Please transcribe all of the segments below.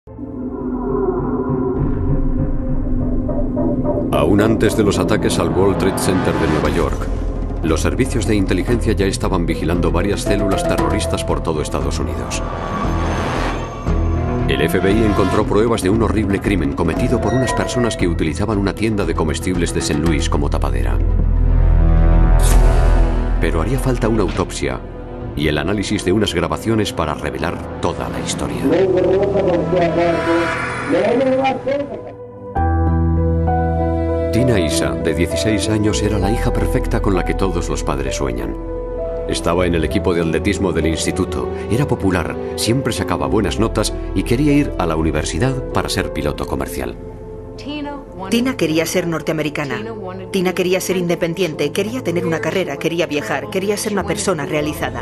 Aún antes de los ataques al World Trade Center de Nueva York, los servicios de inteligencia ya estaban vigilando varias células terroristas por todo Estados Unidos. El FBI encontró pruebas de un horrible crimen cometido por unas personas que utilizaban una tienda de comestibles de St. Louis como tapadera. Pero haría falta una autopsia y el análisis de unas grabaciones para revelar toda la historia. Tina Issa, de 16 años, era la hija perfecta con la que todos los padres sueñan. Estaba en el equipo de atletismo del instituto, era popular, siempre sacaba buenas notas y quería ir a la universidad para ser piloto comercial. Tina quería ser norteamericana. Tina quería ser independiente, quería tener una carrera, quería viajar, quería ser una persona realizada.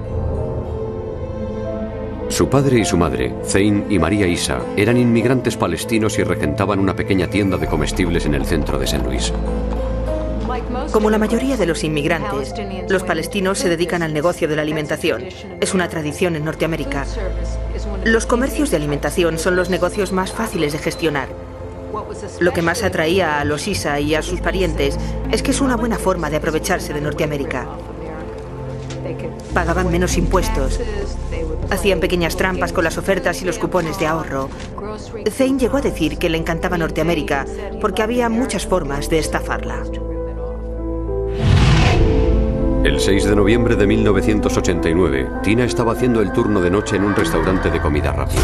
Su padre y su madre, Zane y María Issa, eran inmigrantes palestinos y regentaban una pequeña tienda de comestibles en el centro de St. Louis. Como la mayoría de los inmigrantes, los palestinos se dedican al negocio de la alimentación. Es una tradición en Norteamérica. Los comercios de alimentación son los negocios más fáciles de gestionar. Lo que más atraía a los Issa y a sus parientes es que es una buena forma de aprovecharse de Norteamérica. Pagaban menos impuestos, hacían pequeñas trampas con las ofertas y los cupones de ahorro. Zane llegó a decir que le encantaba Norteamérica porque había muchas formas de estafarla. El 6 de noviembre de 1989, Tina estaba haciendo el turno de noche en un restaurante de comida rápida.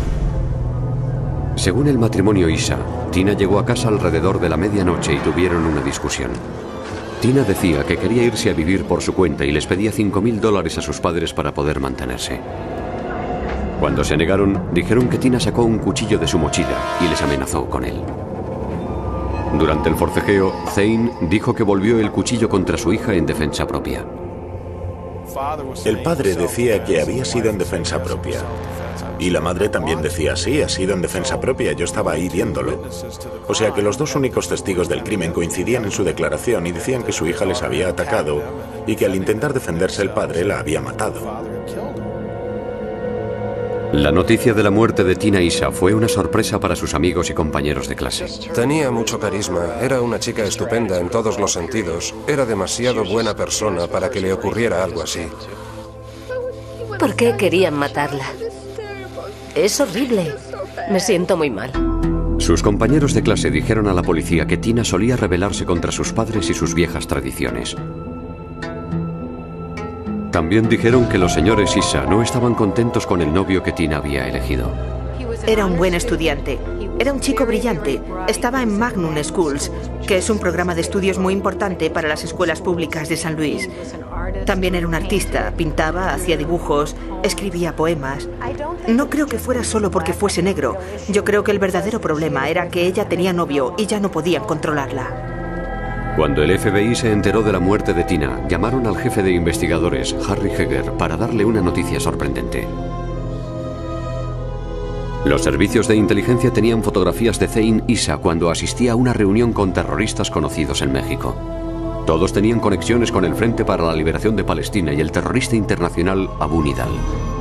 Según el matrimonio Issa, Tina llegó a casa alrededor de la medianoche y tuvieron una discusión. Tina decía que quería irse a vivir por su cuenta y les pedía $5.000 a sus padres para poder mantenerse. Cuando se negaron, dijeron que Tina sacó un cuchillo de su mochila y les amenazó con él. Durante el forcejeo, Zane dijo que volvió el cuchillo contra su hija en defensa propia. El padre decía que había sido en defensa propia. Y la madre también decía, sí, ha sido en defensa propia, yo estaba ahí viéndolo. O sea que los dos únicos testigos del crimen coincidían en su declaración y decían que su hija les había atacado y que al intentar defenderse el padre la había matado. La noticia de la muerte de Tina Issa fue una sorpresa para sus amigos y compañeros de clase. Tenía mucho carisma, era una chica estupenda en todos los sentidos. Era demasiado buena persona para que le ocurriera algo así. ¿Por qué querían matarla? Es horrible. Me siento muy mal. Sus compañeros de clase dijeron a la policía que Tina solía rebelarse contra sus padres y sus viejas tradiciones. También dijeron que los señores Issa no estaban contentos con el novio que Tina había elegido. Era un buen estudiante. Era un chico brillante. Estaba en Magnum Schools, que es un programa de estudios muy importante para las escuelas públicas de San Luis. También era un artista. Pintaba, hacía dibujos, escribía poemas. No creo que fuera solo porque fuese negro. Yo creo que el verdadero problema era que ella tenía novio y ya no podían controlarla. Cuando el FBI se enteró de la muerte de Tina, llamaron al jefe de investigadores, Harry Heger, para darle una noticia sorprendente. Los servicios de inteligencia tenían fotografías de Zane Issa cuando asistía a una reunión con terroristas conocidos en México. Todos tenían conexiones con el Frente para la Liberación de Palestina y el terrorista internacional Abu Nidal.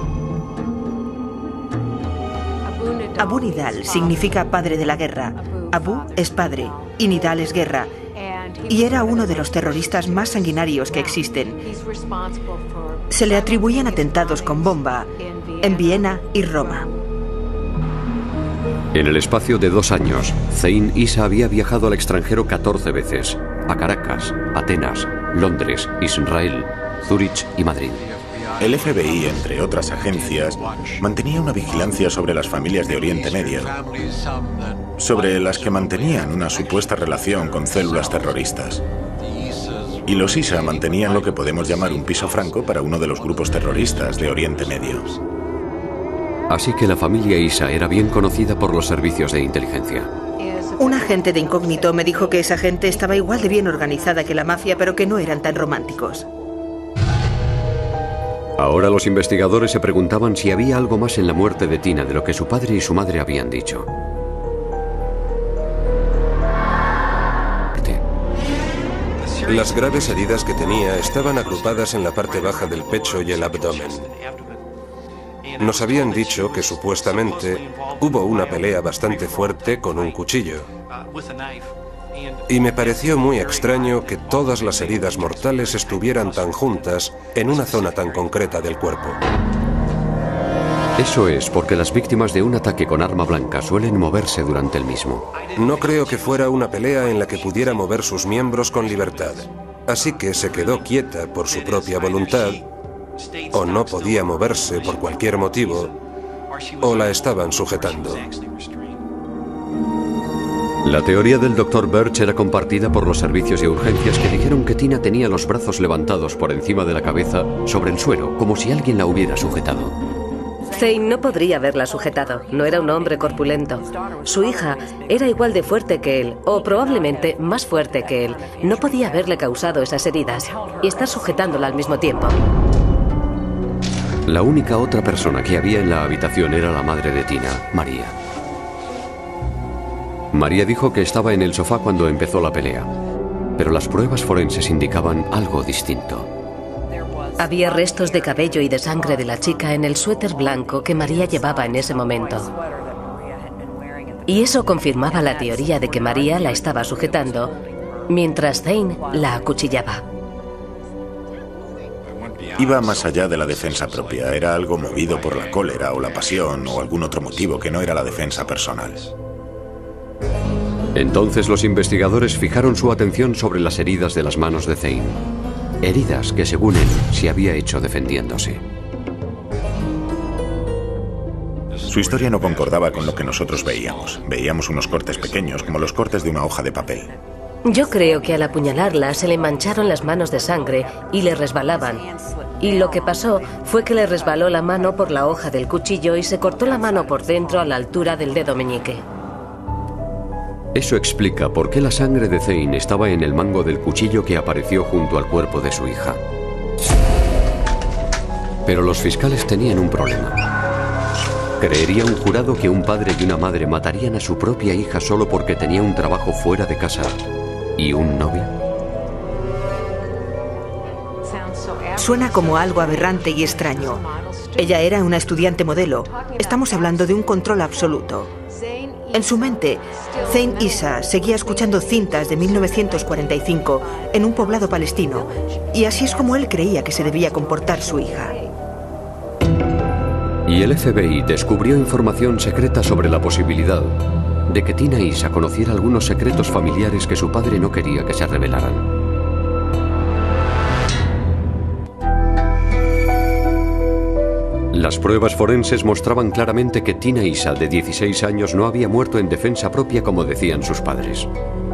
Abu Nidal significa padre de la guerra. Abu es padre y Nidal es guerra. Y era uno de los terroristas más sanguinarios que existen. Se le atribuían atentados con bomba en Viena y Roma. En el espacio de 2 años, Zane Issa había viajado al extranjero 14 veces, a Caracas, Atenas, Londres, Israel, Zúrich y Madrid. El FBI, entre otras agencias, mantenía una vigilancia sobre las familias de Oriente Medio, sobre las que mantenían una supuesta relación con células terroristas. Y los Issa mantenían lo que podemos llamar un piso franco para uno de los grupos terroristas de Oriente Medio. Así que la familia Issa era bien conocida por los servicios de inteligencia. Un agente de incógnito me dijo que esa gente estaba igual de bien organizada que la mafia, pero que no eran tan románticos. Ahora los investigadores se preguntaban si había algo más en la muerte de Tina de lo que su padre y su madre habían dicho. Las graves heridas que tenía estaban agrupadas en la parte baja del pecho y el abdomen. Nos habían dicho que supuestamente hubo una pelea bastante fuerte con un cuchillo. Y me pareció muy extraño que todas las heridas mortales estuvieran tan juntas en una zona tan concreta del cuerpo. Eso es porque las víctimas de un ataque con arma blanca suelen moverse durante el mismo. No creo que fuera una pelea en la que pudiera mover sus miembros con libertad. Así que se quedó quieta por su propia voluntad, o no podía moverse por cualquier motivo, o la estaban sujetando. La teoría del Dr. Birch era compartida por los servicios de urgencias, que dijeron que Tina tenía los brazos levantados por encima de la cabeza sobre el suelo, como si alguien la hubiera sujetado. Zane no podría haberla sujetado. No era un hombre corpulento. Su hija era igual de fuerte que él, o probablemente más fuerte que él. No podía haberle causado esas heridas y estar sujetándola al mismo tiempo. La única otra persona que había en la habitación era la madre de Tina, María. María dijo que estaba en el sofá cuando empezó la pelea, pero las pruebas forenses indicaban algo distinto. Había restos de cabello y de sangre de la chica en el suéter blanco que María llevaba en ese momento. Y eso confirmaba la teoría de que María la estaba sujetando, mientras Zane la acuchillaba. Iba más allá de la defensa propia. Era algo movido por la cólera o la pasión o algún otro motivo que no era la defensa personal. Entonces los investigadores fijaron su atención sobre las heridas de las manos de Zane. Heridas que, según él, se había hecho defendiéndose. Su historia no concordaba con lo que nosotros veíamos. Veíamos unos cortes pequeños, como los cortes de una hoja de papel. Yo creo que al apuñalarla se le mancharon las manos de sangre y le resbalaban. Y lo que pasó fue que le resbaló la mano por la hoja del cuchillo y se cortó la mano por dentro a la altura del dedo meñique. Eso explica por qué la sangre de Zane estaba en el mango del cuchillo que apareció junto al cuerpo de su hija. Pero los fiscales tenían un problema. ¿Creería un jurado que un padre y una madre matarían a su propia hija solo porque tenía un trabajo fuera de casa y un novio? Suena como algo aberrante y extraño. Ella era una estudiante modelo. Estamos hablando de un control absoluto. En su mente, Zane Issa seguía escuchando cintas de 1945 en un poblado palestino, y así es como él creía que se debía comportar su hija. Y el FBI descubrió información secreta sobre la posibilidad de que Tina Issa conociera algunos secretos familiares que su padre no quería que se revelaran. Las pruebas forenses mostraban claramente que Tina Issa, de 16 años, no había muerto en defensa propia como decían sus padres.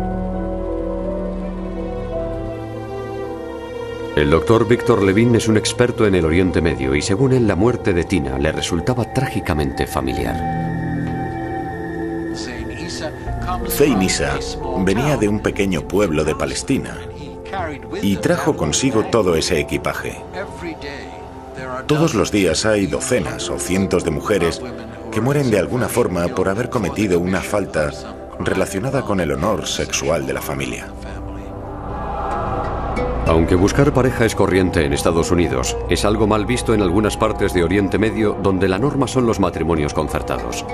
El doctor Víctor Levin es un experto en el Oriente Medio y, según él, la muerte de Tina le resultaba trágicamente familiar. Zane Issa venía de un pequeño pueblo de Palestina y trajo consigo todo ese equipaje. Todos los días hay docenas o cientos de mujeres que mueren de alguna forma por haber cometido una falta relacionada con el honor sexual de la familia. Aunque buscar pareja es corriente en Estados Unidos, es algo mal visto en algunas partes de Oriente Medio, donde la norma son los matrimonios concertados.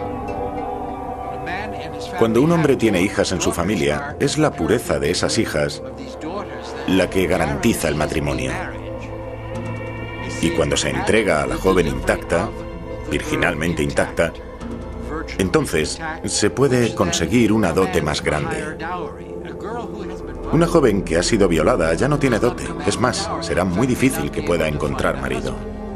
Cuando un hombre tiene hijas en su familia, es la pureza de esas hijas la que garantiza el matrimonio. Y cuando se entrega a la joven intacta, virginalmente intacta, entonces se puede conseguir una dote más grande. Una joven que ha sido violada ya no tiene dote. Es más, será muy difícil que pueda encontrar marido.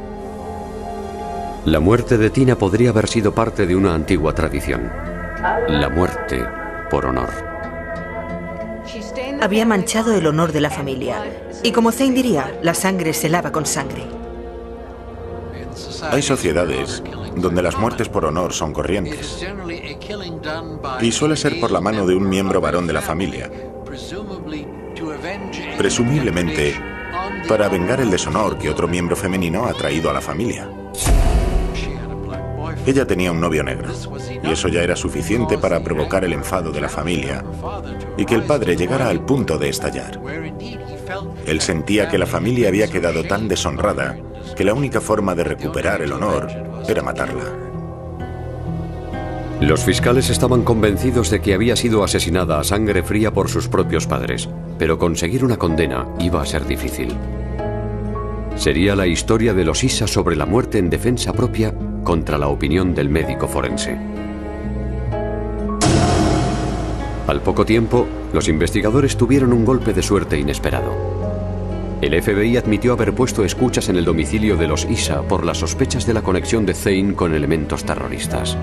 La muerte de Tina podría haber sido parte de una antigua tradición. La muerte por honor. Había manchado el honor de la familia. Y como Zane diría, la sangre se lava con sangre. Hay sociedades donde las muertes por honor son corrientes. Y suele ser por la mano de un miembro varón de la familia. Presumiblemente, para vengar el deshonor que otro miembro femenino ha traído a la familia. Ella tenía un novio negro, y eso ya era suficiente para provocar el enfado de la familia y que el padre llegara al punto de estallar. Él sentía que la familia había quedado tan deshonrada que la única forma de recuperar el honor era matarla. Los fiscales estaban convencidos de que había sido asesinada a sangre fría por sus propios padres, pero conseguir una condena iba a ser difícil. Sería la historia de los Issa sobre la muerte en defensa propia contra la opinión del médico forense. Al poco tiempo, los investigadores tuvieron un golpe de suerte inesperado. El FBI admitió haber puesto escuchas en el domicilio de los Issa por las sospechas de la conexión de Zane con elementos terroristas.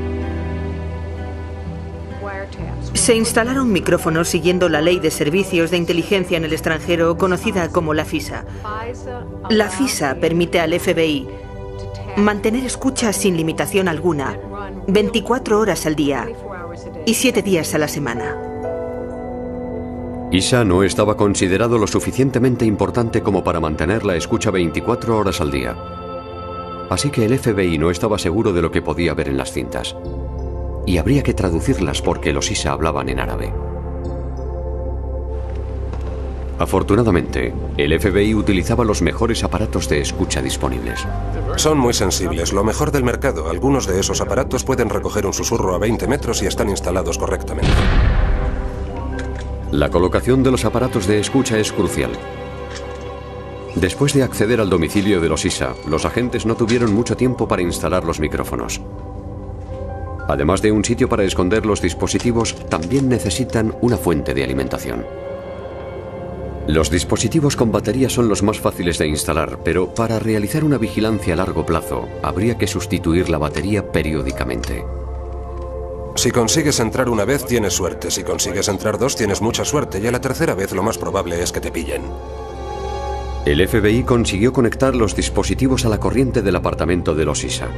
Se instalaron micrófonos siguiendo la Ley de Servicios de Inteligencia en el Extranjero, conocida como la FISA. La FISA permite al FBI mantener escuchas sin limitación alguna, 24 horas al día y 7 días a la semana. Issa no estaba considerado lo suficientemente importante como para mantener la escucha 24 horas al día. Así que el FBI no estaba seguro de lo que podía ver en las cintas. Y habría que traducirlas porque los Issa hablaban en árabe. Afortunadamente, el FBI utilizaba los mejores aparatos de escucha disponibles. Son muy sensibles, lo mejor del mercado. Algunos de esos aparatos pueden recoger un susurro a 20 metros y están instalados correctamente. La colocación de los aparatos de escucha es crucial. Después de acceder al domicilio de los Issa, los agentes no tuvieron mucho tiempo para instalar los micrófonos. Además de un sitio para esconder los dispositivos, también necesitan una fuente de alimentación. Los dispositivos con batería son los más fáciles de instalar, pero para realizar una vigilancia a largo plazo, habría que sustituir la batería periódicamente. Si consigues entrar una vez, tienes suerte. Si consigues entrar 2, tienes mucha suerte. Y a la tercera vez, lo más probable es que te pillen. El FBI consiguió conectar los dispositivos a la corriente del apartamento de los Issa.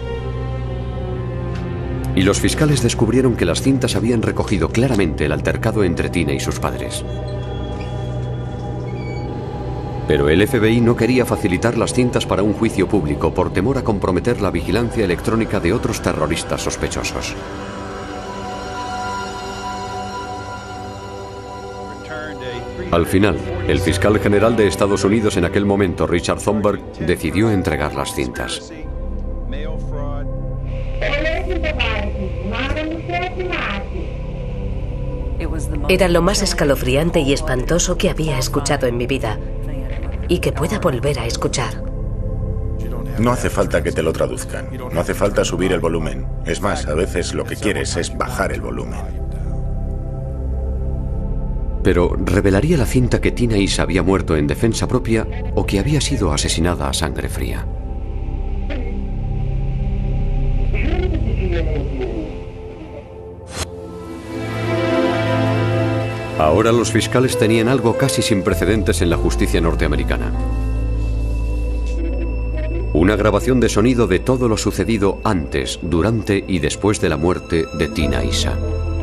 Y los fiscales descubrieron que las cintas habían recogido claramente el altercado entre Tina y sus padres. Pero el FBI no quería facilitar las cintas para un juicio público por temor a comprometer la vigilancia electrónica de otros terroristas sospechosos. Al final, el fiscal general de Estados Unidos en aquel momento, Richard Thornburg, decidió entregar las cintas. Era lo más escalofriante y espantoso que había escuchado en mi vida y que pueda volver a escuchar. No hace falta que te lo traduzcan, no hace falta subir el volumen. Es más, a veces lo que quieres es bajar el volumen. Pero ¿revelaría la cinta que Tina Issa había muerto en defensa propia o que había sido asesinada a sangre fría? Ahora los fiscales tenían algo casi sin precedentes en la justicia norteamericana. Una grabación de sonido de todo lo sucedido antes, durante y después de la muerte de Tina Issa.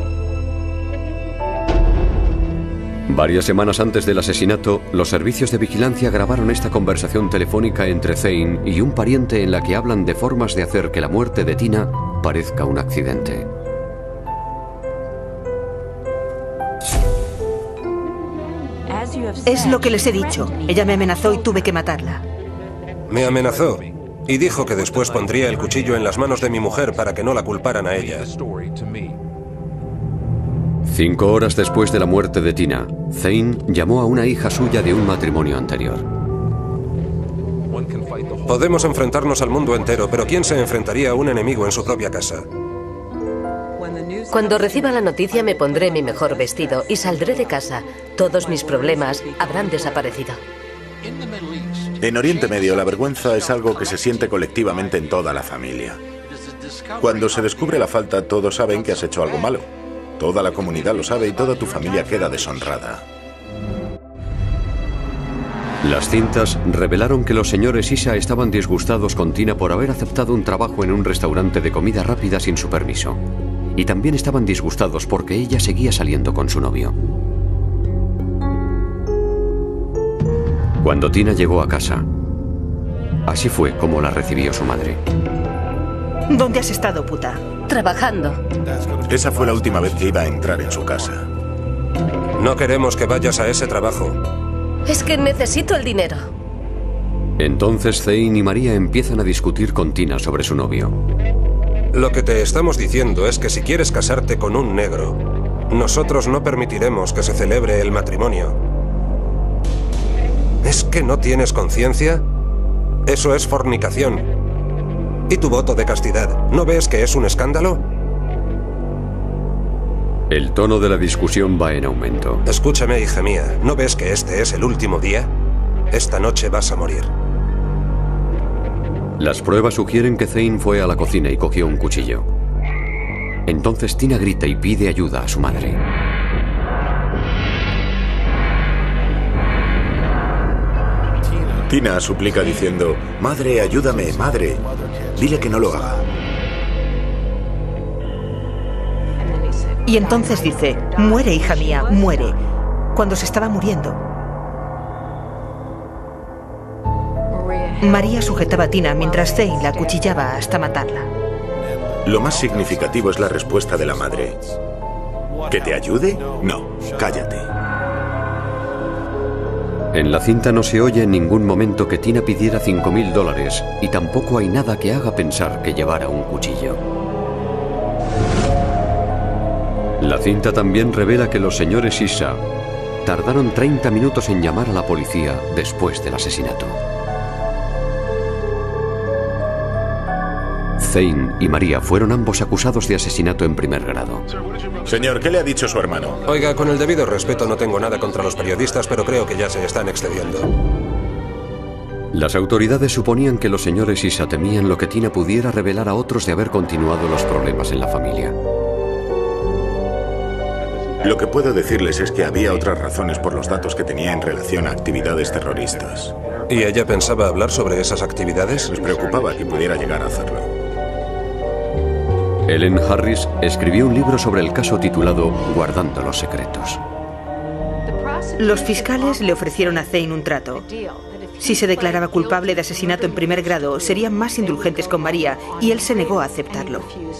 Varias semanas antes del asesinato, los servicios de vigilancia grabaron esta conversación telefónica entre Zane y un pariente en la que hablan de formas de hacer que la muerte de Tina parezca un accidente. Es lo que les he dicho. Ella me amenazó y tuve que matarla. Me amenazó y dijo que después pondría el cuchillo en las manos de mi mujer para que no la culparan a ella. 5 horas después de la muerte de Tina, Zane llamó a una hija suya de un matrimonio anterior. Podemos enfrentarnos al mundo entero, pero ¿quién se enfrentaría a un enemigo en su propia casa? Cuando reciba la noticia me pondré mi mejor vestido y saldré de casa. Todos mis problemas habrán desaparecido. En Oriente Medio, la vergüenza es algo que se siente colectivamente en toda la familia. Cuando se descubre la falta, todos saben que has hecho algo malo. Toda la comunidad lo sabe y toda tu familia queda deshonrada. Las cintas revelaron que los señores Issa estaban disgustados con Tina por haber aceptado un trabajo en un restaurante de comida rápida sin su permiso. Y también estaban disgustados porque ella seguía saliendo con su novio. Cuando Tina llegó a casa, así fue como la recibió su madre. ¿Dónde has estado, puta? Trabajando. Esa fue la última vez que iba a entrar en su casa. No queremos que vayas a ese trabajo. Es que necesito el dinero. Entonces Zane y María empiezan a discutir con Tina sobre su novio. Lo que te estamos diciendo es que si quieres casarte con un negro, nosotros no permitiremos que se celebre el matrimonio. ¿Es que no tienes conciencia? Eso es fornicación. ¿Y tu voto de castidad? ¿No ves que es un escándalo? El tono de la discusión va en aumento. Escúchame, hija mía, ¿no ves que este es el último día? Esta noche vas a morir. Las pruebas sugieren que Zane fue a la cocina y cogió un cuchillo. Entonces Tina grita y pide ayuda a su madre. Tina suplica diciendo, «Madre, ayúdame, madre. Dile que no lo haga». Y entonces dice, «Muere, hija mía, muere», cuando se estaba muriendo. María sujetaba a Tina mientras Zane la acuchillaba hasta matarla. Lo más significativo es la respuesta de la madre. ¿Que te ayude? No, cállate. En la cinta no se oye en ningún momento que Tina pidiera $5.000 y tampoco hay nada que haga pensar que llevara un cuchillo. La cinta también revela que los señores Issa tardaron 30 minutos en llamar a la policía después del asesinato. Zane y María fueron ambos acusados de asesinato en primer grado. Señor, ¿qué le ha dicho su hermano? Oiga, con el debido respeto, no tengo nada contra los periodistas, pero creo que ya se están excediendo. Las autoridades suponían que los señores Issa temían lo que Tina pudiera revelar a otros de haber continuado los problemas en la familia. Lo que puedo decirles es que había otras razones por los datos que tenía en relación a actividades terroristas. ¿Y ella pensaba hablar sobre esas actividades? Les preocupaba que pudiera llegar a hacerlo. Ellen Harris escribió un libro sobre el caso titulado Guardando los secretos. Los fiscales le ofrecieron a Zane un trato. Si se declaraba culpable de asesinato en primer grado, serían más indulgentes con María, y él se negó a aceptarlo.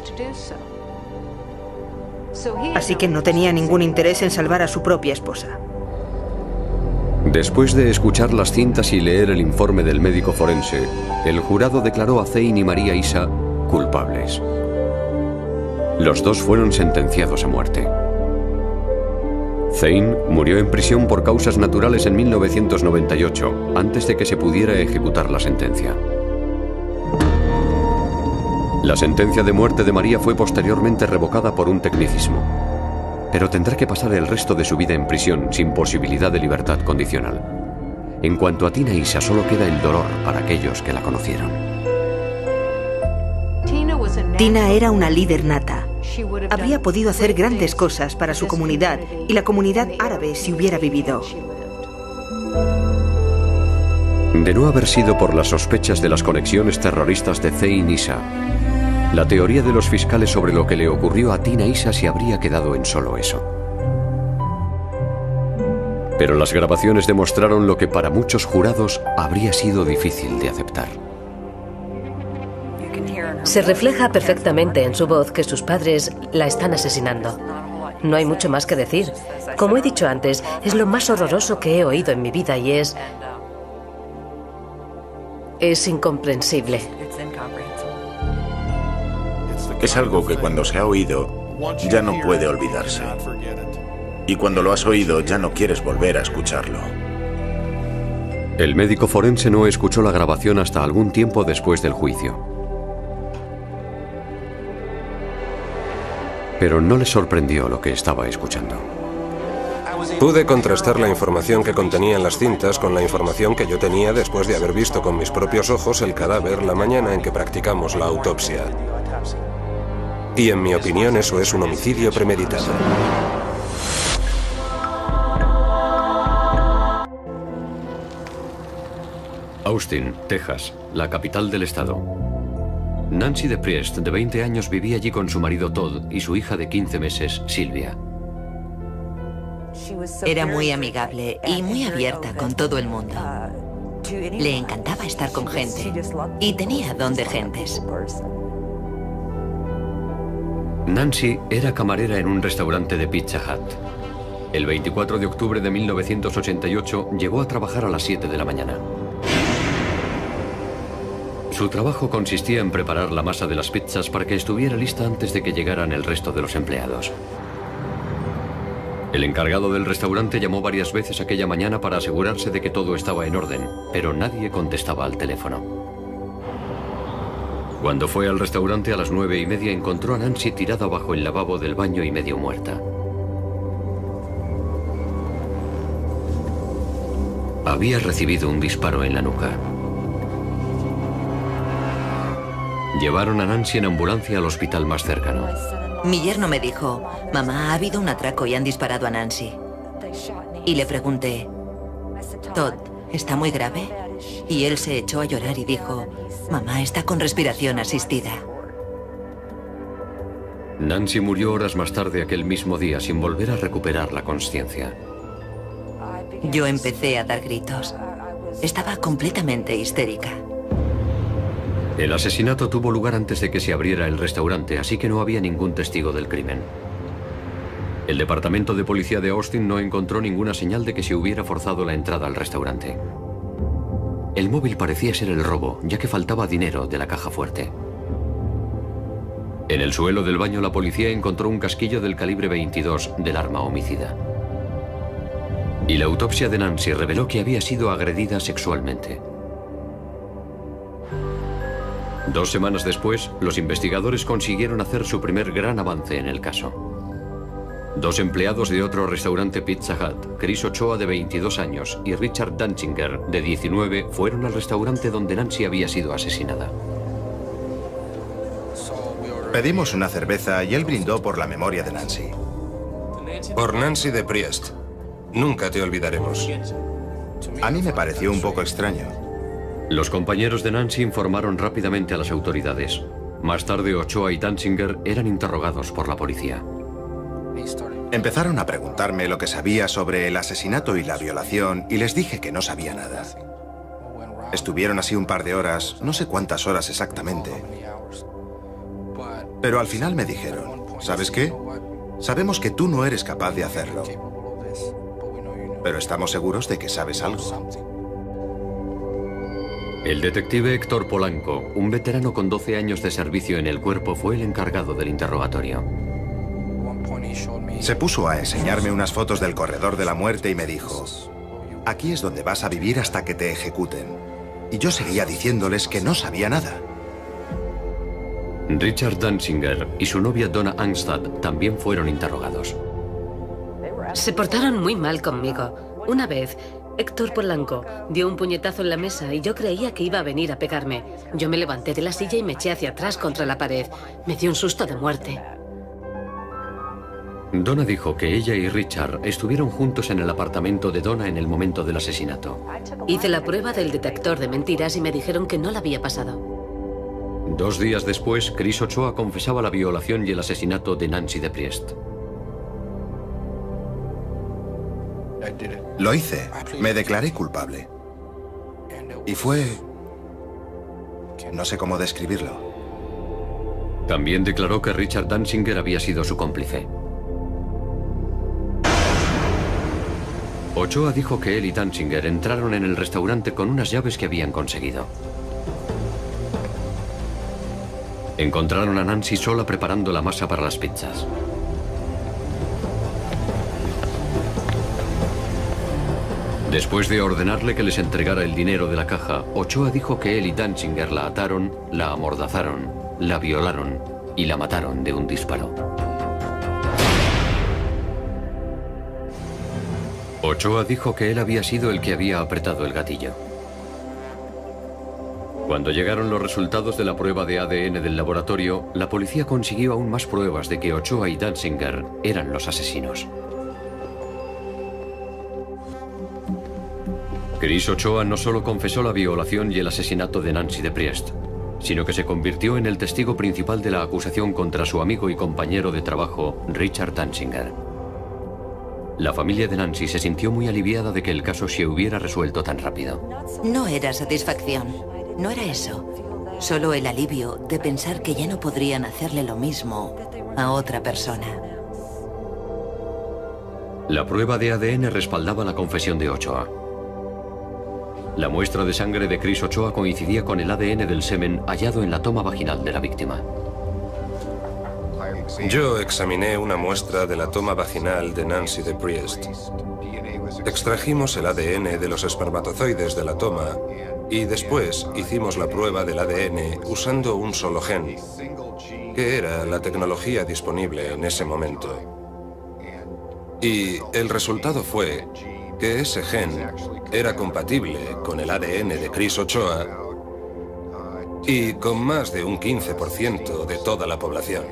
Así que no tenía ningún interés en salvar a su propia esposa. Después de escuchar las cintas y leer el informe del médico forense, el jurado declaró a Zane y María Issa culpables. Los dos fueron sentenciados a muerte. Zane murió en prisión por causas naturales en 1998, antes de que se pudiera ejecutar la sentencia. La sentencia de muerte de María fue posteriormente revocada por un tecnicismo, pero tendrá que pasar el resto de su vida en prisión sin posibilidad de libertad condicional. En cuanto a Tina Issa, solo queda el dolor para aquellos que la conocieron. Tina era una líder nata. Habría podido hacer grandes cosas para su comunidad y la comunidad árabe si hubiera vivido. De no haber sido por las sospechas de las conexiones terroristas de Zane Issa, la teoría de los fiscales sobre lo que le ocurrió a Tina Issa se habría quedado en solo eso. Pero las grabaciones demostraron lo que para muchos jurados habría sido difícil de aceptar. Se refleja perfectamente en su voz que sus padres la están asesinando. No hay mucho más que decir. Como he dicho antes, es lo más horroroso que he oído en mi vida y es incomprensible. Es algo que cuando se ha oído ya no puede olvidarse. Y cuando lo has oído ya no quieres volver a escucharlo. El médico forense no escuchó la grabación hasta algún tiempo después del juicio. Pero no le sorprendió lo que estaba escuchando. Pude contrastar la información que contenían las cintas con la información que yo tenía después de haber visto con mis propios ojos el cadáver la mañana en que practicamos la autopsia. Y en mi opinión eso es un homicidio premeditado. Austin, Texas, la capital del estado. Nancy DePriest, de 20 años, vivía allí con su marido Todd y su hija de 15 meses, Sylvia. Era muy amigable y muy abierta con todo el mundo. Le encantaba estar con gente y tenía don de gentes. Nancy era camarera en un restaurante de Pizza Hut. El 24 de octubre de 1988 llegó a trabajar a las 7 de la mañana. Su trabajo consistía en preparar la masa de las pizzas para que estuviera lista antes de que llegaran el resto de los empleados. El encargado del restaurante llamó varias veces aquella mañana para asegurarse de que todo estaba en orden, pero nadie contestaba al teléfono. Cuando fue al restaurante a las 9:30 encontró a Nancy tirada bajo el lavabo del baño y medio muerta. Había recibido un disparo en la nuca. Llevaron a Nancy en ambulancia al hospital más cercano. Mi yerno me dijo, mamá, ha habido un atraco y han disparado a Nancy. Y le pregunté, Todd, ¿está muy grave? Y él se echó a llorar y dijo, mamá, está con respiración asistida. Nancy murió horas más tarde aquel mismo día sin volver a recuperar la consciencia. Yo empecé a dar gritos. Estaba completamente histérica. El asesinato tuvo lugar antes de que se abriera el restaurante, así que no había ningún testigo del crimen. El departamento de policía de Austin no encontró ninguna señal de que se hubiera forzado la entrada al restaurante. El móvil parecía ser el robo, ya que faltaba dinero de la caja fuerte. En el suelo del baño la policía encontró un casquillo del calibre 22 del arma homicida. Y la autopsia de Nancy reveló que había sido agredida sexualmente. 2 semanas después, los investigadores consiguieron hacer su primer gran avance en el caso. 2 empleados de otro restaurante Pizza Hut, Chris Ochoa de 22 años y Richard Danziger de 19, fueron al restaurante donde Nancy había sido asesinada. Pedimos una cerveza y él brindó por la memoria de Nancy. Por Nancy de Priest. Nunca te olvidaremos. A mí me pareció un poco extraño. Los compañeros de Nancy informaron rápidamente a las autoridades. Más tarde, Ochoa y Danziger eran interrogados por la policía. Empezaron a preguntarme lo que sabía sobre el asesinato y la violación y les dije que no sabía nada. Estuvieron así un par de horas, no sé cuántas horas exactamente. Pero al final me dijeron, ¿sabes qué? Sabemos que tú no eres capaz de hacerlo, pero estamos seguros de que sabes algo. El detective Héctor Polanco, un veterano con 12 años de servicio en el cuerpo, fue el encargado del interrogatorio. Se puso a enseñarme unas fotos del corredor de la muerte y me dijo, aquí es donde vas a vivir hasta que te ejecuten. Y yo seguía diciéndoles que no sabía nada. Richard Danziger y su novia Donna Angstad también fueron interrogados. Se portaron muy mal conmigo. Una vez, Héctor Polanco dio un puñetazo en la mesa y yo creía que iba a venir a pegarme. Yo me levanté de la silla y me eché hacia atrás contra la pared. Me dio un susto de muerte. Donna dijo que ella y Richard estuvieron juntos en el apartamento de Donna en el momento del asesinato. Hice la prueba del detector de mentiras y me dijeron que no la había pasado. 2 días después, Chris Ochoa confesaba la violación y el asesinato de Nancy de Priest. Lo hice. Me declaré culpable. Y fue... no sé cómo describirlo. También declaró que Richard Danziger había sido su cómplice. Ochoa dijo que él y Danziger entraron en el restaurante con unas llaves que habían conseguido. Encontraron a Nancy sola preparando la masa para las pizzas. Después de ordenarle que les entregara el dinero de la caja, Ochoa dijo que él y Danziger la ataron, la amordazaron, la violaron y la mataron de un disparo. Ochoa dijo que él había sido el que había apretado el gatillo. Cuando llegaron los resultados de la prueba de ADN del laboratorio, la policía consiguió aún más pruebas de que Ochoa y Danziger eran los asesinos. Chris Ochoa no solo confesó la violación y el asesinato de Nancy de Priest, sino que se convirtió en el testigo principal de la acusación contra su amigo y compañero de trabajo, Richard Danziger. La familia de Nancy se sintió muy aliviada de que el caso se hubiera resuelto tan rápido. No era satisfacción, no era eso. Solo el alivio de pensar que ya no podrían hacerle lo mismo a otra persona. La prueba de ADN respaldaba la confesión de Ochoa. La muestra de sangre de Chris Ochoa coincidía con el ADN del semen hallado en la toma vaginal de la víctima. Yo examiné una muestra de la toma vaginal de Nancy DePriest. Extrajimos el ADN de los espermatozoides de la toma y después hicimos la prueba del ADN usando un solo gen, que era la tecnología disponible en ese momento. Y el resultado fue que ese gen era compatible con el ADN de Chris Ochoa y con más de un 15% de toda la población.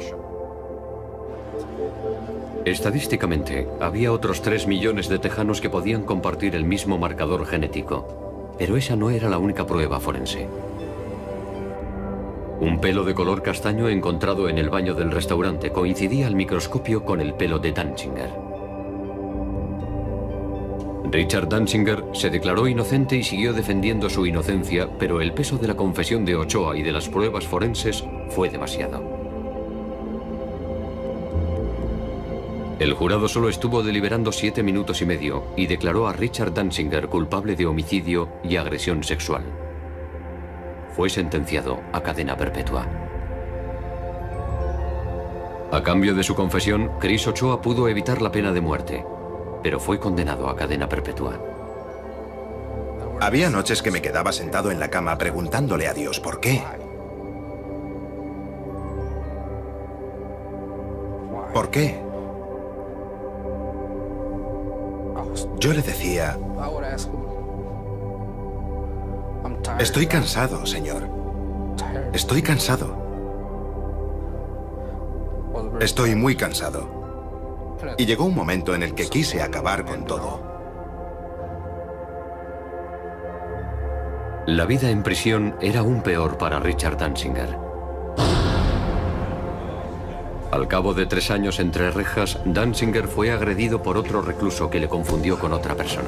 Estadísticamente, había otros 3 millones de tejanos que podían compartir el mismo marcador genético, pero esa no era la única prueba forense. Un pelo de color castaño encontrado en el baño del restaurante coincidía al microscopio con el pelo de Danziger. Richard Danziger se declaró inocente y siguió defendiendo su inocencia, pero el peso de la confesión de Ochoa y de las pruebas forenses fue demasiado. El jurado solo estuvo deliberando 7 minutos y medio y declaró a Richard Danziger culpable de homicidio y agresión sexual. Fue sentenciado a cadena perpetua. A cambio de su confesión, Chris Ochoa pudo evitar la pena de muerte, pero fue condenado a cadena perpetua. Había noches que me quedaba sentado en la cama preguntándole a Dios por qué. ¿Por qué? Yo le decía, estoy cansado, Señor. Estoy cansado. Estoy muy cansado. Y llegó un momento en el que quise acabar con todo. La vida en prisión era aún peor para Richard Danziger. Al cabo de 3 años entre rejas, Danziger fue agredido por otro recluso que le confundió con otra persona.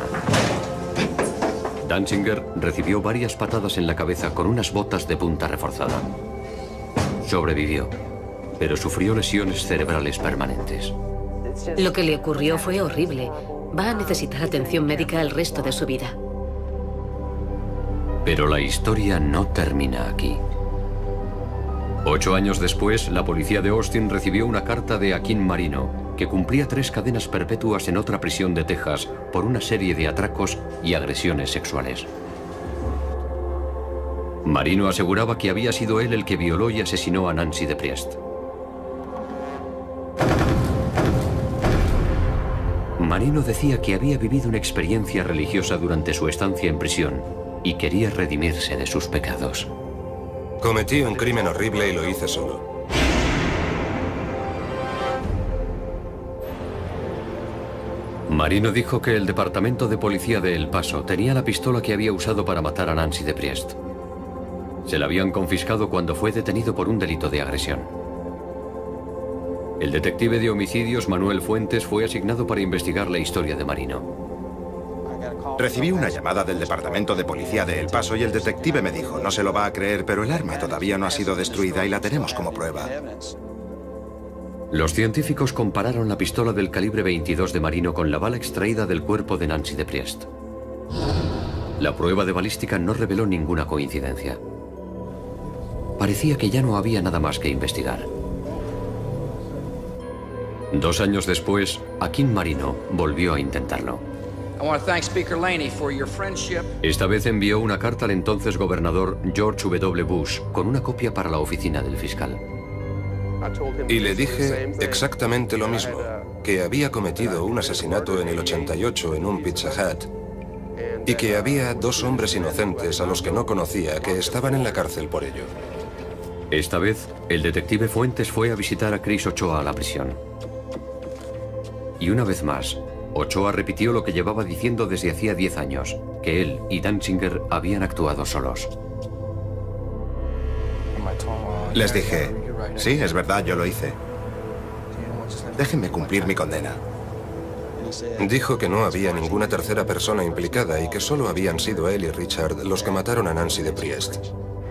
Danziger recibió varias patadas en la cabeza con unas botas de punta reforzada. Sobrevivió, pero sufrió lesiones cerebrales permanentes. Lo que le ocurrió fue horrible. Va a necesitar atención médica el resto de su vida. Pero la historia no termina aquí. 8 años después, la policía de Austin recibió una carta de Akin Marino, que cumplía 3 cadenas perpetuas en otra prisión de Texas por una serie de atracos y agresiones sexuales. Marino aseguraba que había sido él el que violó y asesinó a Nancy DePriest. Marino decía que había vivido una experiencia religiosa durante su estancia en prisión y quería redimirse de sus pecados. Cometí un crimen horrible y lo hice solo. Marino dijo que el departamento de policía de El Paso tenía la pistola que había usado para matar a Nancy DePriest. Se la habían confiscado cuando fue detenido por un delito de agresión. El detective de homicidios Manuel Fuentes fue asignado para investigar la historia de Marino. Recibí una llamada del departamento de policía de El Paso y el detective me dijo, no se lo va a creer, pero el arma todavía no ha sido destruida y la tenemos como prueba. Los científicos compararon la pistola del calibre 22 de Marino con la bala extraída del cuerpo de Nancy DePriest. La prueba de balística no reveló ninguna coincidencia. Parecía que ya no había nada más que investigar. 2 años después, Akin Marino volvió a intentarlo. Esta vez envió una carta al entonces gobernador George W. Bush con una copia para la oficina del fiscal. Y le dije exactamente lo mismo, que había cometido un asesinato en el 88 en un Pizza Hut y que había 2 hombres inocentes a los que no conocía que estaban en la cárcel por ello. Esta vez, el detective Fuentes fue a visitar a Chris Ochoa a la prisión. Y una vez más, Ochoa repitió lo que llevaba diciendo desde hacía 10 años, que él y Danziger habían actuado solos. Les dije, sí, es verdad, yo lo hice. Déjenme cumplir mi condena. Dijo que no había ninguna tercera persona implicada y que solo habían sido él y Richard los que mataron a Nancy DePriest.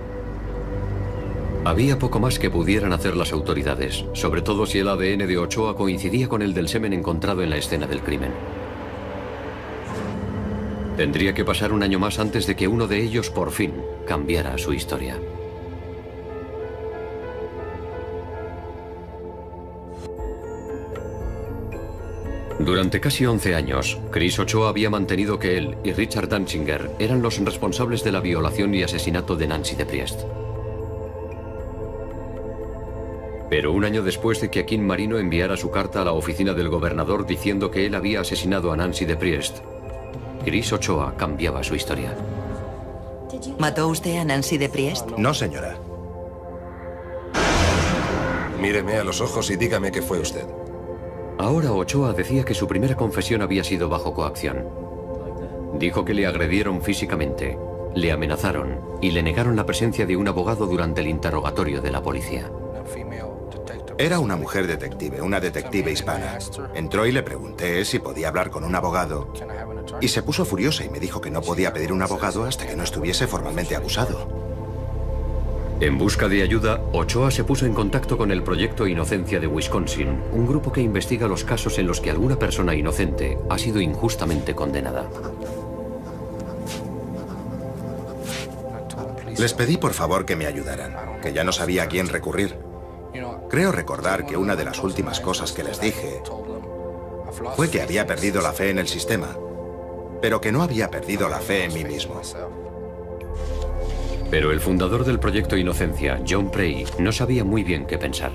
Había poco más que pudieran hacer las autoridades, sobre todo si el ADN de Ochoa coincidía con el del semen encontrado en la escena del crimen. Tendría que pasar un año más antes de que uno de ellos por fin cambiara su historia. Durante casi 11 años, Chris Ochoa había mantenido que él y Richard Danziger eran los responsables de la violación y asesinato de Nancy DePriest. Pero un año después de que Akin Marino enviara su carta a la oficina del gobernador diciendo que él había asesinado a Nancy DePriest, Chris Ochoa cambiaba su historia. ¿Mató usted a Nancy DePriest? No, señora. Míreme a los ojos y dígame que fue usted. Ahora Ochoa decía que su primera confesión había sido bajo coacción. Dijo que le agredieron físicamente, le amenazaron y le negaron la presencia de un abogado durante el interrogatorio de la policía. Era una mujer detective, una detective hispana. Entró y le pregunté si podía hablar con un abogado y se puso furiosa y me dijo que no podía pedir un abogado hasta que no estuviese formalmente acusado. En busca de ayuda, Ochoa se puso en contacto con el Proyecto Inocencia de Wisconsin, un grupo que investiga los casos en los que alguna persona inocente ha sido injustamente condenada. Les pedí por favor que me ayudaran, que ya no sabía a quién recurrir. Creo recordar que una de las últimas cosas que les dije fue que había perdido la fe en el sistema, pero que no había perdido la fe en mí mismo. Pero el fundador del Proyecto Inocencia, John Prey, no sabía muy bien qué pensar.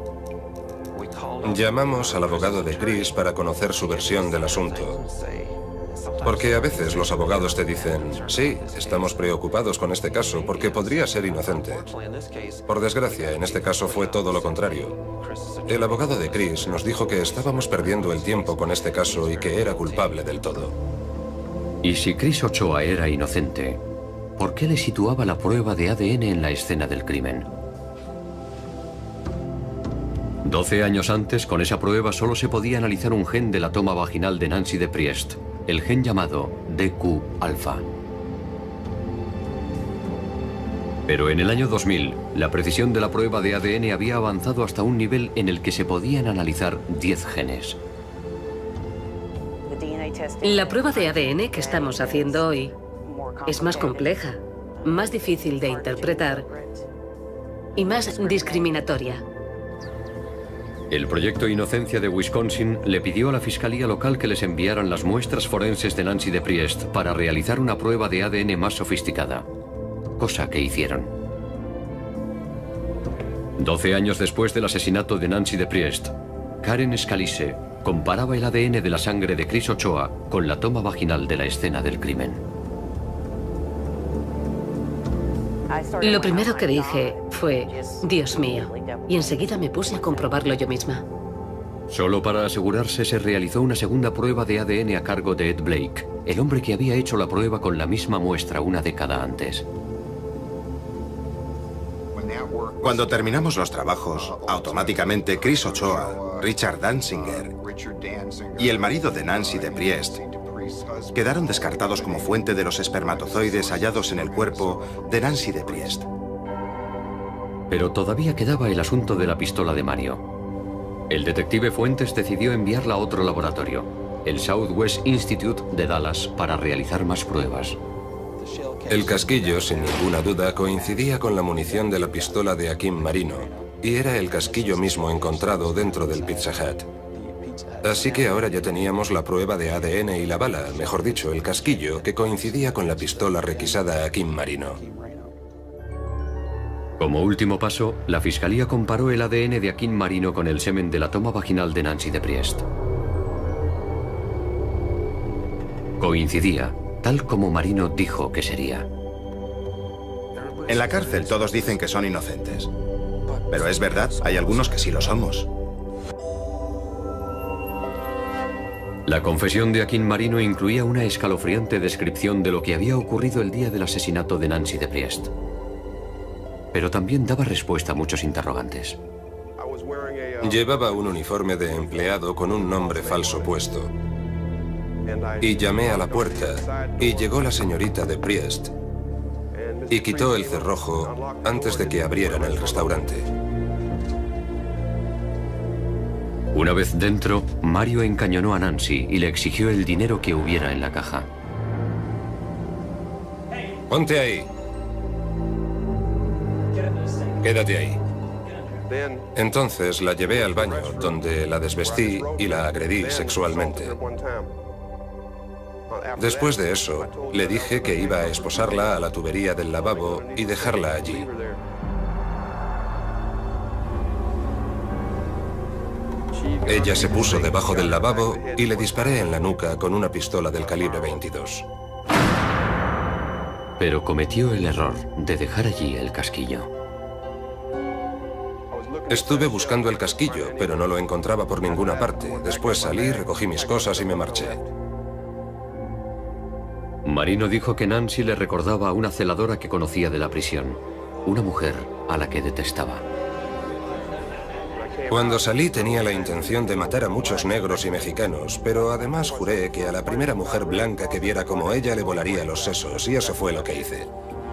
Llamamos al abogado de Chris para conocer su versión del asunto. Porque a veces los abogados te dicen, sí, estamos preocupados con este caso porque podría ser inocente. Por desgracia, en este caso fue todo lo contrario. El abogado de Chris nos dijo que estábamos perdiendo el tiempo con este caso y que era culpable del todo. Y si Chris Ochoa era inocente, ¿por qué le situaba la prueba de ADN en la escena del crimen? 12 años antes, con esa prueba solo se podía analizar un gen de la toma vaginal de Nancy DePriest, el gen llamado DQ-alfa. Pero en el año 2000, la precisión de la prueba de ADN había avanzado hasta un nivel en el que se podían analizar 10 genes. La prueba de ADN que estamos haciendo hoy es más compleja, más difícil de interpretar y más discriminatoria. El Proyecto Inocencia de Wisconsin le pidió a la fiscalía local que les enviaran las muestras forenses de Nancy DePriest para realizar una prueba de ADN más sofisticada, cosa que hicieron. 12 años después del asesinato de Nancy DePriest, Karen Scalise comparaba el ADN de la sangre de Chris Ochoa con la toma vaginal de la escena del crimen. Lo primero que dije fue, Dios mío, y enseguida me puse a comprobarlo yo misma. Solo para asegurarse se realizó una segunda prueba de ADN a cargo de Ed Blake, el hombre que había hecho la prueba con la misma muestra una década antes. Cuando terminamos los trabajos, automáticamente Chris Ochoa, Richard Danziger y el marido de Nancy DePriest quedaron descartados como fuente de los espermatozoides hallados en el cuerpo de Nancy DePriest. Pero todavía quedaba el asunto de la pistola de Mario. El detective Fuentes decidió enviarla a otro laboratorio, el Southwest Institute de Dallas, para realizar más pruebas. El casquillo, sin ninguna duda, coincidía con la munición de la pistola de Akin Marino, y era el casquillo mismo encontrado dentro del Pizza Hut. Así que ahora ya teníamos la prueba de ADN y la bala, mejor dicho, el casquillo, que coincidía con la pistola requisada a Akin Marino. Como último paso, la fiscalía comparó el ADN de Akin Marino con el semen de la toma vaginal de Nancy DePriest. Coincidía, tal como Marino dijo que sería. En la cárcel todos dicen que son inocentes. Pero es verdad, hay algunos que sí lo somos. La confesión de Akin Marino incluía una escalofriante descripción de lo que había ocurrido el día del asesinato de Nancy DePriest. Pero también daba respuesta a muchos interrogantes. Llevaba un uniforme de empleado con un nombre falso puesto. Y llamé a la puerta, y llegó la señorita DePriest, y quitó el cerrojo antes de que abrieran el restaurante. Una vez dentro, Mario encañonó a Nancy y le exigió el dinero que hubiera en la caja. Ponte ahí. Quédate ahí. Entonces la llevé al baño, donde la desvestí y la agredí sexualmente. Después de eso, le dije que iba a esposarla a la tubería del lavabo y dejarla allí. Ella se puso debajo del lavabo y le disparé en la nuca con una pistola del calibre 22. Pero cometió el error de dejar allí el casquillo. Estuve buscando el casquillo, pero no lo encontraba por ninguna parte. Después salí, recogí mis cosas y me marché. Marino dijo que Nancy le recordaba a una celadora que conocía de la prisión, una mujer a la que detestaba. Cuando salí tenía la intención de matar a muchos negros y mexicanos, pero además juré que a la primera mujer blanca que viera como ella le volaría los sesos, y eso fue lo que hice.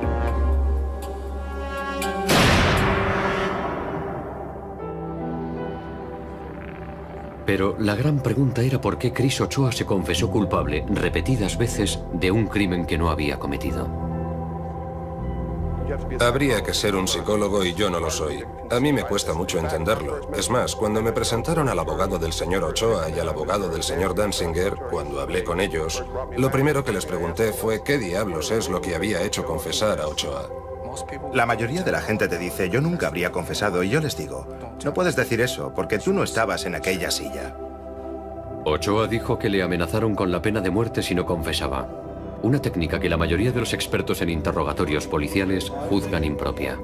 Pero la gran pregunta era por qué Chris Ochoa se confesó culpable repetidas veces de un crimen que no había cometido. Habría que ser un psicólogo y yo no lo soy. A mí me cuesta mucho entenderlo. Es más, cuando me presentaron al abogado del señor Ochoa y al abogado del señor Danziger, cuando hablé con ellos, lo primero que les pregunté fue qué diablos es lo que había hecho confesar a Ochoa. La mayoría de la gente te dice, yo nunca habría confesado, y yo les digo, no puedes decir eso, porque tú no estabas en aquella silla. Ochoa dijo que le amenazaron con la pena de muerte si no confesaba. Una técnica que la mayoría de los expertos en interrogatorios policiales juzgan impropia.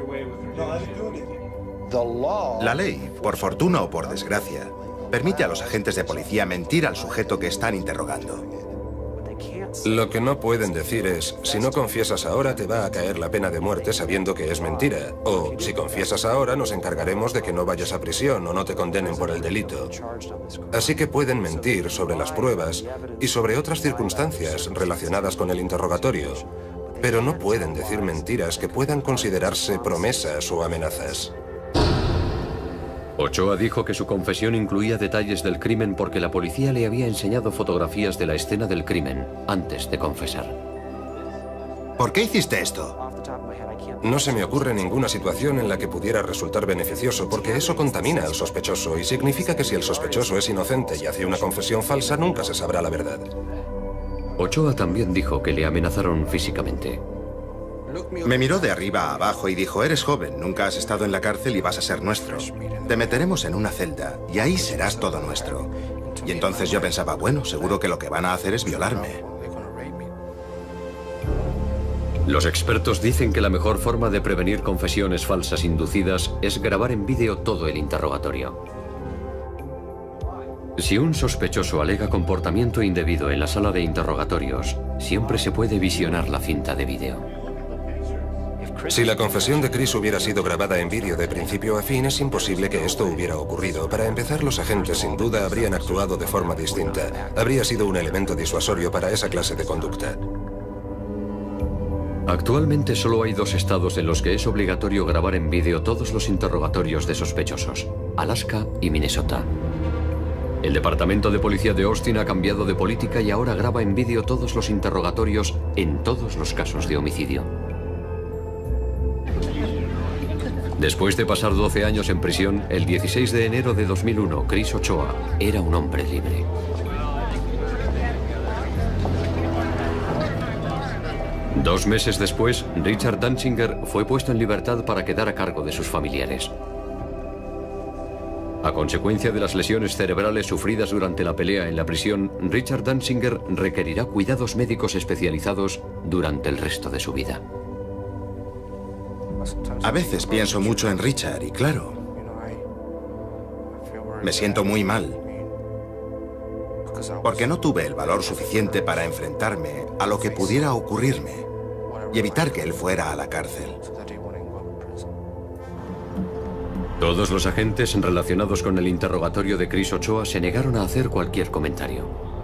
La ley, por fortuna o por desgracia, permite a los agentes de policía mentir al sujeto que están interrogando. Lo que no pueden decir es, si no confiesas ahora te va a caer la pena de muerte sabiendo que es mentira. O, si confiesas ahora nos encargaremos de que no vayas a prisión o no te condenen por el delito. Así que pueden mentir sobre las pruebas y sobre otras circunstancias relacionadas con el interrogatorio. Pero no pueden decir mentiras que puedan considerarse promesas o amenazas. Ochoa dijo que su confesión incluía detalles del crimen porque la policía le había enseñado fotografías de la escena del crimen antes de confesar. ¿Por qué hiciste esto? No se me ocurre ninguna situación en la que pudiera resultar beneficioso porque eso contamina al sospechoso y significa que si el sospechoso es inocente y hace una confesión falsa nunca se sabrá la verdad. Ochoa también dijo que le amenazaron físicamente. Me miró de arriba a abajo y dijo, eres joven, nunca has estado en la cárcel y vas a ser nuestro. Te meteremos en una celda y ahí serás todo nuestro. Y entonces yo pensaba, bueno, seguro que lo que van a hacer es violarme. Los expertos dicen que la mejor forma de prevenir confesiones falsas inducidas es grabar en vídeo todo el interrogatorio. Si un sospechoso alega comportamiento indebido en la sala de interrogatorios, siempre se puede visionar la cinta de vídeo. Si la confesión de Chris hubiera sido grabada en vídeo de principio a fin, es imposible que esto hubiera ocurrido. Para empezar, los agentes sin duda habrían actuado de forma distinta. Habría sido un elemento disuasorio para esa clase de conducta. Actualmente solo hay 2 estados en los que es obligatorio grabar en vídeo todos los interrogatorios de sospechosos: Alaska y Minnesota. El Departamento de Policía de Austin ha cambiado de política y ahora graba en vídeo todos los interrogatorios en todos los casos de homicidio. Después de pasar 12 años en prisión, el 16 de enero de 2001, Chris Ochoa era un hombre libre. Dos meses después, Richard Danziger fue puesto en libertad para quedar a cargo de sus familiares. A consecuencia de las lesiones cerebrales sufridas durante la pelea en la prisión, Richard Danziger requerirá cuidados médicos especializados durante el resto de su vida. A veces pienso mucho en Richard y claro, me siento muy mal. Porque no tuve el valor suficiente para enfrentarme a lo que pudiera ocurrirme y evitar que él fuera a la cárcel. Todos los agentes relacionados con el interrogatorio de Chris Ochoa se negaron a hacer cualquier comentario.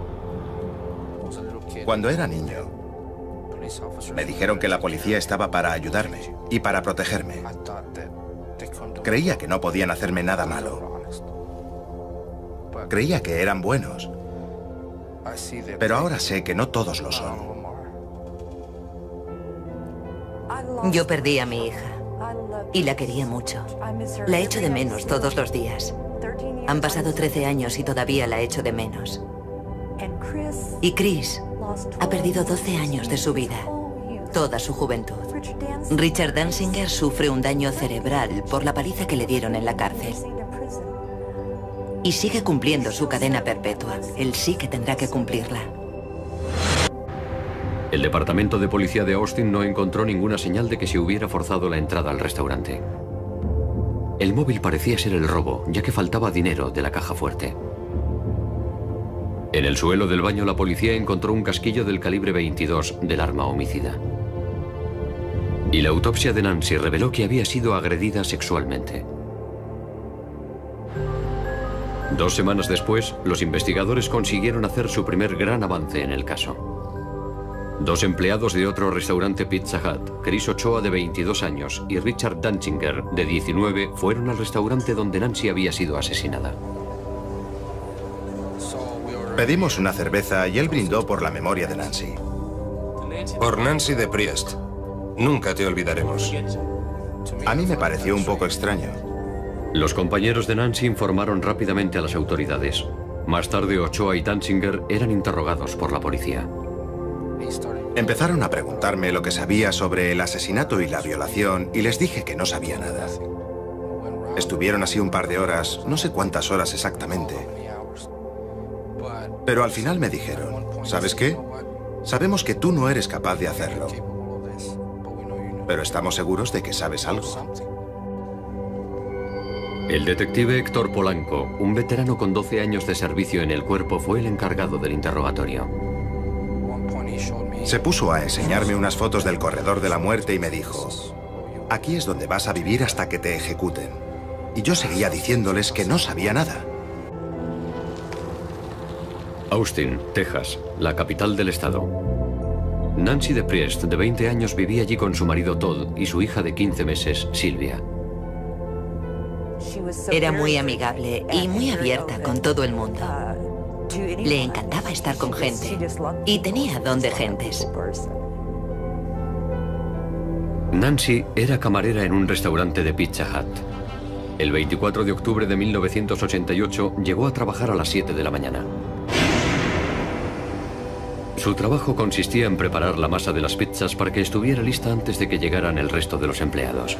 Cuando era niño, me dijeron que la policía estaba para ayudarme y para protegerme. Creía que no podían hacerme nada malo. Creía que eran buenos. Pero ahora sé que no todos lo son. Yo perdí a mi hija y la quería mucho. La echo de menos todos los días. Han pasado 13 años y todavía la echo de menos. Y Chris ha perdido 12 años de su vida, toda su juventud. Richard Danzinger sufre un daño cerebral por la paliza que le dieron en la cárcel. Y sigue cumpliendo su cadena perpetua. Él sí que tendrá que cumplirla. El departamento de policía de Austin no encontró ninguna señal de que se hubiera forzado la entrada al restaurante. El móvil parecía ser el robo, ya que faltaba dinero de la caja fuerte. En el suelo del baño la policía encontró un casquillo del calibre 22 del arma homicida. Y la autopsia de Nancy reveló que había sido agredida sexualmente. 2 semanas después, los investigadores consiguieron hacer su primer gran avance en el caso. 2 empleados de otro restaurante Pizza Hut, Chris Ochoa de 22 años y Richard Danzinger de 19, fueron al restaurante donde Nancy había sido asesinada. Pedimos una cerveza y él brindó por la memoria de Nancy. Por Nancy de Priest. Nunca te olvidaremos. A mí me pareció un poco extraño. Los compañeros de Nancy informaron rápidamente a las autoridades. Más tarde, Ochoa y Danzinger eran interrogados por la policía. Empezaron a preguntarme lo que sabía sobre el asesinato y la violación y les dije que no sabía nada. Estuvieron así un par de horas, no sé cuántas horas exactamente. Pero al final me dijeron, ¿sabes qué? Sabemos que tú no eres capaz de hacerlo. Pero estamos seguros de que sabes algo. El detective Héctor Polanco, un veterano con 12 años de servicio en el cuerpo, fue el encargado del interrogatorio. Se puso a enseñarme unas fotos del corredor de la muerte y me dijo, aquí es donde vas a vivir hasta que te ejecuten. Y yo seguía diciéndoles que no sabía nada. Austin, Texas, la capital del estado. Nancy de Priest, de 20 años, vivía allí con su marido Todd y su hija de 15 meses, Sylvia. Era muy amigable y muy abierta con todo el mundo. Le encantaba estar con gente y tenía don de gentes. Nancy era camarera en un restaurante de Pizza Hut. El 24 de octubre de 1988 llegó a trabajar a las 7 de la mañana. Su trabajo consistía en preparar la masa de las pizzas para que estuviera lista antes de que llegaran el resto de los empleados.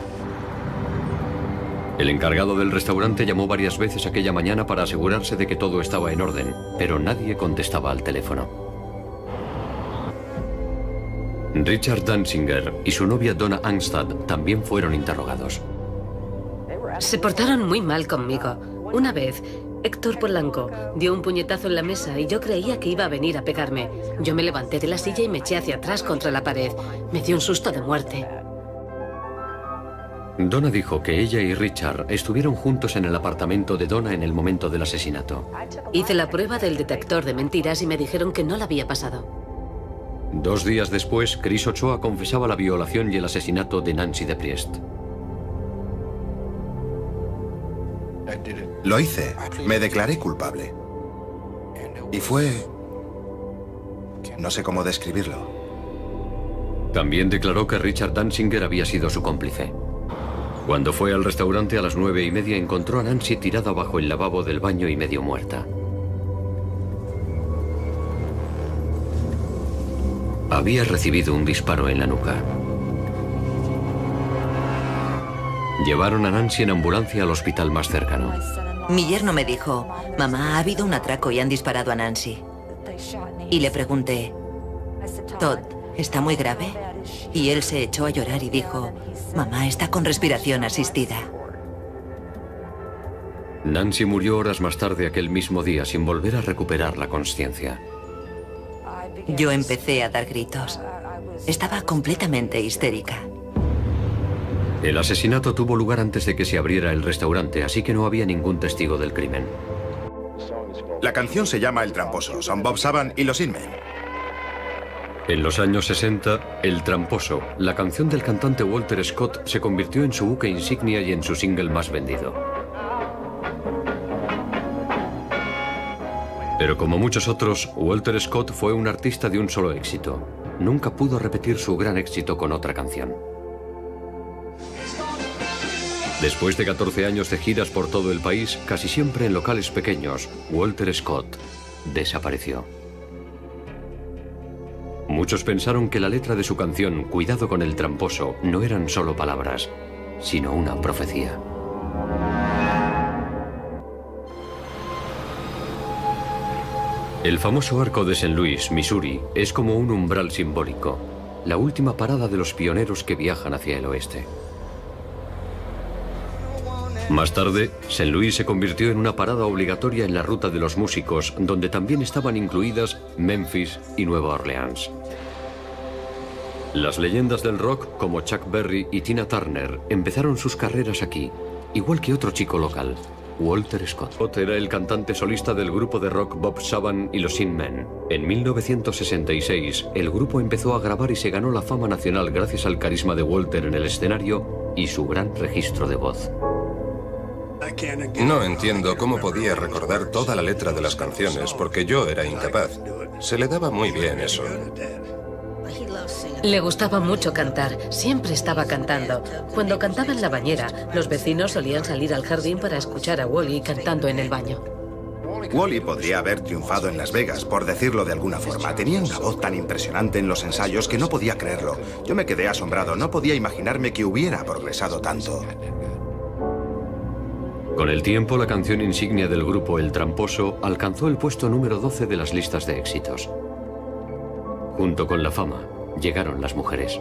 El encargado del restaurante llamó varias veces aquella mañana para asegurarse de que todo estaba en orden, pero nadie contestaba al teléfono. Richard Danzinger y su novia Donna Angstad también fueron interrogados. Se portaron muy mal conmigo. Una vez, Héctor Polanco dio un puñetazo en la mesa y yo creía que iba a venir a pegarme. Yo me levanté de la silla y me eché hacia atrás contra la pared. Me dio un susto de muerte. Donna dijo que ella y Richard estuvieron juntos en el apartamento de Donna en el momento del asesinato. Hice la prueba del detector de mentiras y me dijeron que no la había pasado. 2 días después, Chris Ochoa confesaba la violación y el asesinato de Nancy de Priest. Lo hice. Me declaré culpable. Y fue... no sé cómo describirlo. También declaró que Richard Danzinger había sido su cómplice. Cuando fue al restaurante a las 9:30 encontró a Nancy tirada bajo el lavabo del baño y medio muerta. Había recibido un disparo en la nuca. Llevaron a Nancy en ambulancia al hospital más cercano. Mi yerno me dijo, mamá, ha habido un atraco y han disparado a Nancy. Y le pregunté, Todd, ¿está muy grave? Y él se echó a llorar y dijo, mamá, está con respiración asistida. Nancy murió horas más tarde aquel mismo día sin volver a recuperar la consciencia. Yo empecé a dar gritos. Estaba completamente histérica. El asesinato tuvo lugar antes de que se abriera el restaurante, así que no había ningún testigo del crimen. La canción se llama El Tramposo. Son Bob Saban y los Inmen. En los años 60, El Tramposo, la canción del cantante Walter Scott, se convirtió en su buque insignia y en su single más vendido. Pero como muchos otros, Walter Scott fue un artista de un solo éxito. Nunca pudo repetir su gran éxito con otra canción. Después de 14 años de giras por todo el país, casi siempre en locales pequeños, Walter Scott desapareció. Muchos pensaron que la letra de su canción, Cuidado con el tramposo, no eran solo palabras, sino una profecía. El famoso arco de St. Louis, Missouri, es como un umbral simbólico, la última parada de los pioneros que viajan hacia el oeste. Más tarde, St. Louis se convirtió en una parada obligatoria en la ruta de los músicos, donde también estaban incluidas Memphis y Nueva Orleans. Las leyendas del rock, como Chuck Berry y Tina Turner, empezaron sus carreras aquí, igual que otro chico local, Walter Scott. Scott era el cantante solista del grupo de rock Bob Saban y los Sin Men. En 1966, el grupo empezó a grabar y se ganó la fama nacional gracias al carisma de Walter en el escenario y su gran registro de voz. No entiendo cómo podía recordar toda la letra de las canciones, porque yo era incapaz. Se le daba muy bien eso. Le gustaba mucho cantar, siempre estaba cantando. Cuando cantaba en la bañera, los vecinos solían salir al jardín para escuchar a Wally cantando en el baño. Wally podría haber triunfado en Las Vegas, por decirlo de alguna forma. Tenía una voz tan impresionante en los ensayos que no podía creerlo. Yo me quedé asombrado, no podía imaginarme que hubiera progresado tanto. Con el tiempo, la canción insignia del grupo El Tramposo alcanzó el puesto número 12 de las listas de éxitos. Junto con la fama, llegaron las mujeres.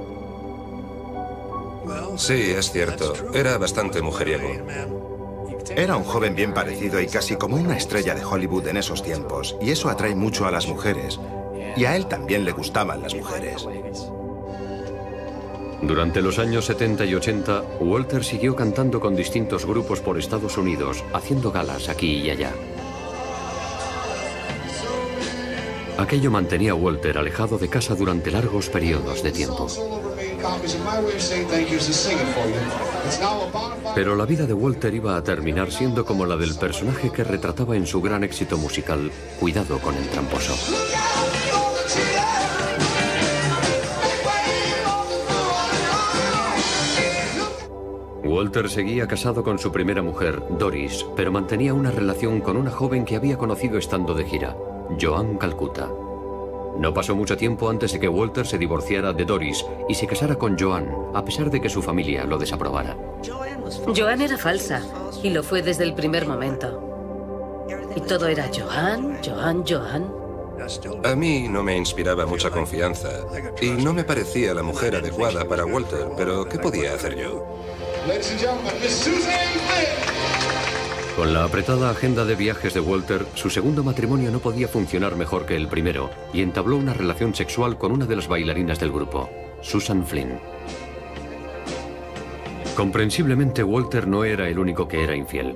Sí, es cierto. Era bastante mujeriego. Era un joven bien parecido y casi como una estrella de Hollywood en esos tiempos, y eso atrae mucho a las mujeres. Y a él también le gustaban las mujeres. Durante los años 70 y 80, Walter siguió cantando con distintos grupos por Estados Unidos, haciendo galas aquí y allá. Aquello mantenía a Walter alejado de casa durante largos periodos de tiempo. Pero la vida de Walter iba a terminar siendo como la del personaje que retrataba en su gran éxito musical, Cuidado con el tramposo. Walter seguía casado con su primera mujer, Doris, pero mantenía una relación con una joven que había conocido estando de gira, Joan Calcuta. No pasó mucho tiempo antes de que Walter se divorciara de Doris y se casara con Joan, a pesar de que su familia lo desaprobara. Joan era falsa, y lo fue desde el primer momento. Y todo era Joan, Joan, Joan. A mí no me inspiraba mucha confianza, y no me parecía la mujer adecuada para Walter, pero ¿qué podía hacer yo? Con la apretada agenda de viajes de Walter, su segundo matrimonio no podía funcionar mejor que el primero y entabló una relación sexual con una de las bailarinas del grupo, Susan Flynn. Comprensiblemente, Walter no era el único que era infiel.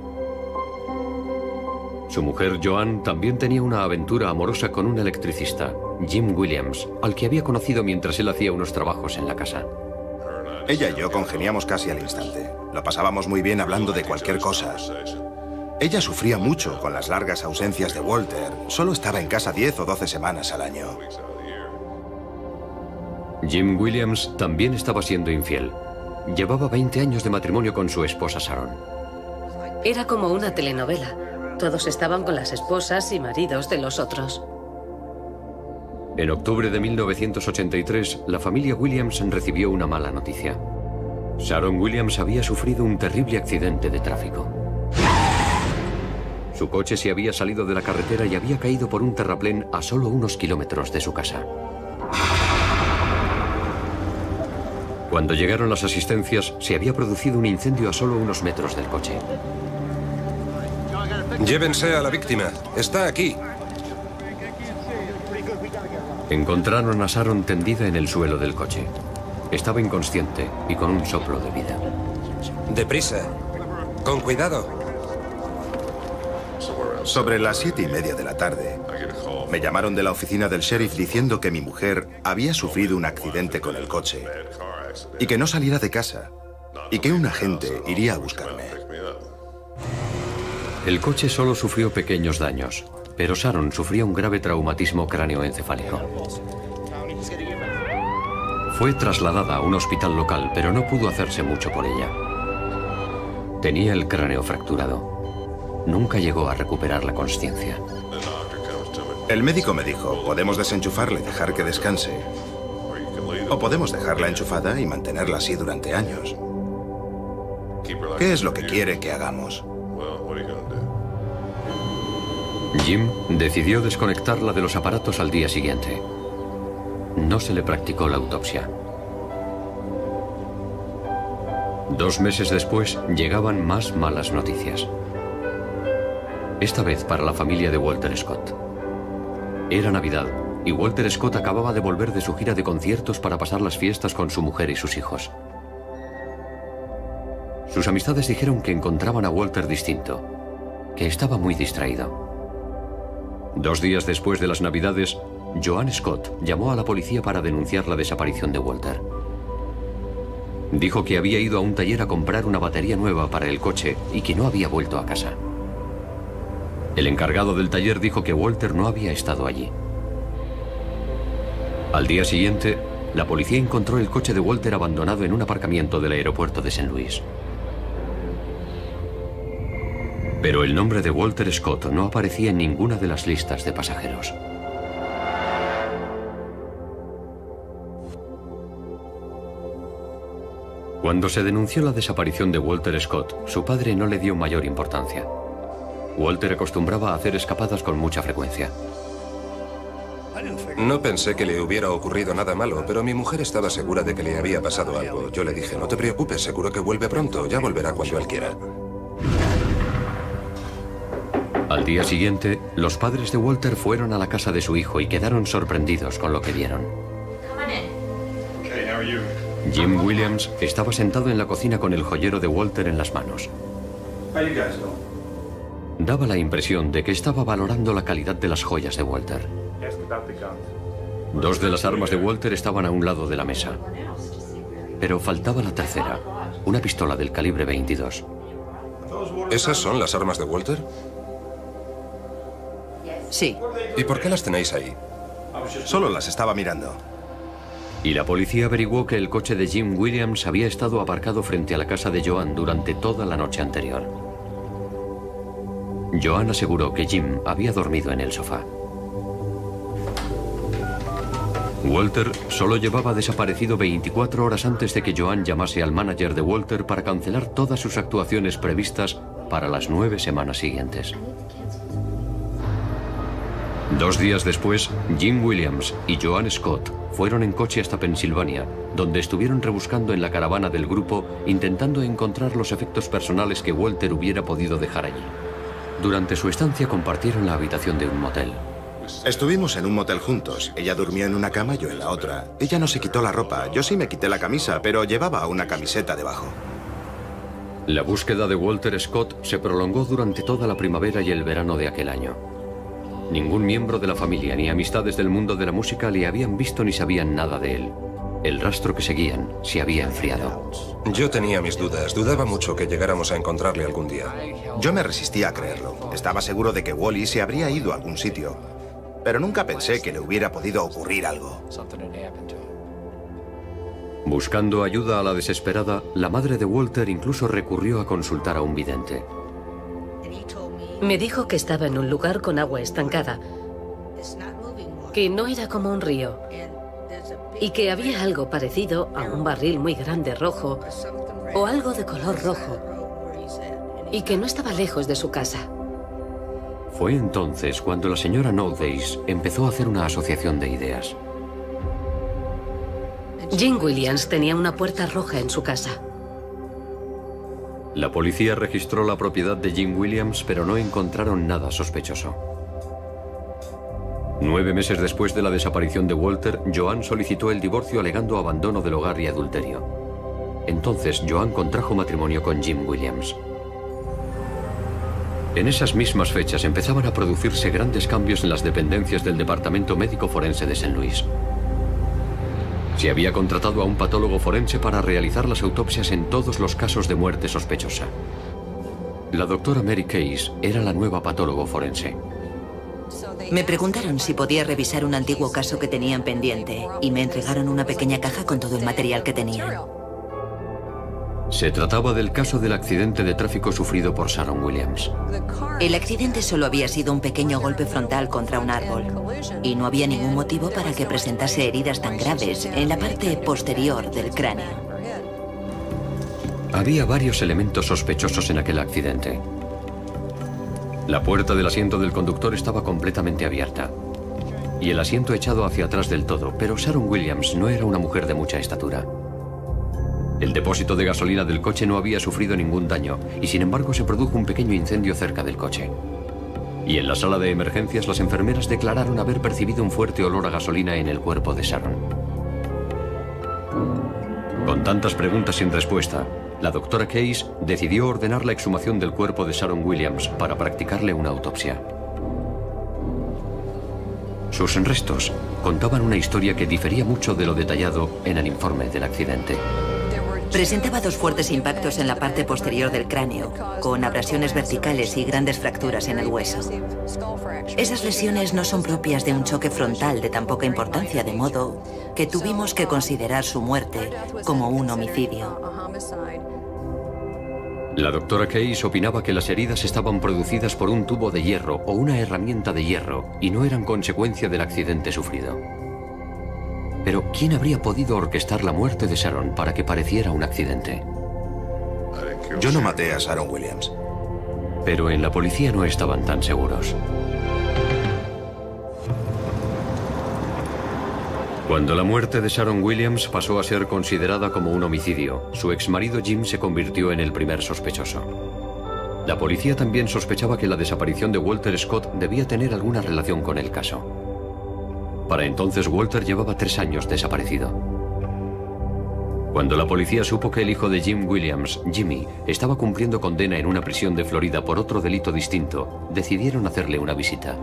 Su mujer, Joan, también tenía una aventura amorosa con un electricista, Jim Williams, al que había conocido mientras él hacía unos trabajos en la casa. Ella y yo congeniamos casi al instante. Lo pasábamos muy bien hablando de cualquier cosa. Ella sufría mucho con las largas ausencias de Walter. Solo estaba en casa 10 o 12 semanas al año. Jim Williams también estaba siendo infiel. Llevaba 20 años de matrimonio con su esposa Sharon. Era como una telenovela. Todos estaban con las esposas y maridos de los otros. En octubre de 1983, la familia Williams recibió una mala noticia. Sharon Williams había sufrido un terrible accidente de tráfico. Su coche se había salido de la carretera y había caído por un terraplén a solo unos kilómetros de su casa. Cuando llegaron las asistencias, se había producido un incendio a solo unos metros del coche. Llévense a la víctima. Está aquí. Encontraron a Sharon tendida en el suelo del coche. Estaba inconsciente y con un soplo de vida. Deprisa. Con cuidado. Sobre las 7:30 de la tarde, me llamaron de la oficina del sheriff diciendo que mi mujer había sufrido un accidente con el coche y que no saliera de casa y que un agente iría a buscarme. El coche solo sufrió pequeños daños, pero Sharon sufría un grave traumatismo cráneoencefálico. Fue trasladada a un hospital local, pero no pudo hacerse mucho por ella. Tenía el cráneo fracturado. Nunca llegó a recuperar la consciencia. El médico me dijo, podemos desenchufarla y dejar que descanse. O podemos dejarla enchufada y mantenerla así durante años. ¿Qué es lo que quiere que hagamos? Jim decidió desconectarla de los aparatos al día siguiente. No se le practicó la autopsia. 2 meses después llegaban más malas noticias. Esta vez para la familia de Walter Scott. Era Navidad y Walter Scott acababa de volver de su gira de conciertos para pasar las fiestas con su mujer y sus hijos. Sus amistades dijeron que encontraban a Walter distinto, que estaba muy distraído. 2 días después de las Navidades, Joan Scott llamó a la policía para denunciar la desaparición de Walter. Dijo que había ido a un taller a comprar una batería nueva para el coche y que no había vuelto a casa. El encargado del taller dijo que Walter no había estado allí. Al día siguiente, la policía encontró el coche de Walter abandonado en un aparcamiento del aeropuerto de St. Louis. Pero el nombre de Walter Scott no aparecía en ninguna de las listas de pasajeros. Cuando se denunció la desaparición de Walter Scott, su padre no le dio mayor importancia. Walter acostumbraba a hacer escapadas con mucha frecuencia. No pensé que le hubiera ocurrido nada malo, pero mi mujer estaba segura de que le había pasado algo. Yo le dije, no te preocupes, seguro que vuelve pronto, ya volverá cuando él quiera. Al día siguiente, los padres de Walter fueron a la casa de su hijo y quedaron sorprendidos con lo que vieron. Jim Williams estaba sentado en la cocina con el joyero de Walter en las manos. Daba la impresión de que estaba valorando la calidad de las joyas de Walter. 2 de las armas de Walter estaban a un lado de la mesa. Pero faltaba la tercera, una pistola del calibre 22. ¿Esas son las armas de Walter? Sí. ¿Y por qué las tenéis ahí? Solo las estaba mirando. Y la policía averiguó que el coche de Jim Williams había estado aparcado frente a la casa de Joan durante toda la noche anterior. Joan aseguró que Jim había dormido en el sofá. Walter solo llevaba desaparecido 24 horas antes de que Joan llamase al manager de Walter para cancelar todas sus actuaciones previstas para las 9 semanas siguientes. 2 días después, Jim Williams y Joan Scott fueron en coche hasta Pensilvania, donde estuvieron rebuscando en la caravana del grupo intentando encontrar los efectos personales que Walter hubiera podido dejar allí. Durante su estancia compartieron la habitación de un motel. Estuvimos en un motel juntos. Ella durmió en una cama, yo en la otra. Ella no se quitó la ropa. Yo sí me quité la camisa, pero llevaba una camiseta debajo. La búsqueda de Walter Scott se prolongó durante toda la primavera y el verano de aquel año. Ningún miembro de la familia ni amistades del mundo de la música le habían visto ni sabían nada de él. El rastro que seguían se había enfriado. Yo tenía mis dudas. Dudaba mucho que llegáramos a encontrarle algún día. Yo me resistía a creerlo. Estaba seguro de que Wally se habría ido a algún sitio. Pero nunca pensé que le hubiera podido ocurrir algo. Buscando ayuda a la desesperada, la madre de Walter incluso recurrió a consultar a un vidente. Me dijo que estaba en un lugar con agua estancada, que no era como un río, y que había algo parecido a un barril muy grande rojo, o algo de color rojo, y que no estaba lejos de su casa. Fue entonces cuando la señora Nowdays empezó a hacer una asociación de ideas. Jim Williams tenía una puerta roja en su casa. La policía registró la propiedad de Jim Williams, pero no encontraron nada sospechoso. 9 meses después de la desaparición de Walter, Joan solicitó el divorcio alegando abandono del hogar y adulterio. Entonces, Joan contrajo matrimonio con Jim Williams. En esas mismas fechas empezaban a producirse grandes cambios en las dependencias del Departamento Médico Forense de St. Louis. Se había contratado a un patólogo forense para realizar las autopsias en todos los casos de muerte sospechosa. La doctora Mary Case era la nueva patólogo forense. Me preguntaron si podía revisar un antiguo caso que tenían pendiente y me entregaron una pequeña caja con todo el material que tenían. Se trataba del caso del accidente de tráfico sufrido por Sharon Williams. El accidente solo había sido un pequeño golpe frontal contra un árbol y no había ningún motivo para que presentase heridas tan graves en la parte posterior del cráneo. Había varios elementos sospechosos en aquel accidente. La puerta del asiento del conductor estaba completamente abierta y el asiento echado hacia atrás del todo, pero Sharon Williams no era una mujer de mucha estatura. El depósito de gasolina del coche no había sufrido ningún daño y sin embargo se produjo un pequeño incendio cerca del coche. Y en la sala de emergencias las enfermeras declararon haber percibido un fuerte olor a gasolina en el cuerpo de Sharon. Con tantas preguntas sin respuesta, la doctora Case decidió ordenar la exhumación del cuerpo de Sharon Williams para practicarle una autopsia. Sus restos contaban una historia que difería mucho de lo detallado en el informe del accidente. Presentaba 2 fuertes impactos en la parte posterior del cráneo, con abrasiones verticales y grandes fracturas en el hueso. Esas lesiones no son propias de un choque frontal de tan poca importancia, de modo que tuvimos que considerar su muerte como un homicidio. La doctora Case opinaba que las heridas estaban producidas por un tubo de hierro o una herramienta de hierro y no eran consecuencia del accidente sufrido. Pero ¿quién habría podido orquestar la muerte de Sharon para que pareciera un accidente? Yo no maté a Sharon Williams. Pero en la policía no estaban tan seguros. Cuando la muerte de Sharon Williams pasó a ser considerada como un homicidio, su exmarido Jim se convirtió en el primer sospechoso. La policía también sospechaba que la desaparición de Walter Scott debía tener alguna relación con el caso. Para entonces Walter llevaba 3 años desaparecido. Cuando la policía supo que el hijo de Jim Williams, Jimmy, estaba cumpliendo condena en una prisión de Florida por otro delito distinto, decidieron hacerle una visita.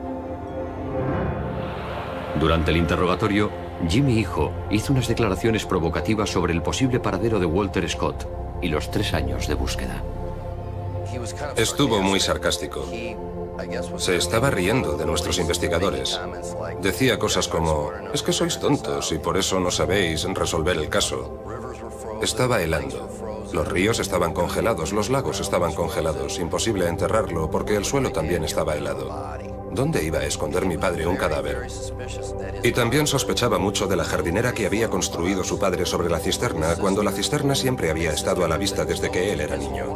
Durante el interrogatorio, Jimmy hijo hizo unas declaraciones provocativas sobre el posible paradero de Walter Scott y los 3 años de búsqueda. Estuvo muy sarcástico. Se estaba riendo de nuestros investigadores. Decía cosas como, es que sois tontos y por eso no sabéis resolver el caso. Estaba helando. Los ríos estaban congelados, los lagos estaban congelados. Imposible enterrarlo porque el suelo también estaba helado. ¿Dónde iba a esconder mi padre un cadáver? Y también sospechaba mucho de la jardinera que había construido su padre sobre la cisterna, cuando la cisterna siempre había estado a la vista desde que él era niño.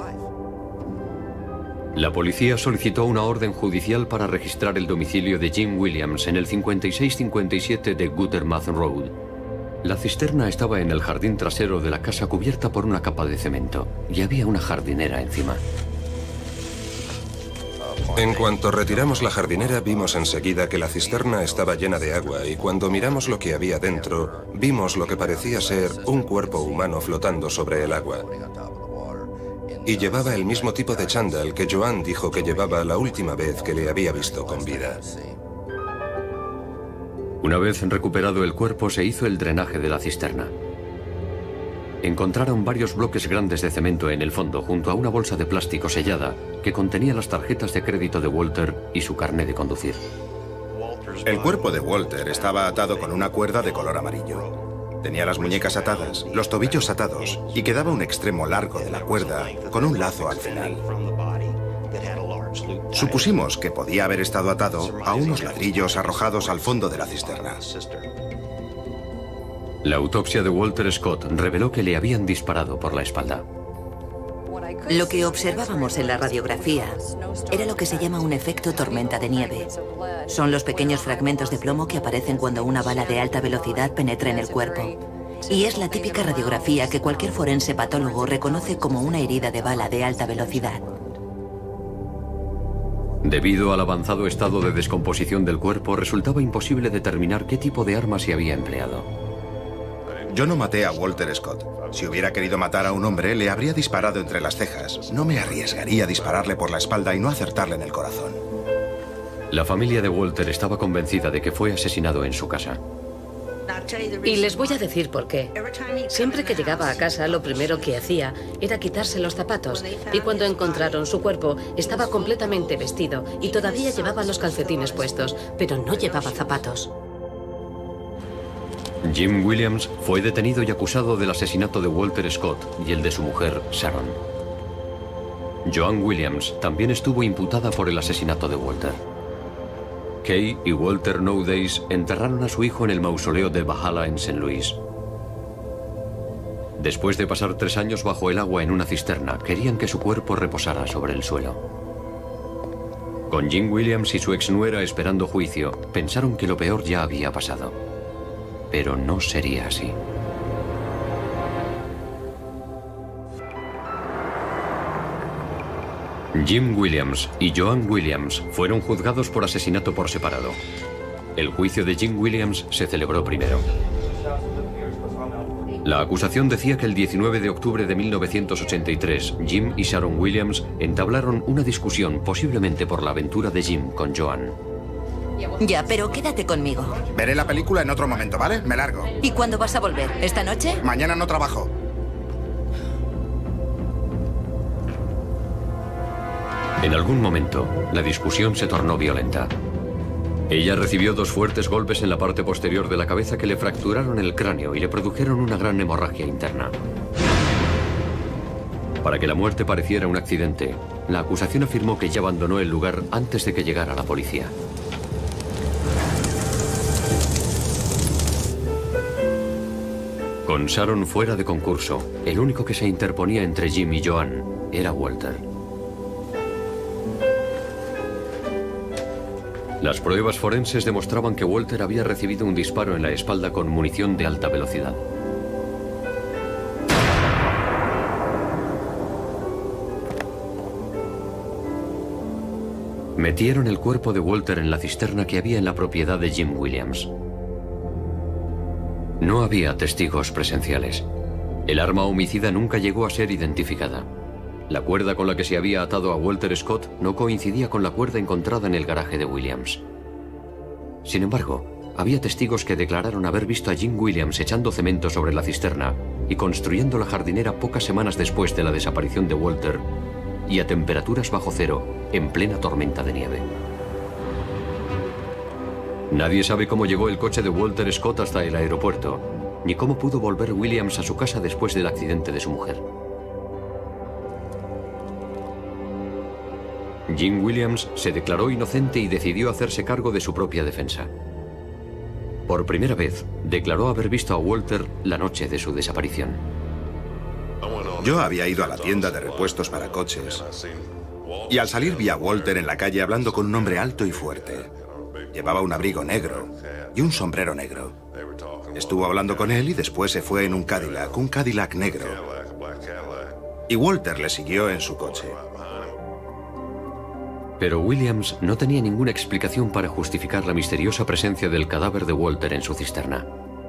La policía solicitó una orden judicial para registrar el domicilio de Jim Williams en el 5657 de Guttermouth Road. La cisterna estaba en el jardín trasero de la casa cubierta por una capa de cemento y había una jardinera encima. En cuanto retiramos la jardinera, vimos enseguida que la cisterna estaba llena de agua y cuando miramos lo que había dentro, vimos lo que parecía ser un cuerpo humano flotando sobre el agua. Y llevaba el mismo tipo de chándal que Joan dijo que llevaba la última vez que le había visto con vida. Una vez recuperado el cuerpo, se hizo el drenaje de la cisterna. Encontraron varios bloques grandes de cemento en el fondo, junto a una bolsa de plástico sellada que contenía las tarjetas de crédito de Walter y su carné de conducir. El cuerpo de Walter estaba atado con una cuerda de color amarillo. Tenía las muñecas atadas, los tobillos atados y quedaba un extremo largo de la cuerda con un lazo al final. Supusimos que podía haber estado atado a unos ladrillos arrojados al fondo de la cisterna. La autopsia de Walter Scott reveló que le habían disparado por la espalda. Lo que observábamos en la radiografía era lo que se llama un efecto tormenta de nieve. Son los pequeños fragmentos de plomo que aparecen cuando una bala de alta velocidad penetra en el cuerpo. Y es la típica radiografía que cualquier forense patólogo reconoce como una herida de bala de alta velocidad. Debido al avanzado estado de descomposición del cuerpo, resultaba imposible determinar qué tipo de arma se había empleado. Yo no maté a Walter Scott. Si hubiera querido matar a un hombre, le habría disparado entre las cejas. No me arriesgaría a dispararle por la espalda y no acertarle en el corazón. La familia de Walter estaba convencida de que fue asesinado en su casa. Y les voy a decir por qué. Siempre que llegaba a casa, lo primero que hacía era quitarse los zapatos. Y cuando encontraron su cuerpo, estaba completamente vestido y todavía llevaba los calcetines puestos, pero no llevaba zapatos. Jim Williams fue detenido y acusado del asesinato de Walter Scott y el de su mujer, Sharon. Joan Williams también estuvo imputada por el asesinato de Walter. Kay y Walter Nowdays enterraron a su hijo en el mausoleo de Valhalla en St. Louis. Después de pasar 3 años bajo el agua en una cisterna, querían que su cuerpo reposara sobre el suelo. Con Jim Williams y su exnuera esperando juicio, pensaron que lo peor ya había pasado. Pero no sería así. Jim Williams y Joan Williams fueron juzgados por asesinato por separado. El juicio de Jim Williams se celebró primero. La acusación decía que el 19 de octubre de 1983, Jim y Sharon Williams entablaron una discusión, posiblemente por la aventura de Jim con Joan. Ya, pero quédate conmigo. Veré la película en otro momento, ¿vale? Me largo. ¿Y cuándo vas a volver? ¿Esta noche? Mañana no trabajo. En algún momento, la discusión se tornó violenta. Ella recibió 2 fuertes golpes en la parte posterior de la cabeza que le fracturaron el cráneo y le produjeron una gran hemorragia interna. Para que la muerte pareciera un accidente, la acusación afirmó que ella abandonó el lugar antes de que llegara la policía. Con Sharon fuera de concurso, el único que se interponía entre Jim y Joan era Walter. Las pruebas forenses demostraban que Walter había recibido un disparo en la espalda con munición de alta velocidad. Metieron el cuerpo de Walter en la cisterna que había en la propiedad de Jim Williams. No había testigos presenciales. El arma homicida nunca llegó a ser identificada. La cuerda con la que se había atado a Walter Scott no coincidía con la cuerda encontrada en el garaje de Williams. Sin embargo, había testigos que declararon haber visto a Jim Williams echando cemento sobre la cisterna y construyendo la jardinera pocas semanas después de la desaparición de Walter y a temperaturas bajo cero en plena tormenta de nieve. Nadie sabe cómo llegó el coche de Walter Scott hasta el aeropuerto, ni cómo pudo volver Williams a su casa después del accidente de su mujer. Jim Williams se declaró inocente y decidió hacerse cargo de su propia defensa. Por primera vez, declaró haber visto a Walter la noche de su desaparición. Yo había ido a la tienda de repuestos para coches y al salir vi a Walter en la calle hablando con un hombre alto y fuerte. Llevaba un abrigo negro y un sombrero negro. Estuvo hablando con él y después se fue en un Cadillac negro. Y Walter le siguió en su coche. Pero Williams no tenía ninguna explicación para justificar la misteriosa presencia del cadáver de Walter en su cisterna.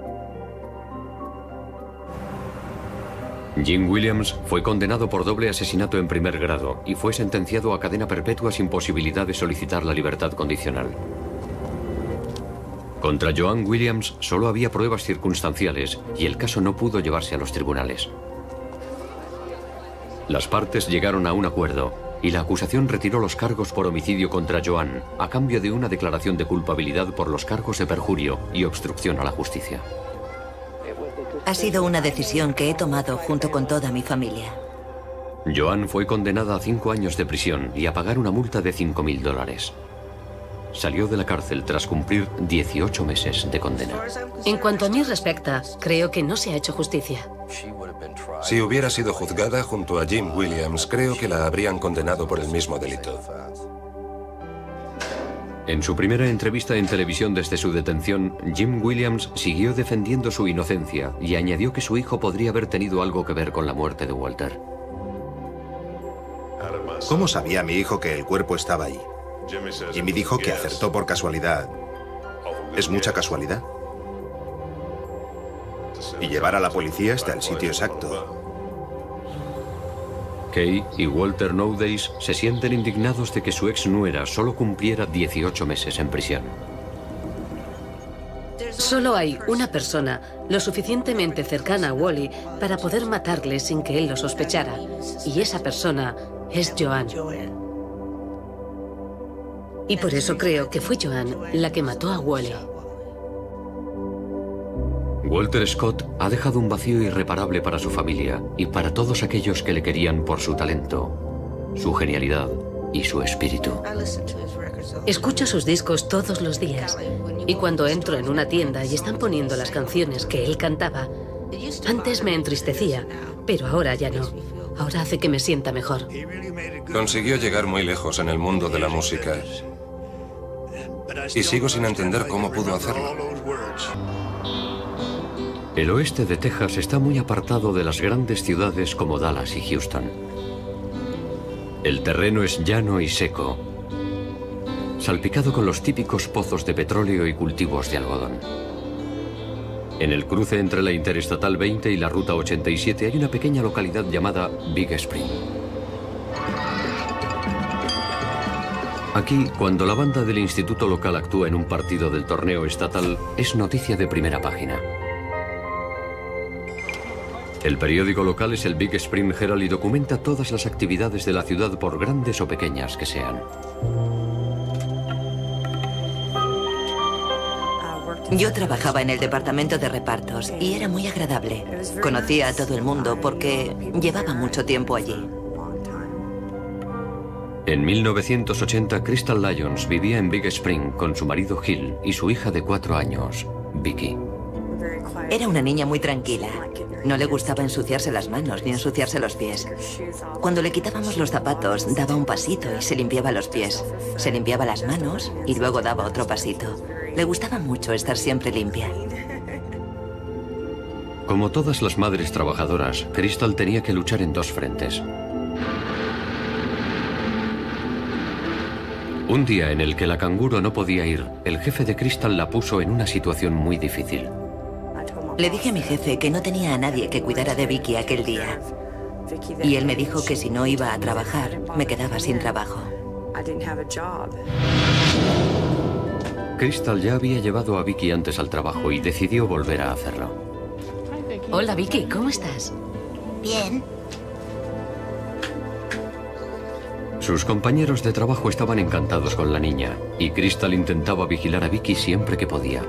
Jim Williams fue condenado por doble asesinato en primer grado y fue sentenciado a cadena perpetua sin posibilidad de solicitar la libertad condicional. Contra Joan Williams solo había pruebas circunstanciales y el caso no pudo llevarse a los tribunales. Las partes llegaron a un acuerdo y la acusación retiró los cargos por homicidio contra Joan a cambio de una declaración de culpabilidad por los cargos de perjurio y obstrucción a la justicia. Ha sido una decisión que he tomado junto con toda mi familia. Joan fue condenada a 5 años de prisión y a pagar una multa de $5.000. Salió de la cárcel tras cumplir 18 meses de condena. En cuanto a mí respecta, creo que no se ha hecho justicia. Si hubiera sido juzgada junto a Jim Williams, creo que la habrían condenado por el mismo delito. En su primera entrevista en televisión desde su detención, Jim Williams siguió defendiendo su inocencia y añadió que su hijo podría haber tenido algo que ver con la muerte de Walter. ¿Cómo sabía mi hijo que el cuerpo estaba ahí? Jimmy dijo que acertó por casualidad. ¿Es mucha casualidad? Y llevar a la policía hasta el sitio exacto. Kay y Walter Nowdays se sienten indignados de que su ex nuera solo cumpliera 18 meses en prisión. Solo hay una persona lo suficientemente cercana a Wally para poder matarle sin que él lo sospechara. Y esa persona es Joan. Y por eso creo que fue Joan la que mató a Wally. Walter Scott ha dejado un vacío irreparable para su familia y para todos aquellos que le querían por su talento, su genialidad y su espíritu. Escucho sus discos todos los días y cuando entro en una tienda y están poniendo las canciones que él cantaba, antes me entristecía, pero ahora ya no. Ahora hace que me sienta mejor. Consiguió llegar muy lejos en el mundo de la música y sigo sin entender cómo pudo hacerlo. El oeste de Texas está muy apartado de las grandes ciudades como Dallas y Houston. El terreno es llano y seco, salpicado con los típicos pozos de petróleo y cultivos de algodón. En el cruce entre la Interestatal 20 y la Ruta 87 hay una pequeña localidad llamada Big Spring. Aquí, cuando la banda del instituto local actúa en un partido del torneo estatal, es noticia de primera página. El periódico local es el Big Spring Herald y documenta todas las actividades de la ciudad, por grandes o pequeñas que sean. Yo trabajaba en el departamento de repartos y era muy agradable. Conocía a todo el mundo porque llevaba mucho tiempo allí. En 1980, Crystal Lyons vivía en Big Spring con su marido Gil y su hija de 4 años, Vicky. Era una niña muy tranquila. No le gustaba ensuciarse las manos ni ensuciarse los pies. Cuando le quitábamos los zapatos, daba un pasito y se limpiaba los pies. Se limpiaba las manos y luego daba otro pasito. Le gustaba mucho estar siempre limpia. Como todas las madres trabajadoras, Crystal tenía que luchar en 2 frentes. Un día en el que la canguro no podía ir, el jefe de Crystal la puso en una situación muy difícil. Le dije a mi jefe que no tenía a nadie que cuidara de Vicky aquel día. Y él me dijo que si no iba a trabajar, me quedaba sin trabajo. Crystal ya había llevado a Vicky antes al trabajo y decidió volver a hacerlo. Hola Vicky, ¿cómo estás? Bien. Sus compañeros de trabajo estaban encantados con la niña y Crystal intentaba vigilar a Vicky siempre que podía.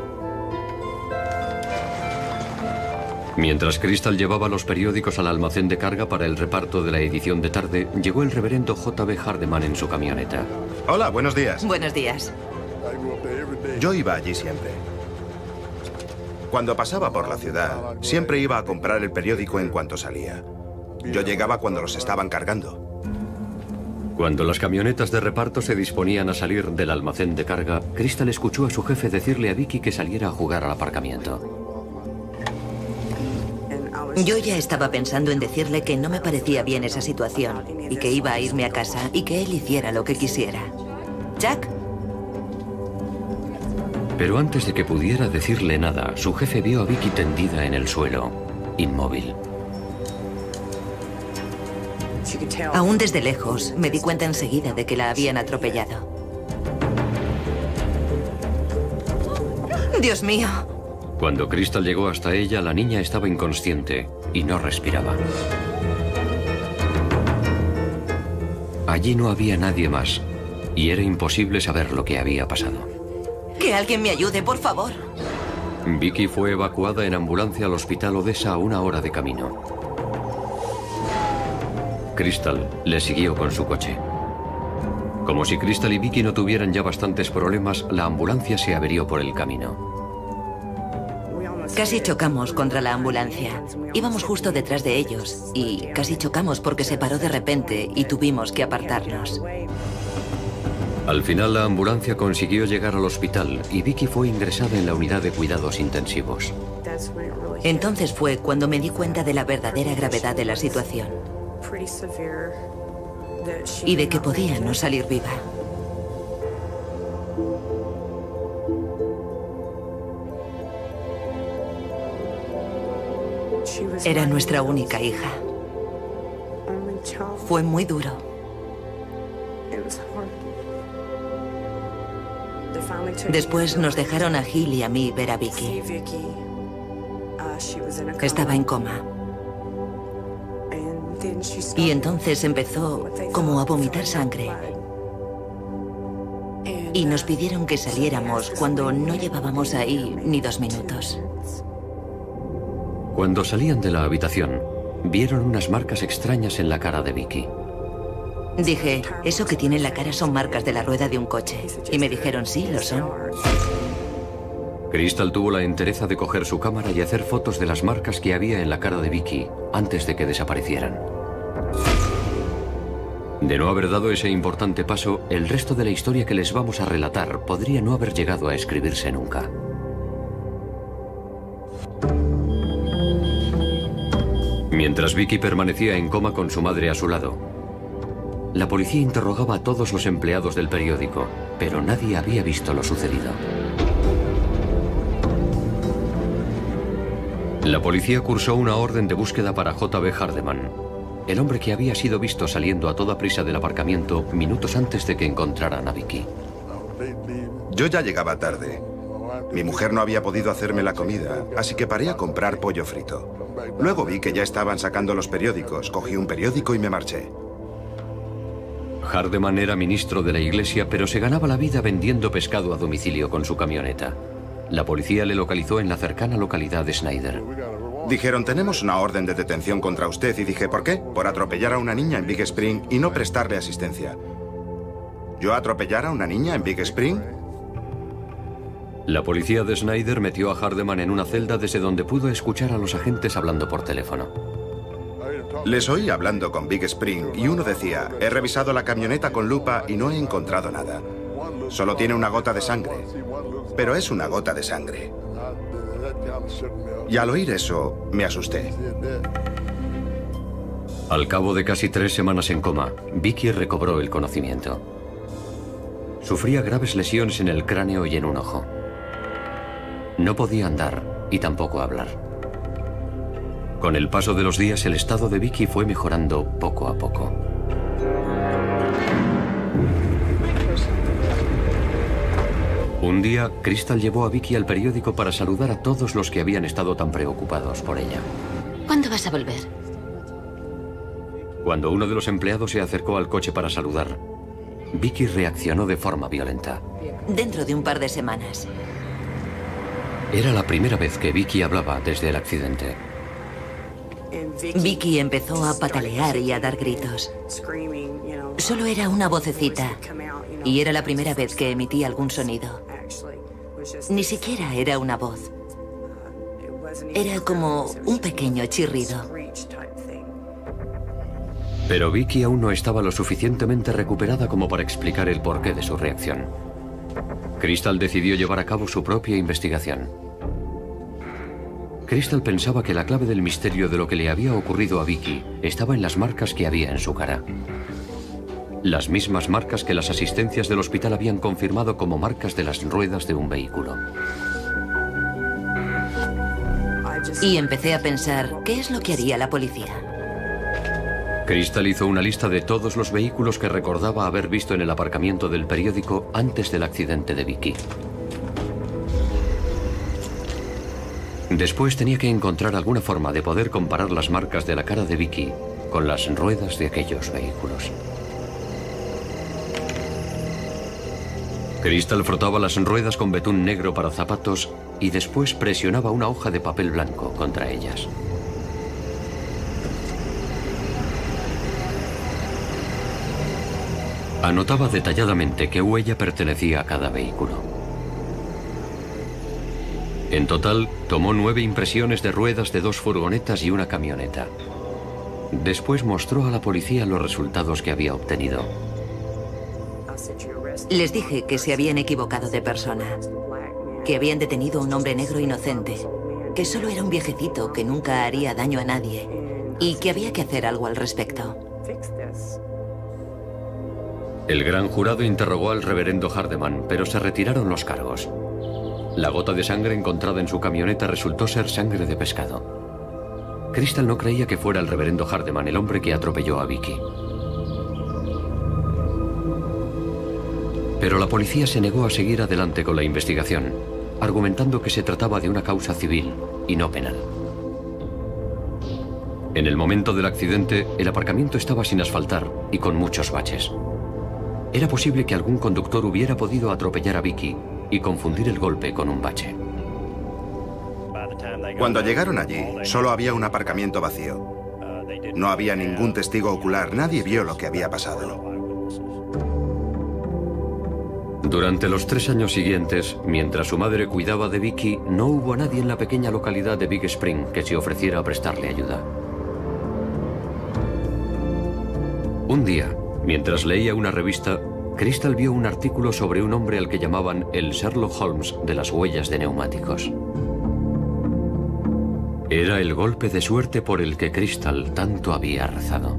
Mientras Crystal llevaba los periódicos al almacén de carga para el reparto de la edición de tarde, llegó el reverendo J.B. Hardeman en su camioneta. Hola, buenos días. Buenos días. Yo iba allí siempre. Cuando pasaba por la ciudad, siempre iba a comprar el periódico en cuanto salía. Yo llegaba cuando los estaban cargando. Cuando las camionetas de reparto se disponían a salir del almacén de carga, Crystal escuchó a su jefe decirle a Vicky que saliera a jugar al aparcamiento. Yo ya estaba pensando en decirle que no me parecía bien esa situación y que iba a irme a casa y que él hiciera lo que quisiera. ¿Jack? Pero antes de que pudiera decirle nada, su jefe vio a Vicky tendida en el suelo, inmóvil. Aún desde lejos, me di cuenta enseguida de que la habían atropellado. ¡Dios mío! Cuando Crystal llegó hasta ella, la niña estaba inconsciente y no respiraba. Allí no había nadie más y era imposible saber lo que había pasado. ¡Que alguien me ayude, por favor! Vicky fue evacuada en ambulancia al hospital Odessa a 1 hora de camino. Crystal le siguió con su coche. Como si Crystal y Vicky no tuvieran ya bastantes problemas, la ambulancia se averió por el camino. Casi chocamos contra la ambulancia. Íbamos justo detrás de ellos y casi chocamos porque se paró de repente y tuvimos que apartarnos. Al final la ambulancia consiguió llegar al hospital y Vicky fue ingresada en la unidad de cuidados intensivos. Entonces fue cuando me di cuenta de la verdadera gravedad de la situación y de que podía no salir viva. Era nuestra única hija. Fue muy duro. Después nos dejaron a Gil y a mí ver a Vicky. Estaba en coma. Y entonces empezó como a vomitar sangre. Y nos pidieron que saliéramos cuando no llevábamos ahí ni 2 minutos. Cuando salían de la habitación, vieron unas marcas extrañas en la cara de Vicky. Dije, eso que tiene en la cara son marcas de la rueda de un coche. Y me dijeron, sí, lo son. Crystal tuvo la entereza de coger su cámara y hacer fotos de las marcas que había en la cara de Vicky antes de que desaparecieran. De no haber dado ese importante paso, el resto de la historia que les vamos a relatar podría no haber llegado a escribirse nunca. Mientras Vicky permanecía en coma con su madre a su lado, la policía interrogaba a todos los empleados del periódico, pero nadie había visto lo sucedido. La policía cursó una orden de búsqueda para J.B. Hardeman, el hombre que había sido visto saliendo a toda prisa del aparcamiento minutos antes de que encontraran a Vicky. Yo ya llegaba tarde. Mi mujer no había podido hacerme la comida, así que paré a comprar pollo frito. Luego vi que ya estaban sacando los periódicos, cogí un periódico y me marché. Hardeman era ministro de la iglesia, pero se ganaba la vida vendiendo pescado a domicilio con su camioneta. La policía le localizó en la cercana localidad de Snyder. Dijeron, tenemos una orden de detención contra usted. Y dije, ¿por qué? Por atropellar a una niña en Big Spring y no prestarle asistencia. ¿Yo atropellar a una niña en Big Spring? La policía de Snyder metió a Hardeman en una celda desde donde pudo escuchar a los agentes hablando por teléfono. Les oí hablando con Big Spring y uno decía, he revisado la camioneta con lupa y no he encontrado nada. Solo tiene una gota de sangre. Pero es una gota de sangre. Y al oír eso, me asusté. Al cabo de casi 3 semanas en coma, Vicky recobró el conocimiento. Sufría graves lesiones en el cráneo y en un ojo. No podía andar y tampoco hablar. Con el paso de los días, el estado de Vicky fue mejorando poco a poco. Un día, Crystal llevó a Vicky al periódico para saludar a todos los que habían estado tan preocupados por ella. ¿Cuándo vas a volver? Cuando uno de los empleados se acercó al coche para saludar, Vicky reaccionó de forma violenta. Dentro de un par de semanas. Era la primera vez que Vicky hablaba desde el accidente. Vicky empezó a patalear y a dar gritos. Solo era una vocecita. Y era la primera vez que emitía algún sonido. Ni siquiera era una voz. Era como un pequeño chirrido. Pero Vicky aún no estaba lo suficientemente recuperada como para explicar el porqué de su reacción. Crystal decidió llevar a cabo su propia investigación. Crystal pensaba que la clave del misterio de lo que le había ocurrido a Vicky estaba en las marcas que había en su cara. Las mismas marcas que las asistencias del hospital habían confirmado como marcas de las ruedas de un vehículo. Y empecé a pensar, ¿qué es lo que haría la policía? Crystal hizo una lista de todos los vehículos que recordaba haber visto en el aparcamiento del periódico antes del accidente de Vicky. Después tenía que encontrar alguna forma de poder comparar las marcas de la cara de Vicky con las ruedas de aquellos vehículos. Crystal frotaba las ruedas con betún negro para zapatos y después presionaba una hoja de papel blanco contra ellas. Anotaba detalladamente qué huella pertenecía a cada vehículo. En total, tomó 9 impresiones de ruedas de 2 furgonetas y una camioneta. Después mostró a la policía los resultados que había obtenido. Les dije que se habían equivocado de persona, que habían detenido a un hombre negro inocente, que solo era un viejecito que nunca haría daño a nadie y que había que hacer algo al respecto. El gran jurado interrogó al reverendo Hardeman, pero se retiraron los cargos. La gota de sangre encontrada en su camioneta resultó ser sangre de pescado. Crystal no creía que fuera el reverendo Hardeman el hombre que atropelló a Vicky. Pero la policía se negó a seguir adelante con la investigación, argumentando que se trataba de una causa civil y no penal. En el momento del accidente, el aparcamiento estaba sin asfaltar y con muchos baches. Era posible que algún conductor hubiera podido atropellar a Vicky y confundir el golpe con un bache. Cuando llegaron allí, solo había un aparcamiento vacío. No había ningún testigo ocular, nadie vio lo que había pasado. Durante los 3 años siguientes, mientras su madre cuidaba de Vicky, no hubo nadie en la pequeña localidad de Big Spring que se ofreciera a prestarle ayuda. Un día, mientras leía una revista, Crystal vio un artículo sobre un hombre al que llamaban el Sherlock Holmes de las huellas de neumáticos. Era el golpe de suerte por el que Crystal tanto había rezado.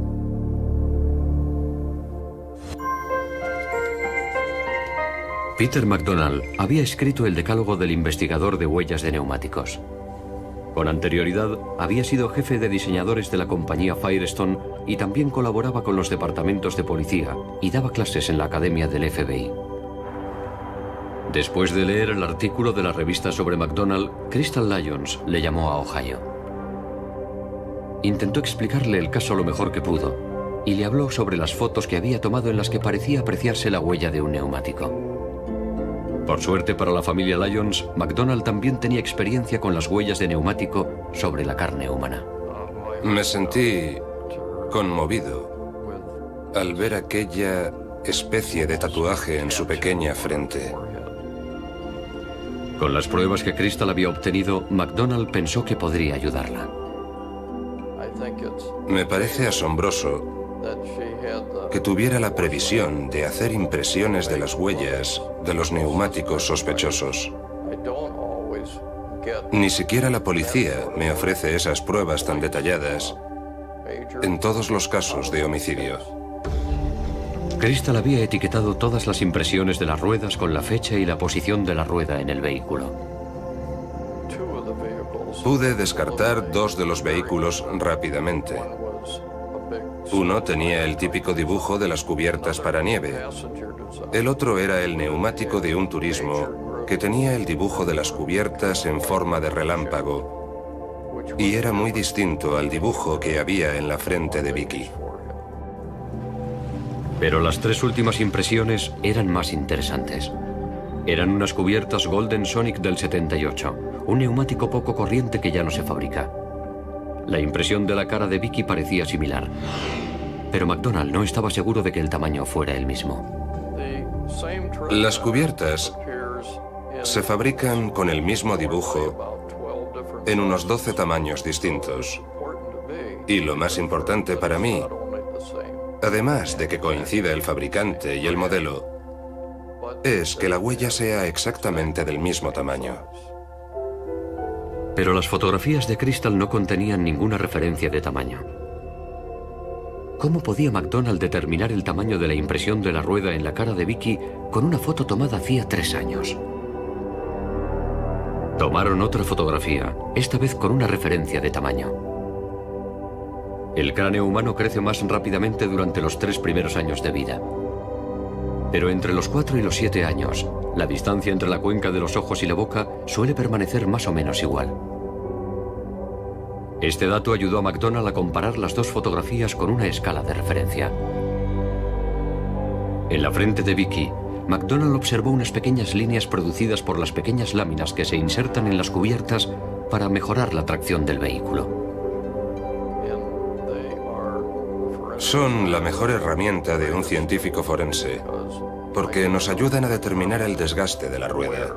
Peter McDonald había escrito el decálogo del investigador de huellas de neumáticos. Con anterioridad, había sido jefe de diseñadores de la compañía Firestone y también colaboraba con los departamentos de policía y daba clases en la academia del FBI. Después de leer el artículo de la revista sobre McDonald, Crystal Lyons le llamó a Ohio. Intentó explicarle el caso lo mejor que pudo y le habló sobre las fotos que había tomado en las que parecía apreciarse la huella de un neumático. Por suerte para la familia Lyons, McDonald también tenía experiencia con las huellas de neumático sobre la carne humana. Me sentí conmovido al ver aquella especie de tatuaje en su pequeña frente. Con las pruebas que Crystal había obtenido, McDonald pensó que podría ayudarla. Me parece asombroso que tuviera la previsión de hacer impresiones de las huellas de los neumáticos sospechosos. Ni siquiera la policía me ofrece esas pruebas tan detalladas en todos los casos de homicidio. Crystal había etiquetado todas las impresiones de las ruedas con la fecha y la posición de la rueda en el vehículo. Pude descartar 2 de los vehículos rápidamente. Uno tenía el típico dibujo de las cubiertas para nieve. El otro era el neumático de un turismo que tenía el dibujo de las cubiertas en forma de relámpago y era muy distinto al dibujo que había en la frente de Vicky. Pero las 3 últimas impresiones eran más interesantes. Eran unas cubiertas Golden Sonic del 78, un neumático poco corriente que ya no se fabrica. La impresión de la cara de Vicky parecía similar, pero McDonald no estaba seguro de que el tamaño fuera el mismo. Las cubiertas se fabrican con el mismo dibujo en unos 12 tamaños distintos. Y lo más importante para mí, además de que coincida el fabricante y el modelo, es que la huella sea exactamente del mismo tamaño. Pero las fotografías de Crystal no contenían ninguna referencia de tamaño. ¿Cómo podía McDonald determinar el tamaño de la impresión de la rueda en la cara de Vicky con una foto tomada hacía 3 años? Tomaron otra fotografía, esta vez con una referencia de tamaño. El cráneo humano crece más rápidamente durante los 3 primeros años de vida. Pero entre los 4 y los 7 años, la distancia entre la cuenca de los ojos y la boca suele permanecer más o menos igual. Este dato ayudó a McDonald a comparar las 2 fotografías con una escala de referencia. En la frente de Vicky, McDonald observó unas pequeñas líneas producidas por las pequeñas láminas que se insertan en las cubiertas para mejorar la tracción del vehículo. Son la mejor herramienta de un científico forense, porque nos ayudan a determinar el desgaste de la rueda.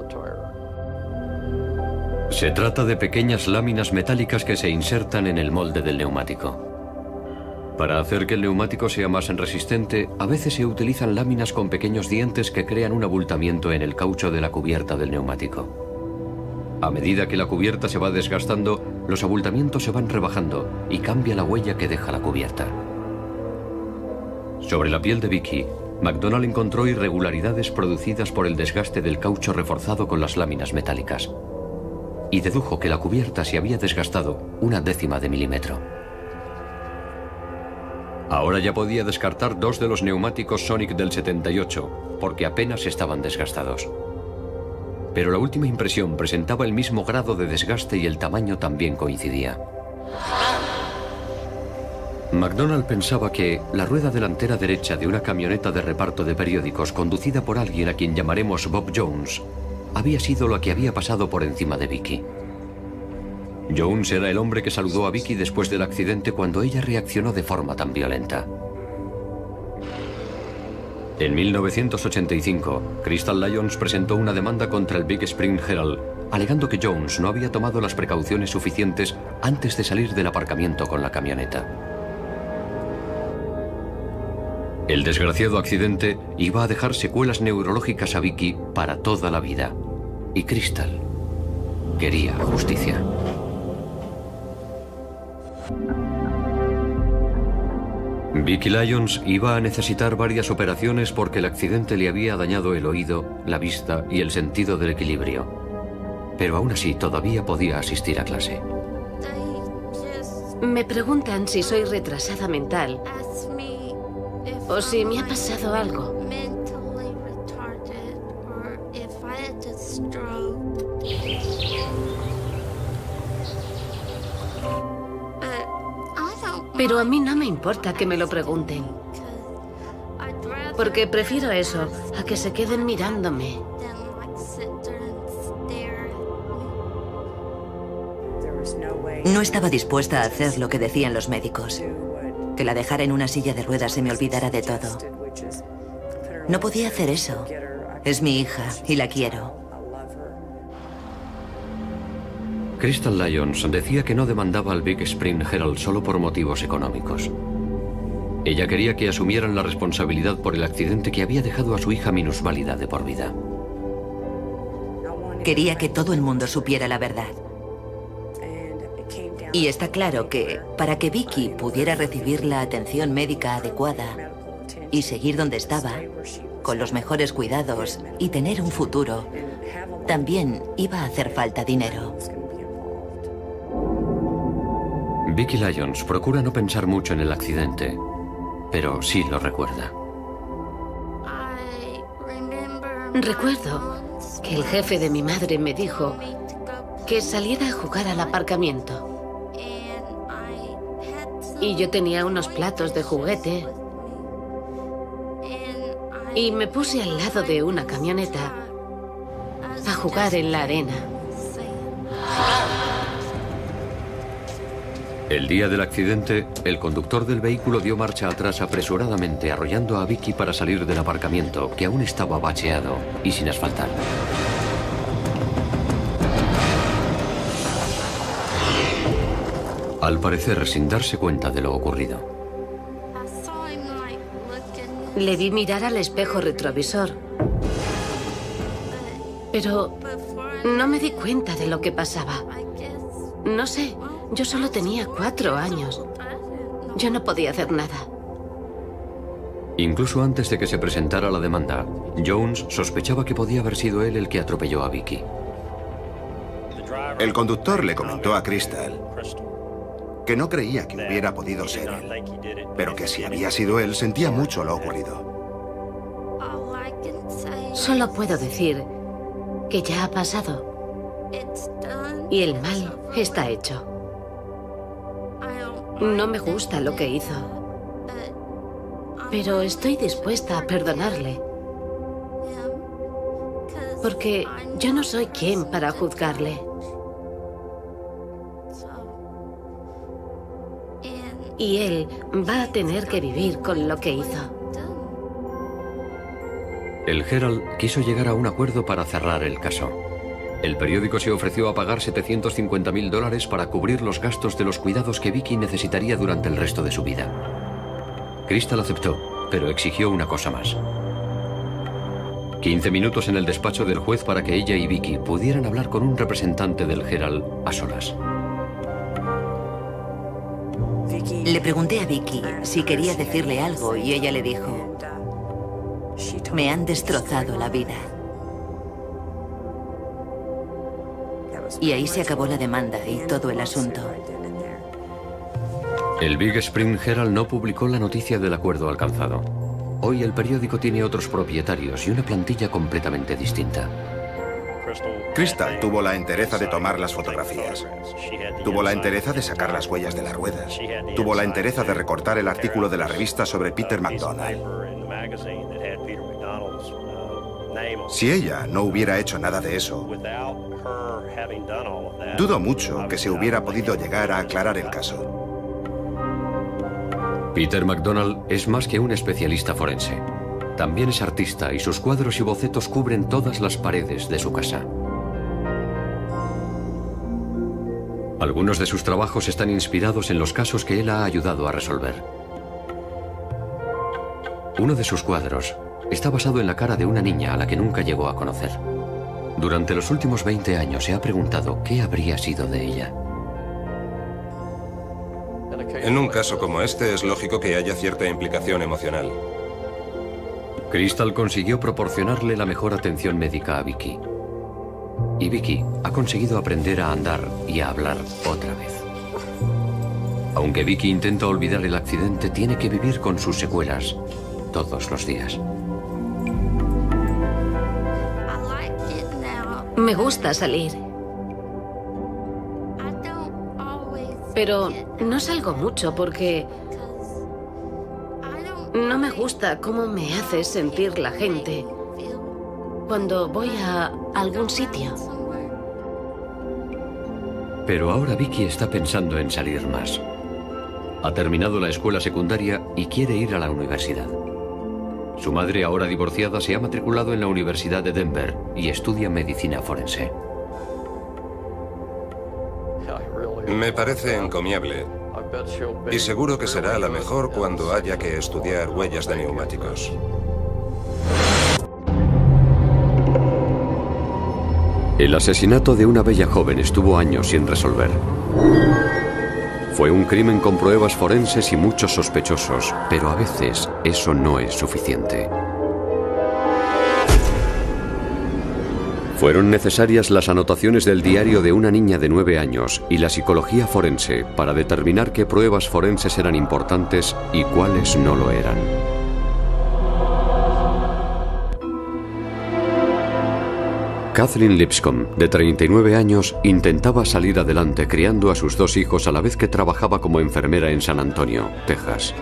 Se trata de pequeñas láminas metálicas que se insertan en el molde del neumático. Para hacer que el neumático sea más resistente, a veces se utilizan láminas con pequeños dientes que crean un abultamiento en el caucho de la cubierta del neumático. A medida que la cubierta se va desgastando, los abultamientos se van rebajando y cambia la huella que deja la cubierta. Sobre la piel de Vicky, McDonald encontró irregularidades producidas por el desgaste del caucho reforzado con las láminas metálicas y dedujo que la cubierta se había desgastado 1/10 de milímetro. Ahora ya podía descartar 2 de los neumáticos Sonic del 78, porque apenas estaban desgastados. Pero la última impresión presentaba el mismo grado de desgaste y el tamaño también coincidía. McDonald pensaba que la rueda delantera derecha de una camioneta de reparto de periódicos conducida por alguien a quien llamaremos Bob Jones había sido lo que había pasado por encima de Vicky. Jones era el hombre que saludó a Vicky después del accidente cuando ella reaccionó de forma tan violenta. En 1985, Crystal Lyons presentó una demanda contra el Big Spring Herald, alegando que Jones no había tomado las precauciones suficientes antes de salir del aparcamiento con la camioneta. El desgraciado accidente iba a dejar secuelas neurológicas a Vicky para toda la vida. Y Crystal quería justicia. Vicky Lyons iba a necesitar varias operaciones porque el accidente le había dañado el oído, la vista y el sentido del equilibrio. Pero aún así todavía podía asistir a clase. Me preguntan si soy retrasada mental o si me ha pasado algo. Pero a mí no me importa que me lo pregunten. Porque prefiero eso a que se queden mirándome. No estaba dispuesta a hacer lo que decían los médicos. Que la dejara en una silla de ruedas y me olvidara de todo. No podía hacer eso. Es mi hija y la quiero. Crystal Lyons decía que no demandaba al Big Spring Herald solo por motivos económicos. Ella quería que asumieran la responsabilidad por el accidente que había dejado a su hija minusválida de por vida. Quería que todo el mundo supiera la verdad. Y está claro que para que Vicky pudiera recibir la atención médica adecuada y seguir donde estaba, con los mejores cuidados y tener un futuro, también iba a hacer falta dinero. Vicky Lyons procura no pensar mucho en el accidente, pero sí lo recuerda. Recuerdo que el jefe de mi madre me dijo que saliera a jugar al aparcamiento. Y yo tenía unos platos de juguete y me puse al lado de una camioneta a jugar en la arena. El día del accidente, el conductor del vehículo dio marcha atrás apresuradamente, arrollando a Vicky para salir del aparcamiento, que aún estaba bacheado y sin asfaltar. Al parecer, sin darse cuenta de lo ocurrido. Le vi mirar al espejo retrovisor, pero no me di cuenta de lo que pasaba. No sé, yo solo tenía 4 años. Yo no podía hacer nada. Incluso antes de que se presentara la demanda, Jones sospechaba que podía haber sido él el que atropelló a Vicky. El conductor le comentó a Crystal que no creía que hubiera podido ser él, pero que si había sido él, sentía mucho lo ocurrido. Solo puedo decir que ya ha pasado y el mal está hecho. No me gusta lo que hizo, pero estoy dispuesta a perdonarle, porque yo no soy quien para juzgarle. Y él va a tener que vivir con lo que hizo. El Herald quiso llegar a un acuerdo para cerrar el caso. El periódico se ofreció a pagar $750.000 para cubrir los gastos de los cuidados que Vicky necesitaría durante el resto de su vida. Crystal aceptó, pero exigió una cosa más. 15 minutos en el despacho del juez para que ella y Vicky pudieran hablar con un representante del Herald a solas. Le pregunté a Vicky si quería decirle algo y ella le dijo: me han destrozado la vida. Y ahí se acabó la demanda y todo el asunto. El Big Spring Herald no publicó la noticia del acuerdo alcanzado. Hoy el periódico tiene otros propietarios y una plantilla completamente distinta. Crystal tuvo la entereza de tomar las fotografías. Tuvo la entereza de sacar las huellas de las ruedas. Tuvo la entereza de recortar el artículo de la revista sobre Peter MacDonald. Si ella no hubiera hecho nada de eso, dudo mucho que se hubiera podido llegar a aclarar el caso. Peter MacDonald es más que un especialista forense. También es artista y sus cuadros y bocetos cubren todas las paredes de su casa. Algunos de sus trabajos están inspirados en los casos que él ha ayudado a resolver. Uno de sus cuadros está basado en la cara de una niña a la que nunca llegó a conocer. Durante los últimos 20 años se ha preguntado qué habría sido de ella. En un caso como este es lógico que haya cierta implicación emocional. Crystal consiguió proporcionarle la mejor atención médica a Vicky. Y Vicky ha conseguido aprender a andar y a hablar otra vez. Aunque Vicky intenta olvidar el accidente, tiene que vivir con sus secuelas todos los días. Me gusta salir. Pero no salgo mucho porque no me gusta cómo me hace sentir la gente cuando voy a algún sitio. Pero ahora Vicky está pensando en salir más. Ha terminado la escuela secundaria y quiere ir a la universidad. Su madre, ahora divorciada, se ha matriculado en la Universidad de Denver y estudia medicina forense. Me parece encomiable. Y seguro que será la mejor cuando haya que estudiar huellas de neumáticos. El asesinato de una bella joven estuvo años sin resolver. Fue un crimen con pruebas forenses y muchos sospechosos, pero a veces eso no es suficiente. Fueron necesarias las anotaciones del diario de una niña de 9 años y la psicología forense para determinar qué pruebas forenses eran importantes y cuáles no lo eran. Kathleen Lipscomb, de 39 años, intentaba salir adelante criando a sus 2 hijos a la vez que trabajaba como enfermera en San Antonio, Texas.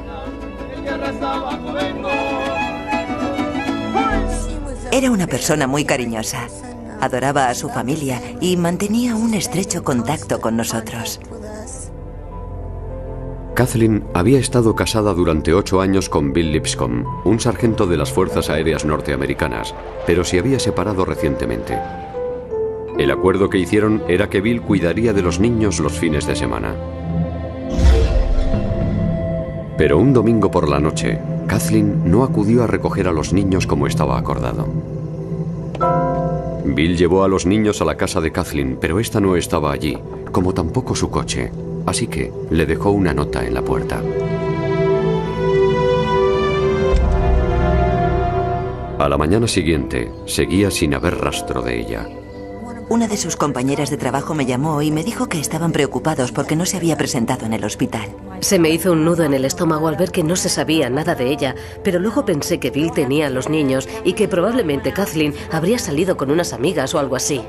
Era una persona muy cariñosa. Adoraba a su familia y mantenía un estrecho contacto con nosotros. Kathleen había estado casada durante 8 años con Bill Lipscomb, un sargento de las Fuerzas Aéreas norteamericanas, pero se había separado recientemente. El acuerdo que hicieron era que Bill cuidaría de los niños los fines de semana. Pero un domingo por la noche, Kathleen no acudió a recoger a los niños como estaba acordado. Bill llevó a los niños a la casa de Kathleen, pero esta no estaba allí, como tampoco su coche. Así que le dejó una nota en la puerta. A la mañana siguiente, seguía sin haber rastro de ella. Una de sus compañeras de trabajo me llamó y me dijo que estaban preocupados porque no se había presentado en el hospital. Se me hizo un nudo en el estómago al ver que no se sabía nada de ella, pero luego pensé que Bill tenía a los niños y que probablemente Kathleen habría salido con unas amigas o algo así.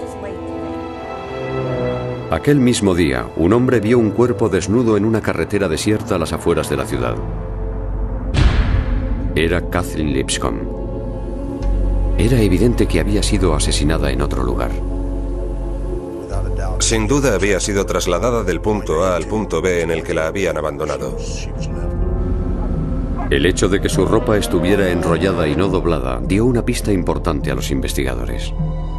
Aquel mismo día, un hombre vio un cuerpo desnudo en una carretera desierta a las afueras de la ciudad. Era Kathleen Lipscomb. Era evidente que había sido asesinada en otro lugar. Sin duda había sido trasladada del punto A al punto B en el que la habían abandonado. El hecho de que su ropa estuviera enrollada y no doblada dio una pista importante a los investigadores.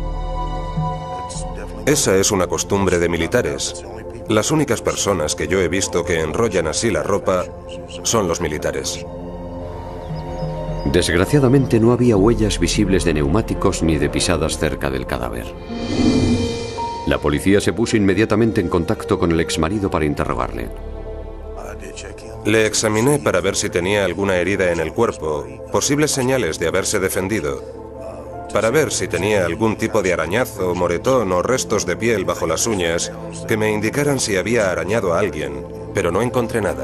Esa es una costumbre de militares. Las únicas personas que yo he visto que enrollan así la ropa son los militares. Desgraciadamente no había huellas visibles de neumáticos ni de pisadas cerca del cadáver. La policía se puso inmediatamente en contacto con el exmarido para interrogarle. Le examiné para ver si tenía alguna herida en el cuerpo, posibles señales de haberse defendido, para ver si tenía algún tipo de arañazo, moretón o restos de piel bajo las uñas que me indicaran si había arañado a alguien, pero no encontré nada.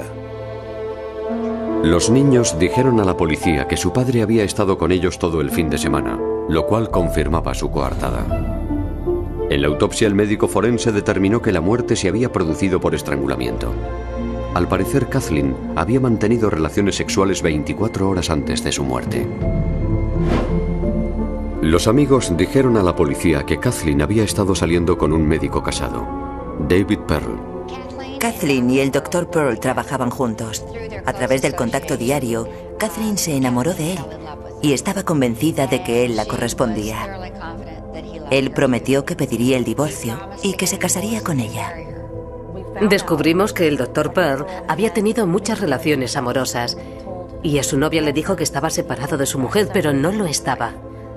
Los niños dijeron a la policía que su padre había estado con ellos todo el fin de semana, lo cual confirmaba su coartada. En la autopsia, el médico forense determinó que la muerte se había producido por estrangulamiento. Al parecer, Kathleen había mantenido relaciones sexuales 24 horas antes de su muerte. Los amigos dijeron a la policía que Kathleen había estado saliendo con un médico casado, David Pearl. Kathleen y el Dr. Pearl trabajaban juntos. A través del contacto diario, Kathleen se enamoró de él y estaba convencida de que él la correspondía. Él prometió que pediría el divorcio y que se casaría con ella. Descubrimos que el Dr. Pearl había tenido muchas relaciones amorosas y a su novia le dijo que estaba separado de su mujer, pero no lo estaba.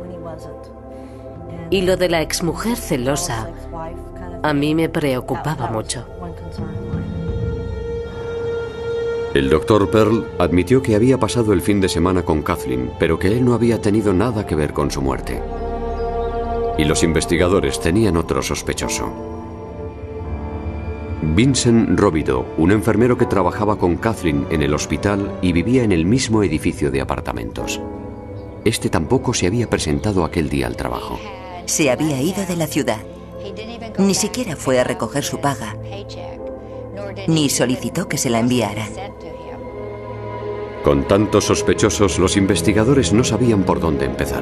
Y lo de la exmujer celosa a mí me preocupaba mucho. El Dr. Pearl admitió que había pasado el fin de semana con Kathleen, pero que él no había tenido nada que ver con su muerte. Y los investigadores tenían otro sospechoso. Vincent Robideau, un enfermero que trabajaba con Kathleen en el hospital y vivía en el mismo edificio de apartamentos. Este tampoco se había presentado aquel día al trabajo. Se había ido de la ciudad. Ni siquiera fue a recoger su paga, ni solicitó que se la enviaran. Con tantos sospechosos, los investigadores no sabían por dónde empezar.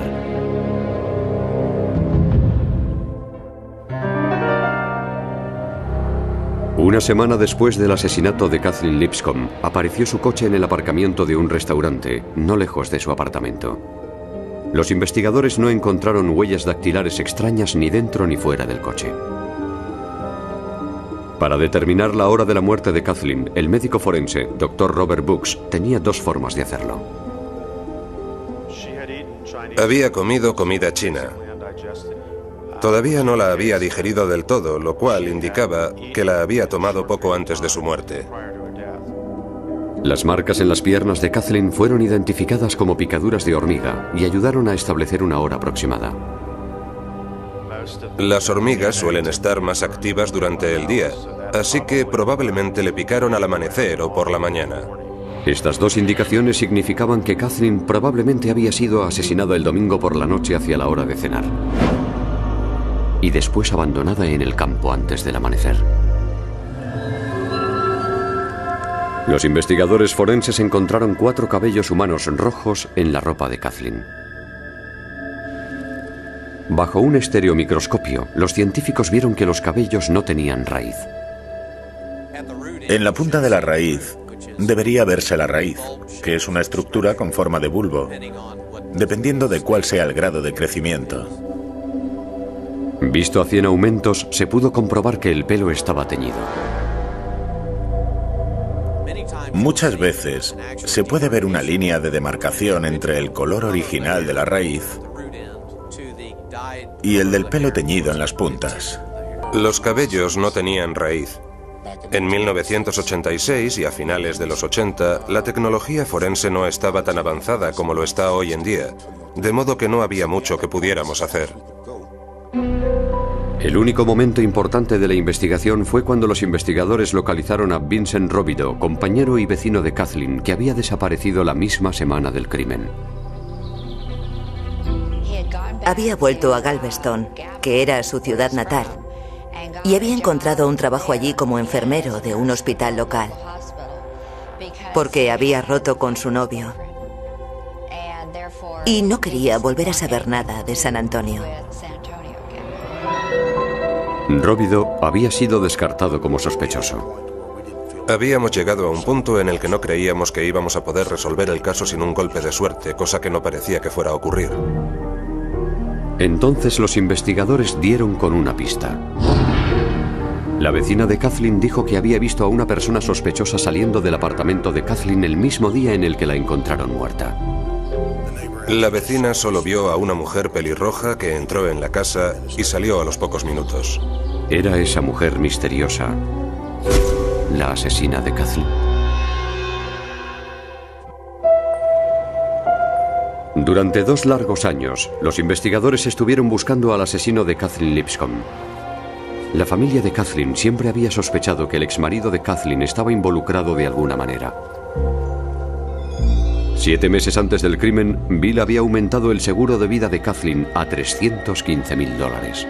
Una semana después del asesinato de Kathleen Lipscomb, apareció su coche en el aparcamiento de un restaurante, no lejos de su apartamento. Los investigadores no encontraron huellas dactilares extrañas ni dentro ni fuera del coche. Para determinar la hora de la muerte de Kathleen, el médico forense, Dr. Robert Books, tenía dos formas de hacerlo. Había comido comida china. Todavía no la había digerido del todo, lo cual indicaba que la había tomado poco antes de su muerte. Las marcas en las piernas de Kathleen fueron identificadas como picaduras de hormiga y ayudaron a establecer una hora aproximada. Las hormigas suelen estar más activas durante el día, así que probablemente le picaron al amanecer o por la mañana. Estas dos indicaciones significaban que Kathleen probablemente había sido asesinada el domingo por la noche hacia la hora de cenar y después abandonada en el campo antes del amanecer. Los investigadores forenses encontraron 4 cabellos humanos rojos en la ropa de Kathleen. Bajo un estereomicroscopio, los científicos vieron que los cabellos no tenían raíz. En la punta de la raíz debería verse la raíz, que es una estructura con forma de bulbo, dependiendo de cuál sea el grado de crecimiento. Visto a 100 aumentos, se pudo comprobar que el pelo estaba teñido. Muchas veces se puede ver una línea de demarcación entre el color original de la raíz y el del pelo teñido en las puntas. Los cabellos no tenían raíz. En 1986 y a finales de los 80, la tecnología forense no estaba tan avanzada como lo está hoy en día, de modo que no había mucho que pudiéramos hacer. El único momento importante de la investigación fue cuando los investigadores localizaron a Vincent Robideau, compañero y vecino de Kathleen, que había desaparecido la misma semana del crimen. Había vuelto a Galveston, que era su ciudad natal, y había encontrado un trabajo allí como enfermero de un hospital local, porque había roto con su novio y no quería volver a saber nada de San Antonio. Robideau había sido descartado como sospechoso. Habíamos llegado a un punto en el que no creíamos que íbamos a poder resolver el caso sin un golpe de suerte, cosa que no parecía que fuera a ocurrir. Entonces los investigadores dieron con una pista. La vecina de Kathleen dijo que había visto a una persona sospechosa saliendo del apartamento de Kathleen el mismo día en el que la encontraron muerta. La vecina solo vio a una mujer pelirroja que entró en la casa y salió a los pocos minutos. Era esa mujer misteriosa la asesina de Kathleen. Durante 2 largos años, los investigadores estuvieron buscando al asesino de Kathleen Lipscomb. La familia de Kathleen siempre había sospechado que el exmarido de Kathleen estaba involucrado de alguna manera. 7 meses antes del crimen, Bill había aumentado el seguro de vida de Kathleen a $315,000.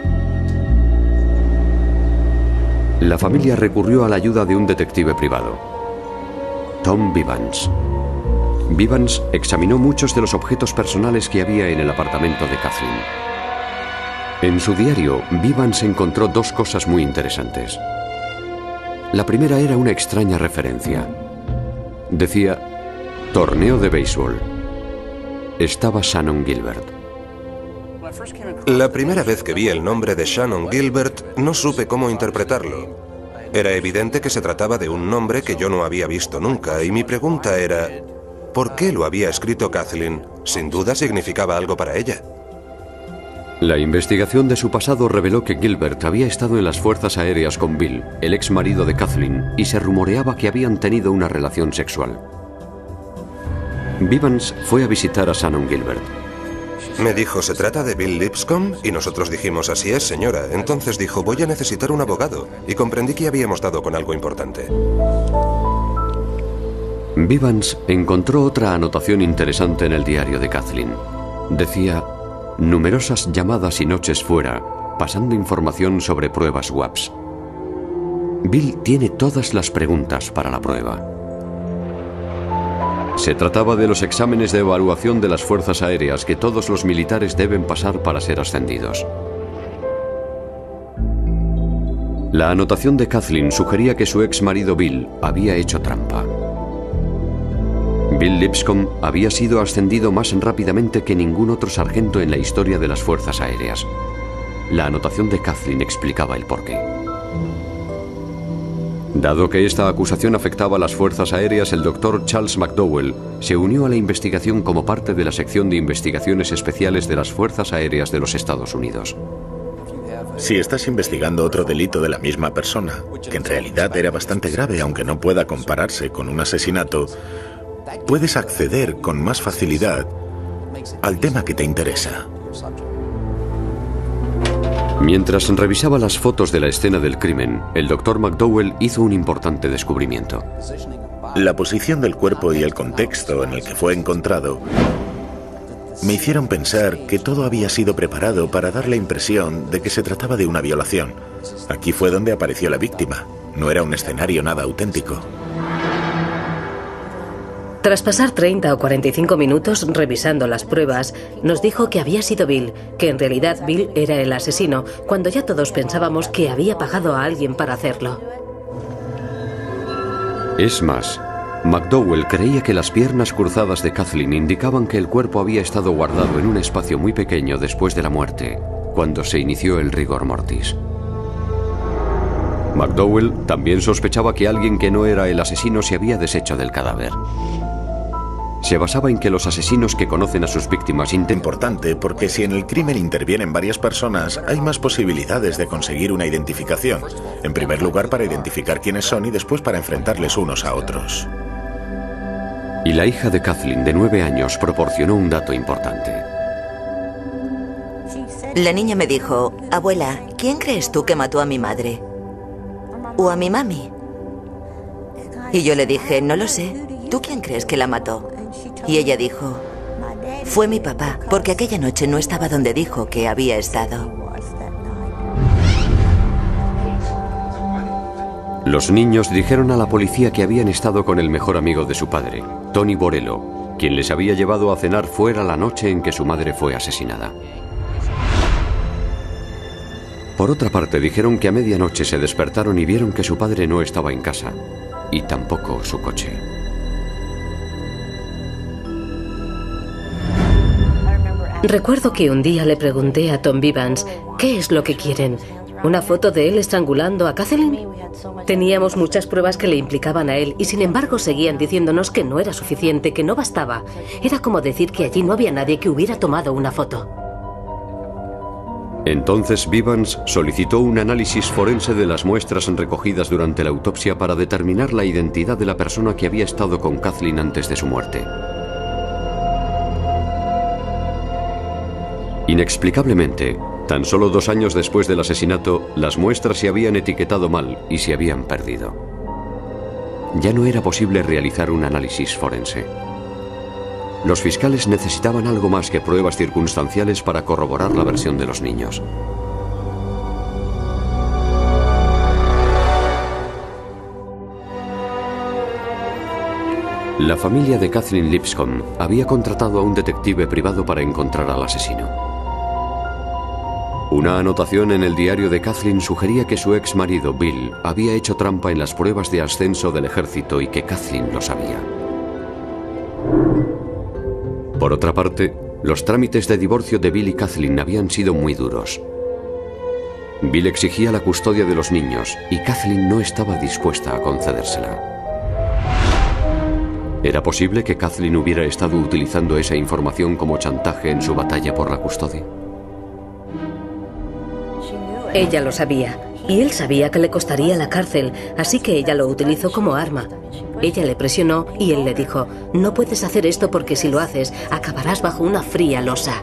La familia recurrió a la ayuda de un detective privado, Tom Vivans. Vivans examinó muchos de los objetos personales que había en el apartamento de Kathleen. En su diario, Vivans encontró dos cosas muy interesantes. La primera era una extraña referencia. Decía, torneo de béisbol. Estaba Shannon Gilbert. La primera vez que vi el nombre de Shannon Gilbert, no supe cómo interpretarlo. Era evidente que se trataba de un nombre que yo no había visto nunca, y mi pregunta era, ¿por qué lo había escrito Kathleen? Sin duda significaba algo para ella. La investigación de su pasado reveló que Gilbert había estado en las fuerzas aéreas con Bill, el ex marido de Kathleen, y se rumoreaba que habían tenido una relación sexual. Vivans fue a visitar a Shannon Gilbert. Me dijo, ¿se trata de Bill Lipscomb? Y nosotros dijimos, así es, señora. Entonces dijo, voy a necesitar un abogado. Y comprendí que habíamos dado con algo importante. Vivans encontró otra anotación interesante en el diario de Kathleen. Decía, numerosas llamadas y noches fuera, pasando información sobre pruebas WAPS. Bill tiene todas las preguntas para la prueba. Se trataba de los exámenes de evaluación de las fuerzas aéreas que todos los militares deben pasar para ser ascendidos. La anotación de Kathleen sugería que su ex marido Bill había hecho trampa. Bill Lipscomb había sido ascendido más rápidamente que ningún otro sargento en la historia de las fuerzas aéreas. La anotación de Kathleen explicaba el porqué. Dado que esta acusación afectaba a las fuerzas aéreas, el doctor Charles McDowell se unió a la investigación como parte de la sección de investigaciones especiales de las fuerzas aéreas de los Estados Unidos. Si estás investigando otro delito de la misma persona, que en realidad era bastante grave aunque no pueda compararse con un asesinato, puedes acceder con más facilidad al tema que te interesa. Mientras revisaba las fotos de la escena del crimen, el Dr. McDowell hizo un importante descubrimiento. La posición del cuerpo y el contexto en el que fue encontrado me hicieron pensar que todo había sido preparado para dar la impresión de que se trataba de una violación. Aquí fue donde apareció la víctima. No era un escenario nada auténtico. Tras pasar 30 o 45 minutos revisando las pruebas, nos dijo que había sido Bill, que en realidad Bill era el asesino, cuando ya todos pensábamos que había pagado a alguien para hacerlo. Es más, McDowell creía que las piernas cruzadas de Kathleen indicaban que el cuerpo había estado guardado en un espacio muy pequeño después de la muerte, cuando se inició el rigor mortis. McDowell también sospechaba que alguien que no era el asesino se había deshecho del cadáver. Se basaba en que los asesinos que conocen a sus víctimas Importante porque si en el crimen intervienen varias personas, hay más posibilidades de conseguir una identificación. En primer lugar para identificar quiénes son y después para enfrentarles unos a otros. Y la hija de Kathleen, de 9 años, proporcionó un dato importante. La niña me dijo, abuela, ¿quién crees tú que mató a mi madre? ¿O a mi mami? Y yo le dije, no lo sé. ¿Tú quién crees que la mató? Y ella dijo, fue mi papá, porque aquella noche no estaba donde dijo que había estado. Los niños dijeron a la policía que habían estado con el mejor amigo de su padre, Tony Borello, quien les había llevado a cenar fuera la noche en que su madre fue asesinada. Por otra parte, dijeron que a medianoche se despertaron y vieron que su padre no estaba en casa, y tampoco su coche. Recuerdo que un día le pregunté a Tom Vivans, ¿qué es lo que quieren? ¿Una foto de él estrangulando a Kathleen? Teníamos muchas pruebas que le implicaban a él y sin embargo seguían diciéndonos que no era suficiente, que no bastaba. Era como decir que allí no había nadie que hubiera tomado una foto. Entonces Vivans solicitó un análisis forense de las muestras recogidas durante la autopsia para determinar la identidad de la persona que había estado con Kathleen antes de su muerte. Inexplicablemente, tan solo 2 años después del asesinato, las muestras se habían etiquetado mal y se habían perdido. Ya no era posible realizar un análisis forense. Los fiscales necesitaban algo más que pruebas circunstanciales para corroborar la versión de los niños. La familia de Kathleen Lipscomb había contratado a un detective privado para encontrar al asesino. Una anotación en el diario de Kathleen sugería que su ex marido, Bill, había hecho trampa en las pruebas de ascenso del ejército y que Kathleen lo sabía. Por otra parte, los trámites de divorcio de Bill y Kathleen habían sido muy duros. Bill exigía la custodia de los niños y Kathleen no estaba dispuesta a concedérsela. ¿Era posible que Kathleen hubiera estado utilizando esa información como chantaje en su batalla por la custodia? Ella lo sabía, y él sabía que le costaría la cárcel, así que ella lo utilizó como arma. Ella le presionó y él le dijo: no puedes hacer esto porque si lo haces, acabarás bajo una fría losa.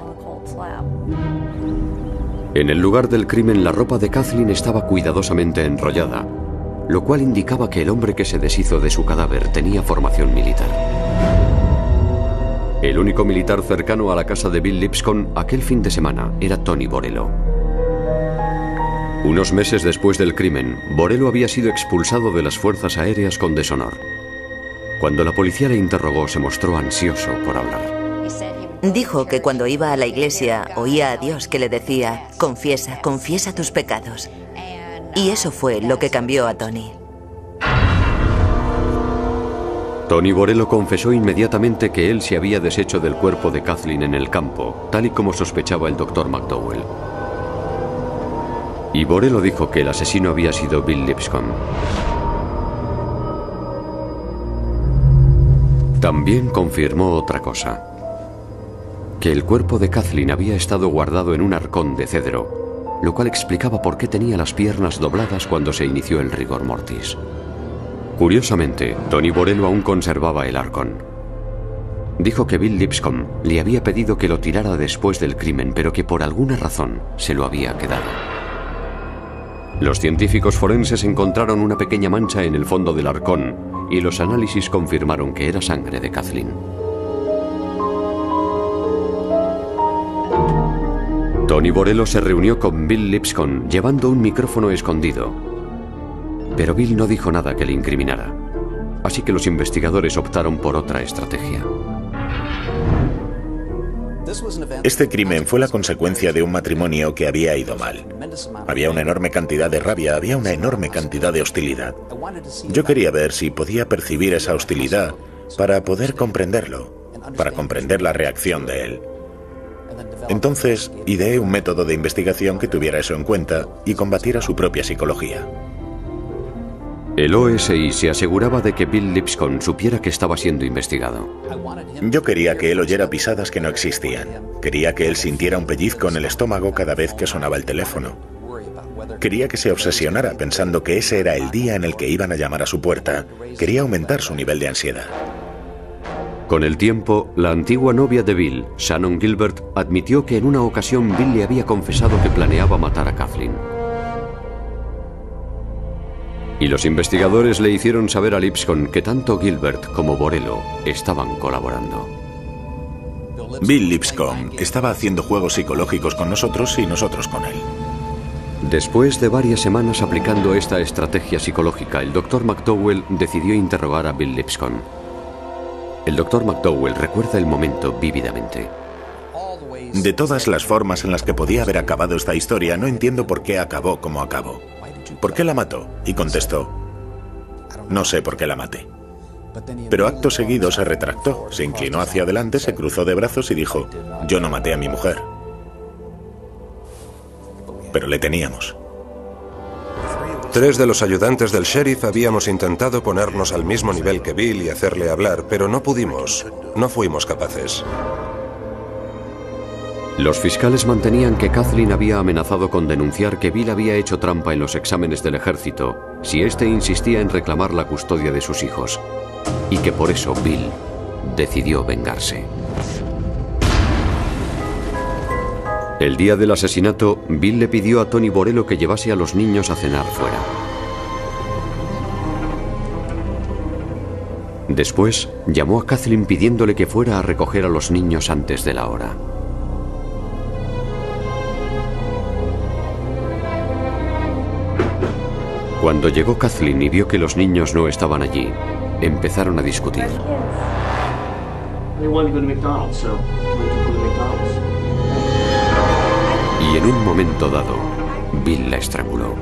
En el lugar del crimen, la ropa de Kathleen estaba cuidadosamente enrollada, lo cual indicaba que el hombre que se deshizo de su cadáver tenía formación militar. El único militar cercano a la casa de Bill Lipscomb aquel fin de semana era Tony Borello. Unos meses después del crimen, Borello había sido expulsado de las fuerzas aéreas con deshonor. Cuando la policía le interrogó, se mostró ansioso por hablar. Dijo que cuando iba a la iglesia oía a Dios que le decía: confiesa, confiesa tus pecados. Y eso fue lo que cambió a Tony. Tony Borello confesó inmediatamente que él se había deshecho del cuerpo de Kathleen en el campo, tal y como sospechaba el Dr. McDowell. Y Borello dijo que el asesino había sido Bill Lipscomb. También confirmó otra cosa: que el cuerpo de Kathleen había estado guardado en un arcón de cedro, lo cual explicaba por qué tenía las piernas dobladas cuando se inició el rigor mortis. Curiosamente, Tony Borello aún conservaba el arcón. Dijo que Bill Lipscomb le había pedido que lo tirara después del crimen, pero que por alguna razón se lo había quedado. Los científicos forenses encontraron una pequeña mancha en el fondo del arcón y los análisis confirmaron que era sangre de Kathleen. Tony Borello se reunió con Bill Lipscomb llevando un micrófono escondido. Pero Bill no dijo nada que le incriminara, así que los investigadores optaron por otra estrategia. Este crimen fue la consecuencia de un matrimonio que había ido mal. Había una enorme cantidad de rabia, había una enorme cantidad de hostilidad. Yo quería ver si podía percibir esa hostilidad para poder comprenderlo, para comprender la reacción de él. Entonces, ideé un método de investigación que tuviera eso en cuenta y combatiera su propia psicología. El OSI se aseguraba de que Bill Lipscomb supiera que estaba siendo investigado. Yo quería que él oyera pisadas que no existían. Quería que él sintiera un pellizco en el estómago cada vez que sonaba el teléfono. Quería que se obsesionara pensando que ese era el día en el que iban a llamar a su puerta. Quería aumentar su nivel de ansiedad. Con el tiempo, la antigua novia de Bill, Shannon Gilbert, admitió que en una ocasión Bill le había confesado que planeaba matar a Kathleen. Y los investigadores le hicieron saber a Lipscomb que tanto Gilbert como Borello estaban colaborando. Bill Lipscomb estaba haciendo juegos psicológicos con nosotros y nosotros con él. Después de varias semanas aplicando esta estrategia psicológica, el Dr. McDowell decidió interrogar a Bill Lipscomb. El Dr. McDowell recuerda el momento vívidamente. De todas las formas en las que podía haber acabado esta historia, no entiendo por qué acabó como acabó. ¿Por qué la mató? Y contestó: no sé por qué la maté. Pero acto seguido se retractó, se inclinó hacia adelante, se cruzó de brazos y dijo: yo no maté a mi mujer. Pero le teníamos. 3 de los ayudantes del sheriff habíamos intentado ponernos al mismo nivel que Bill y hacerle hablar, pero no pudimos. No fuimos capaces. Los fiscales mantenían que Kathleen había amenazado con denunciar que Bill había hecho trampa en los exámenes del ejército si éste insistía en reclamar la custodia de sus hijos, y que por eso Bill decidió vengarse. El día del asesinato, Bill le pidió a Tony Borello que llevase a los niños a cenar fuera. Después, llamó a Kathleen pidiéndole que fuera a recoger a los niños antes de la hora. Cuando llegó Kathleen y vio que los niños no estaban allí, empezaron a discutir. Y en un momento dado, Bill la estranguló.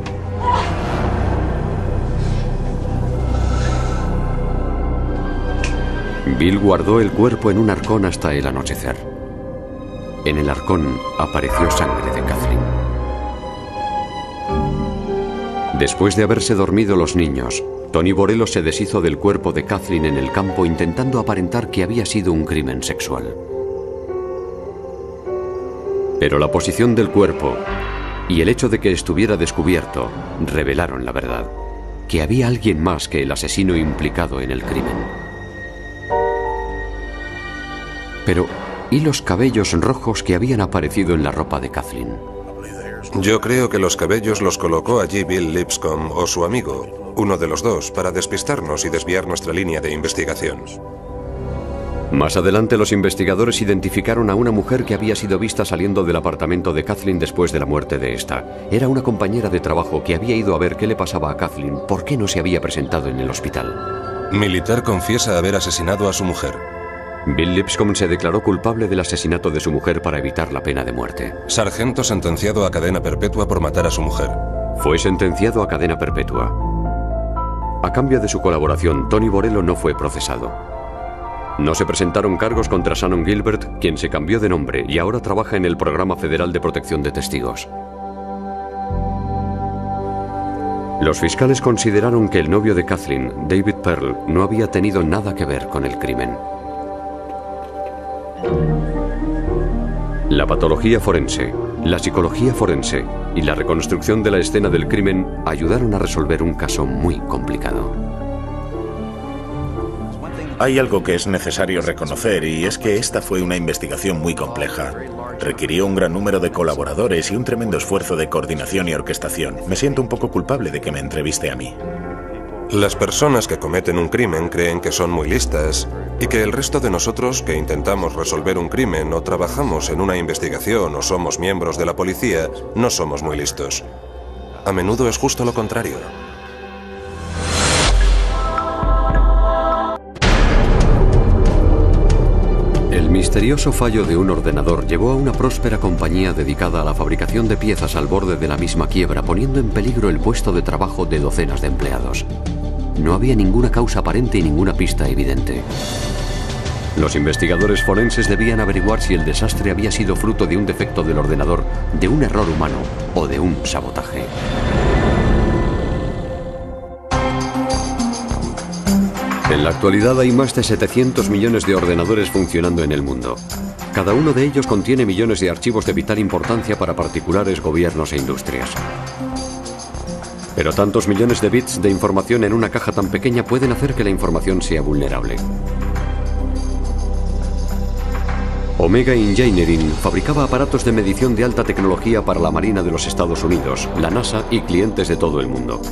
Bill guardó el cuerpo en un arcón hasta el anochecer. En el arcón apareció sangre de Kathleen. Después de haberse dormido los niños, Tony Borello se deshizo del cuerpo de Kathleen en el campo intentando aparentar que había sido un crimen sexual. Pero la posición del cuerpo y el hecho de que estuviera descubierto revelaron la verdad, que había alguien más que el asesino implicado en el crimen. Pero, ¿y los cabellos rojos que habían aparecido en la ropa de Kathleen? Yo creo que los cabellos los colocó allí Bill Lipscomb o su amigo, uno de los dos, para despistarnos y desviar nuestra línea de investigación. Más adelante los investigadores identificaron a una mujer que había sido vista saliendo del apartamento de Kathleen después de la muerte de esta. Era una compañera de trabajo que había ido a ver qué le pasaba a Kathleen, por qué no se había presentado en el hospital. Militar confiesa haber asesinado a su mujer. Bill Lipscomb se declaró culpable del asesinato de su mujer para evitar la pena de muerte. Sargento sentenciado a cadena perpetua por matar a su mujer. Fue sentenciado a cadena perpetua. A cambio de su colaboración, Tony Borello no fue procesado. No se presentaron cargos contra Shannon Gilbert, quien se cambió de nombre y ahora trabaja en el Programa Federal de Protección de Testigos. Los fiscales consideraron que el novio de Kathleen, David Pearl, no había tenido nada que ver con el crimen. La patología forense, la psicología forense y la reconstrucción de la escena del crimen ayudaron a resolver un caso muy complicado. Hay algo que es necesario reconocer y es que esta fue una investigación muy compleja. Requirió un gran número de colaboradores y un tremendo esfuerzo de coordinación y orquestación. Me siento un poco culpable de que me entreviste a mí. Las personas que cometen un crimen creen que son muy listas y que el resto de nosotros que intentamos resolver un crimen o trabajamos en una investigación o somos miembros de la policía no somos muy listos. A menudo es justo lo contrario. El misterioso fallo de un ordenador llevó a una próspera compañía dedicada a la fabricación de piezas al borde de la misma quiebra, poniendo en peligro el puesto de trabajo de docenas de empleados. No había ninguna causa aparente y ninguna pista evidente. Los investigadores forenses debían averiguar si el desastre había sido fruto de un defecto del ordenador, de un error humano o de un sabotaje. En la actualidad hay más de 700 millones de ordenadores funcionando en el mundo. Cada uno de ellos contiene millones de archivos de vital importancia para particulares, gobiernos e industrias. Pero tantos millones de bits de información en una caja tan pequeña pueden hacer que la información sea vulnerable. Omega Engineering fabricaba aparatos de medición de alta tecnología para la Marina de los Estados Unidos, la NASA y clientes de todo el mundo.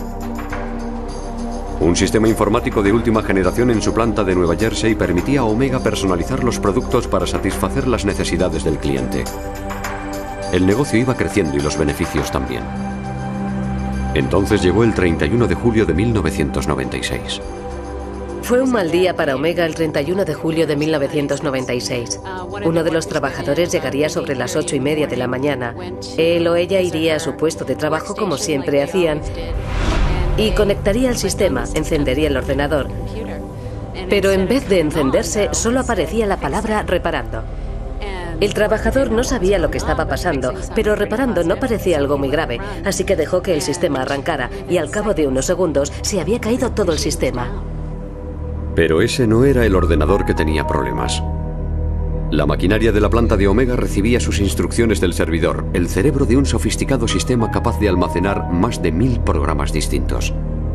Un sistema informático de última generación en su planta de Nueva Jersey permitía a Omega personalizar los productos para satisfacer las necesidades del cliente. El negocio iba creciendo y los beneficios también. Entonces llegó el 31 de julio de 1996. Fue un mal día para Omega el 31 de julio de 1996. Uno de los trabajadores llegaría sobre las 8:30 de la mañana. Él o ella iría a su puesto de trabajo como siempre hacían y conectaría el sistema, encendería el ordenador. Pero en vez de encenderse, solo aparecía la palabra reparando. El trabajador no sabía lo que estaba pasando, pero reparando no parecía algo muy grave, así que dejó que el sistema arrancara y al cabo de unos segundos se había caído todo el sistema. Pero ese no era el ordenador que tenía problemas. La maquinaria de la planta de Omega recibía sus instrucciones del servidor, el cerebro de un sofisticado sistema capaz de almacenar más de 1000 programas distintos.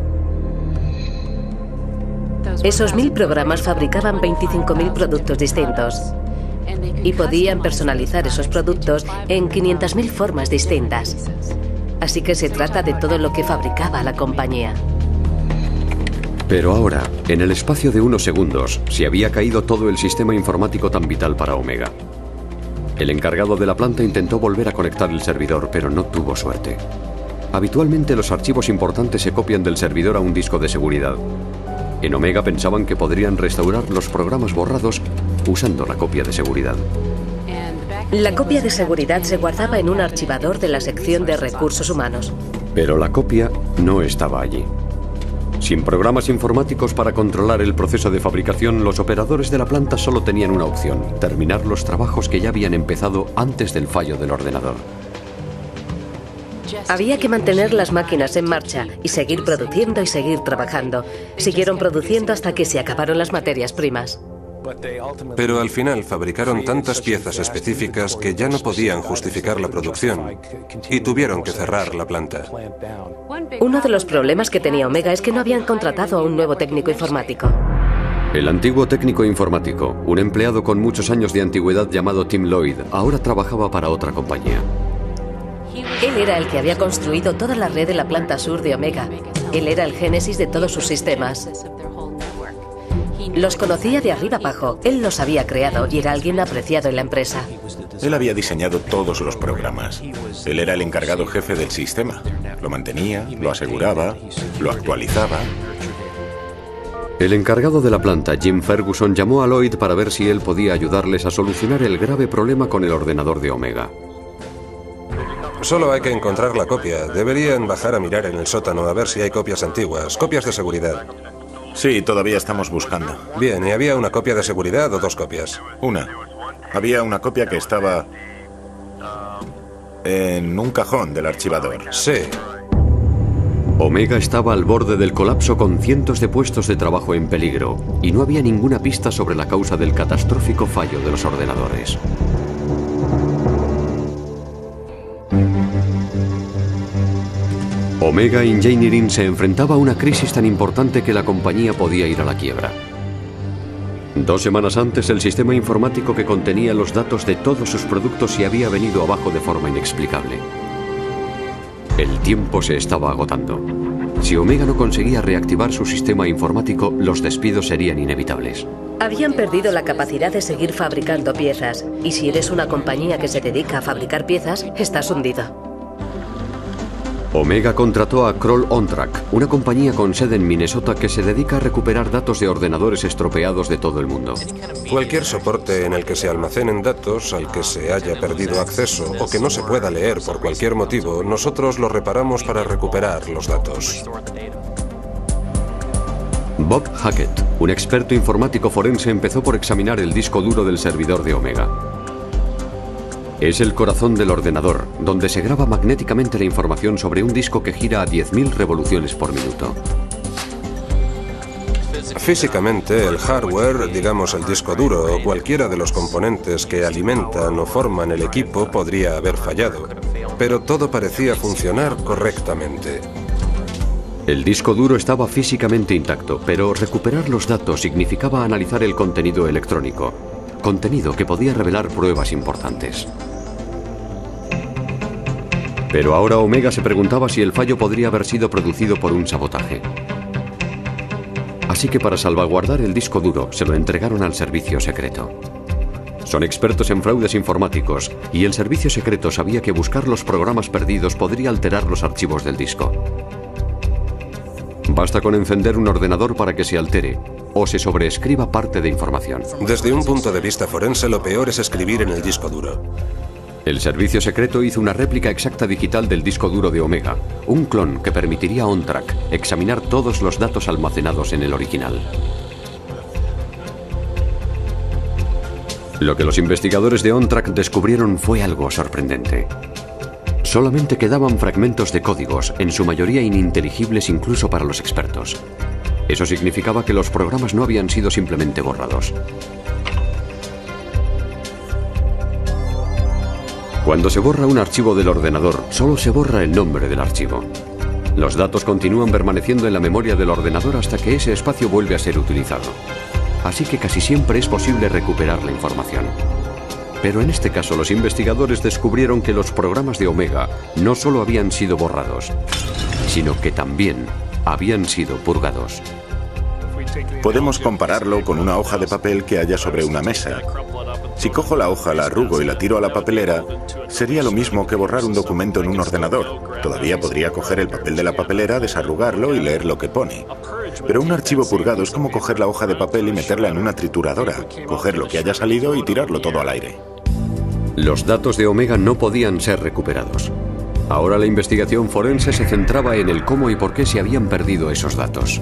Esos 1000 programas fabricaban 25.000 productos distintos y podían personalizar esos productos en 500.000 formas distintas. Así que se trata de todo lo que fabricaba la compañía. Pero ahora, en el espacio de unos segundos, se había caído todo el sistema informático tan vital para Omega. El encargado de la planta intentó volver a conectar el servidor, pero no tuvo suerte. Habitualmente los archivos importantes se copian del servidor a un disco de seguridad. En Omega pensaban que podrían restaurar los programas borrados usando la copia de seguridad. La copia de seguridad se guardaba en un archivador de la sección de recursos humanos. Pero la copia no estaba allí. Sin programas informáticos para controlar el proceso de fabricación, los operadores de la planta solo tenían una opción: terminar los trabajos que ya habían empezado antes del fallo del ordenador. Había que mantener las máquinas en marcha y seguir produciendo y seguir trabajando. Siguieron produciendo hasta que se acabaron las materias primas. Pero al final fabricaron tantas piezas específicas que ya no podían justificar la producción y tuvieron que cerrar la planta. Uno de los problemas que tenía Omega es que no habían contratado a un nuevo técnico informático. El antiguo técnico informático, un empleado con muchos años de antigüedad llamado Tim Lloyd, ahora trabajaba para otra compañía. Él era el que había construido toda la red de la planta sur de Omega. Él era el génesis de todos sus sistemas. Los conocía de arriba abajo. Él los había creado y era alguien apreciado en la empresa. Él había diseñado todos los programas. Él era el encargado jefe del sistema. Lo mantenía, lo aseguraba, lo actualizaba. El encargado de la planta, Jim Ferguson, llamó a Lloyd para ver si él podía ayudarles a solucionar el grave problema con el ordenador de Omega. Solo hay que encontrar la copia. Deberían bajar a mirar en el sótano a ver si hay copias antiguas, copias de seguridad. Sí, todavía estamos buscando. Bien, ¿y había una copia de seguridad o dos copias? Una. Había una copia que estaba en un cajón del archivador. Sí. Omega estaba al borde del colapso con cientos de puestos de trabajo en peligro y no había ninguna pista sobre la causa del catastrófico fallo de los ordenadores. Omega Engineering se enfrentaba a una crisis tan importante que la compañía podía ir a la quiebra. 2 semanas antes, el sistema informático que contenía los datos de todos sus productos se había venido abajo de forma inexplicable. El tiempo se estaba agotando. Si Omega no conseguía reactivar su sistema informático, los despidos serían inevitables. Habían perdido la capacidad de seguir fabricando piezas. Y si eres una compañía que se dedica a fabricar piezas, estás hundido. Omega contrató a Kroll OnTrack, una compañía con sede en Minnesota que se dedica a recuperar datos de ordenadores estropeados de todo el mundo. Cualquier soporte en el que se almacenen datos al que se haya perdido acceso o que no se pueda leer por cualquier motivo, nosotros lo reparamos para recuperar los datos. Bob Hackett, un experto informático forense, empezó por examinar el disco duro del servidor de Omega. Es el corazón del ordenador, donde se graba magnéticamente la información sobre un disco que gira a 10.000 revoluciones por minuto. Físicamente, el hardware, digamos el disco duro o cualquiera de los componentes que alimentan o forman el equipo podría haber fallado, pero todo parecía funcionar correctamente. El disco duro estaba físicamente intacto, pero recuperar los datos significaba analizar el contenido electrónico, contenido que podía revelar pruebas importantes. Pero ahora Omega se preguntaba si el fallo podría haber sido producido por un sabotaje. Así que para salvaguardar el disco duro, se lo entregaron al servicio secreto. Son expertos en fraudes informáticos, y el servicio secreto sabía que buscar los programas perdidos podría alterar los archivos del disco. Basta con encender un ordenador para que se altere o se sobreescriba parte de información. Desde un punto de vista forense, lo peor es escribir en el disco duro. El servicio secreto hizo una réplica exacta digital del disco duro de Omega, un clon que permitiría a OnTrack examinar todos los datos almacenados en el original. Lo que los investigadores de OnTrack descubrieron fue algo sorprendente. Solamente quedaban fragmentos de códigos, en su mayoría ininteligibles incluso para los expertos. Eso significaba que los programas no habían sido simplemente borrados. Cuando se borra un archivo del ordenador, solo se borra el nombre del archivo. Los datos continúan permaneciendo en la memoria del ordenador hasta que ese espacio vuelve a ser utilizado. Así que casi siempre es posible recuperar la información. Pero en este caso los investigadores descubrieron que los programas de Omega no solo habían sido borrados, sino que también habían sido purgados. Podemos compararlo con una hoja de papel que haya sobre una mesa. Si cojo la hoja, la arrugo y la tiro a la papelera, sería lo mismo que borrar un documento en un ordenador. Todavía podría coger el papel de la papelera, desarrugarlo y leer lo que pone. Pero un archivo purgado es como coger la hoja de papel y meterla en una trituradora, coger lo que haya salido y tirarlo todo al aire. Los datos de Omega no podían ser recuperados. Ahora la investigación forense se centraba en el cómo y por qué se habían perdido esos datos.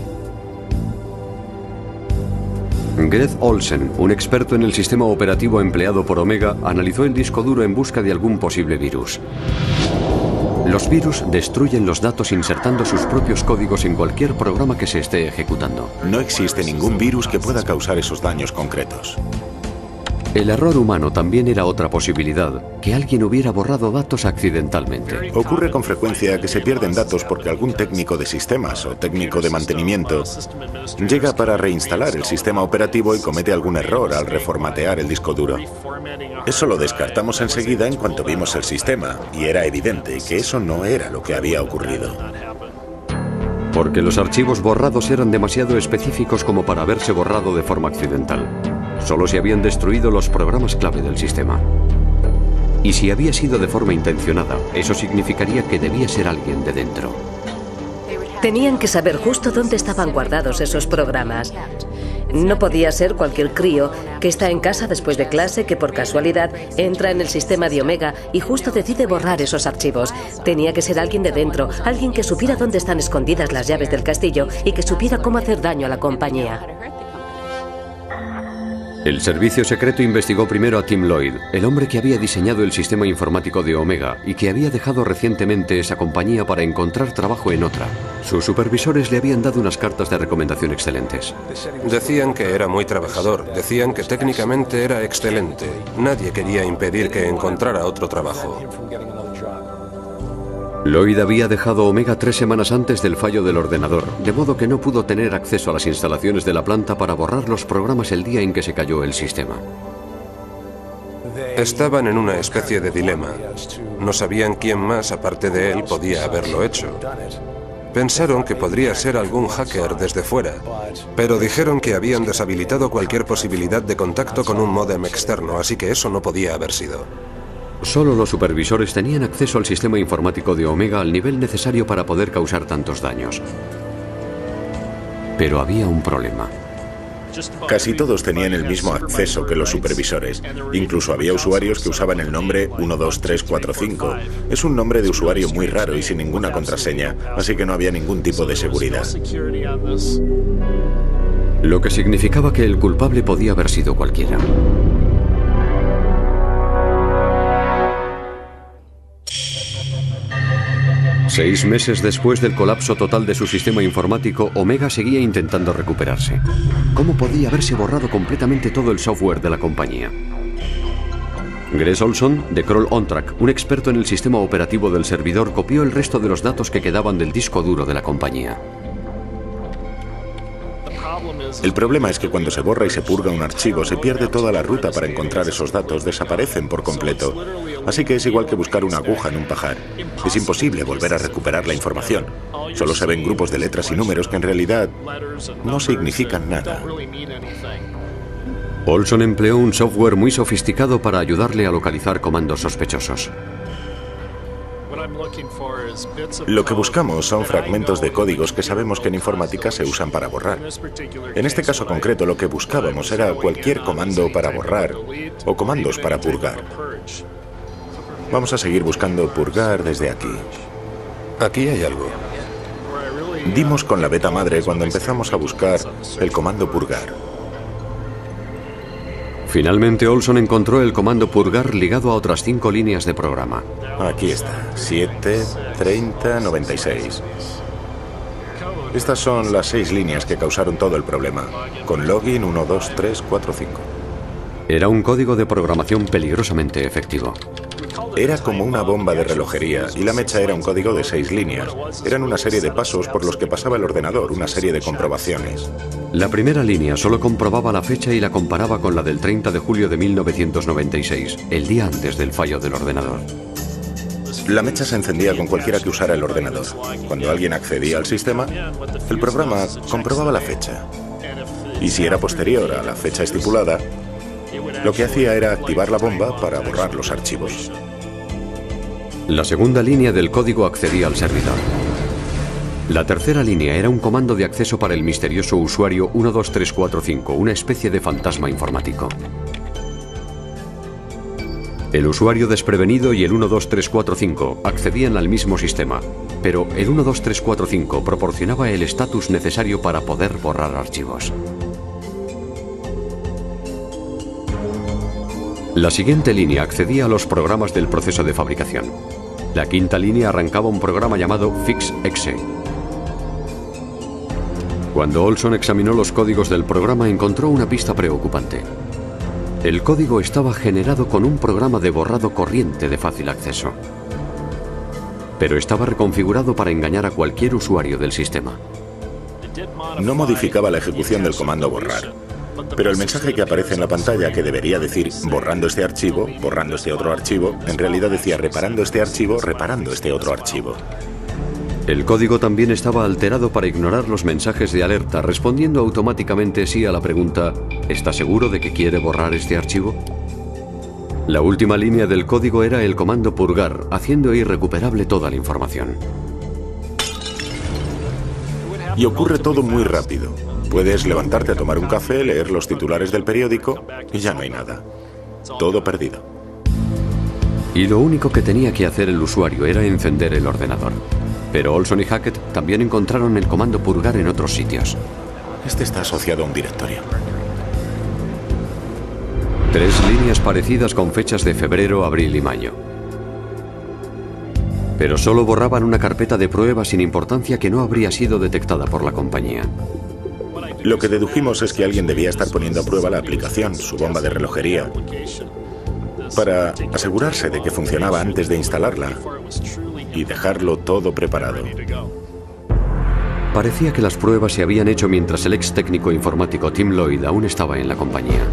Greg Olsen, un experto en el sistema operativo empleado por Omega, analizó el disco duro en busca de algún posible virus. Los virus destruyen los datos insertando sus propios códigos en cualquier programa que se esté ejecutando. No existe ningún virus que pueda causar esos daños concretos. El error humano también era otra posibilidad, que alguien hubiera borrado datos accidentalmente. Ocurre con frecuencia que se pierden datos porque algún técnico de sistemas o técnico de mantenimiento llega para reinstalar el sistema operativo y comete algún error al reformatear el disco duro. Eso lo descartamos enseguida en cuanto vimos el sistema, y era evidente que eso no era lo que había ocurrido. Porque los archivos borrados eran demasiado específicos como para haberse borrado de forma accidental. Solo se habían destruido los programas clave del sistema. Y si había sido de forma intencionada, eso significaría que debía ser alguien de dentro. Tenían que saber justo dónde estaban guardados esos programas. No podía ser cualquier crío que está en casa después de clase que por casualidad entra en el sistema de Omega y justo decide borrar esos archivos. Tenía que ser alguien de dentro, alguien que supiera dónde están escondidas las llaves del castillo y que supiera cómo hacer daño a la compañía. El servicio secreto investigó primero a Tim Lloyd, el hombre que había diseñado el sistema informático de Omega y que había dejado recientemente esa compañía para encontrar trabajo en otra. Sus supervisores le habían dado unas cartas de recomendación excelentes. Decían que era muy trabajador, decían que técnicamente era excelente. Nadie quería impedir que encontrara otro trabajo. Lloyd había dejado Omega 3 semanas antes del fallo del ordenador, de modo que no pudo tener acceso a las instalaciones de la planta para borrar los programas el día en que se cayó el sistema. Estaban en una especie de dilema. No sabían quién más, aparte de él, podía haberlo hecho. Pensaron que podría ser algún hacker desde fuera, pero dijeron que habían deshabilitado cualquier posibilidad de contacto con un módem externo, así que eso no podía haber sido. Solo los supervisores tenían acceso al sistema informático de Omega al nivel necesario para poder causar tantos daños. Pero había un problema. Casi todos tenían el mismo acceso que los supervisores. Incluso había usuarios que usaban el nombre 12345. Es un nombre de usuario muy raro y sin ninguna contraseña, así que no había ningún tipo de seguridad. Lo que significaba que el culpable podía haber sido cualquiera. Seis meses después del colapso total de su sistema informático, Omega seguía intentando recuperarse. ¿Cómo podía haberse borrado completamente todo el software de la compañía? Greg Olsen, de Kroll OnTrack, un experto en el sistema operativo del servidor, copió el resto de los datos que quedaban del disco duro de la compañía. El problema es que cuando se borra y se purga un archivo, se pierde toda la ruta para encontrar esos datos, desaparecen por completo. Así que es igual que buscar una aguja en un pajar. Es imposible volver a recuperar la información. Solo se ven grupos de letras y números que en realidad no significan nada. Olsen empleó un software muy sofisticado para ayudarle a localizar comandos sospechosos. Lo que buscamos son fragmentos de códigos que sabemos que en informática se usan para borrar. En este caso concreto, lo que buscábamos era cualquier comando para borrar o comandos para purgar. Vamos a seguir buscando purgar desde aquí. Aquí hay algo. Dimos con la beta madre cuando empezamos a buscar el comando purgar. Finalmente, Olsen encontró el comando purgar ligado a otras 5 líneas de programa. Aquí está, 7, 30, 96. Estas son las 6 líneas que causaron todo el problema, con login 1, 2, 3, 4, 5. Era un código de programación peligrosamente efectivo. Era como una bomba de relojería y la mecha era un código de 6 líneas. Eran una serie de pasos por los que pasaba el ordenador, una serie de comprobaciones. La primera línea solo comprobaba la fecha y la comparaba con la del 30 de julio de 1996, el día antes del fallo del ordenador. La mecha se encendía con cualquiera que usara el ordenador. Cuando alguien accedía al sistema, el programa comprobaba la fecha. Y si era posterior a la fecha estipulada, Lo que hacía era activar la bomba para borrar los archivos. La segunda línea del código accedía al servidor. La tercera línea era un comando de acceso para el misterioso usuario 12345, una especie de fantasma informático. El usuario desprevenido y el 12345 accedían al mismo sistema, pero el 12345 proporcionaba el estatus necesario para poder borrar archivos. La siguiente línea accedía a los programas del proceso de fabricación. La quinta línea arrancaba un programa llamado FixExe. Cuando Olson examinó los códigos del programa, encontró una pista preocupante. El código estaba generado con un programa de borrado corriente de fácil acceso, pero estaba reconfigurado para engañar a cualquier usuario del sistema. No modificaba la ejecución del comando borrar, pero el mensaje que aparece en la pantalla, que debería decir borrando este archivo, borrando este otro archivo, en realidad decía reparando este archivo, reparando este otro archivo. El código también estaba alterado para ignorar los mensajes de alerta, respondiendo automáticamente sí a la pregunta ¿está seguro de que quiere borrar este archivo? La última línea del código era el comando purgar, haciendo irrecuperable toda la información. Y ocurre todo muy rápido. Puedes levantarte a tomar un café, leer los titulares del periódico y ya no hay nada. Todo perdido. Y lo único que tenía que hacer el usuario era encender el ordenador. Pero Olson y Hackett también encontraron el comando purgar en otros sitios. Este está asociado a un directorio. 3 líneas parecidas con fechas de febrero, abril y mayo. Pero solo borraban una carpeta de prueba sin importancia que no habría sido detectada por la compañía. Lo que dedujimos es que alguien debía estar poniendo a prueba la aplicación, su bomba de relojería, para asegurarse de que funcionaba antes de instalarla y dejarlo todo preparado. Parecía que las pruebas se habían hecho mientras el ex técnico informático Tim Lloyd aún estaba en la compañía.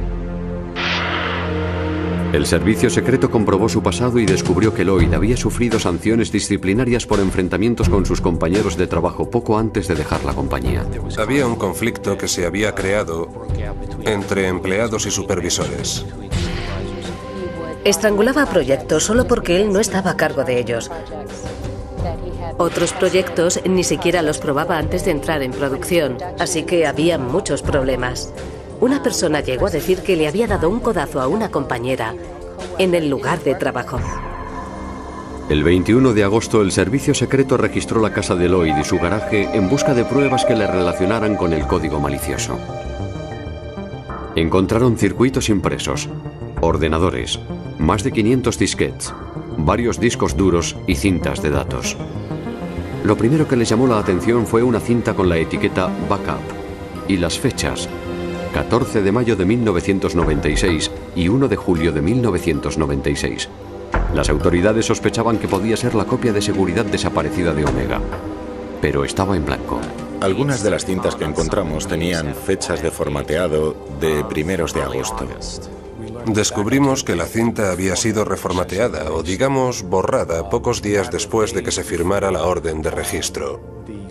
El servicio secreto comprobó su pasado y descubrió que Lloyd había sufrido sanciones disciplinarias por enfrentamientos con sus compañeros de trabajo poco antes de dejar la compañía. Había un conflicto que se había creado entre empleados y supervisores. Estrangulaba proyectos solo porque él no estaba a cargo de ellos. Otros proyectos ni siquiera los probaba antes de entrar en producción, así que había muchos problemas. Una persona llegó a decir que le había dado un codazo a una compañera en el lugar de trabajo. El 21 de agosto, el servicio secreto registró la casa de Lloyd y su garaje en busca de pruebas que le relacionaran con el código malicioso. Encontraron circuitos impresos, ordenadores, más de 500 disquetes, varios discos duros y cintas de datos. Lo primero que les llamó la atención fue una cinta con la etiqueta Backup y las fechas, 14 de mayo de 1996 y 1 de julio de 1996. Las autoridades sospechaban que podía ser la copia de seguridad desaparecida de Omega, pero estaba en blanco. Algunas de las cintas que encontramos tenían fechas de formateado de primeros de agosto. Descubrimos que la cinta había sido reformateada, o digamos, borrada, pocos días después de que se firmara la orden de registro.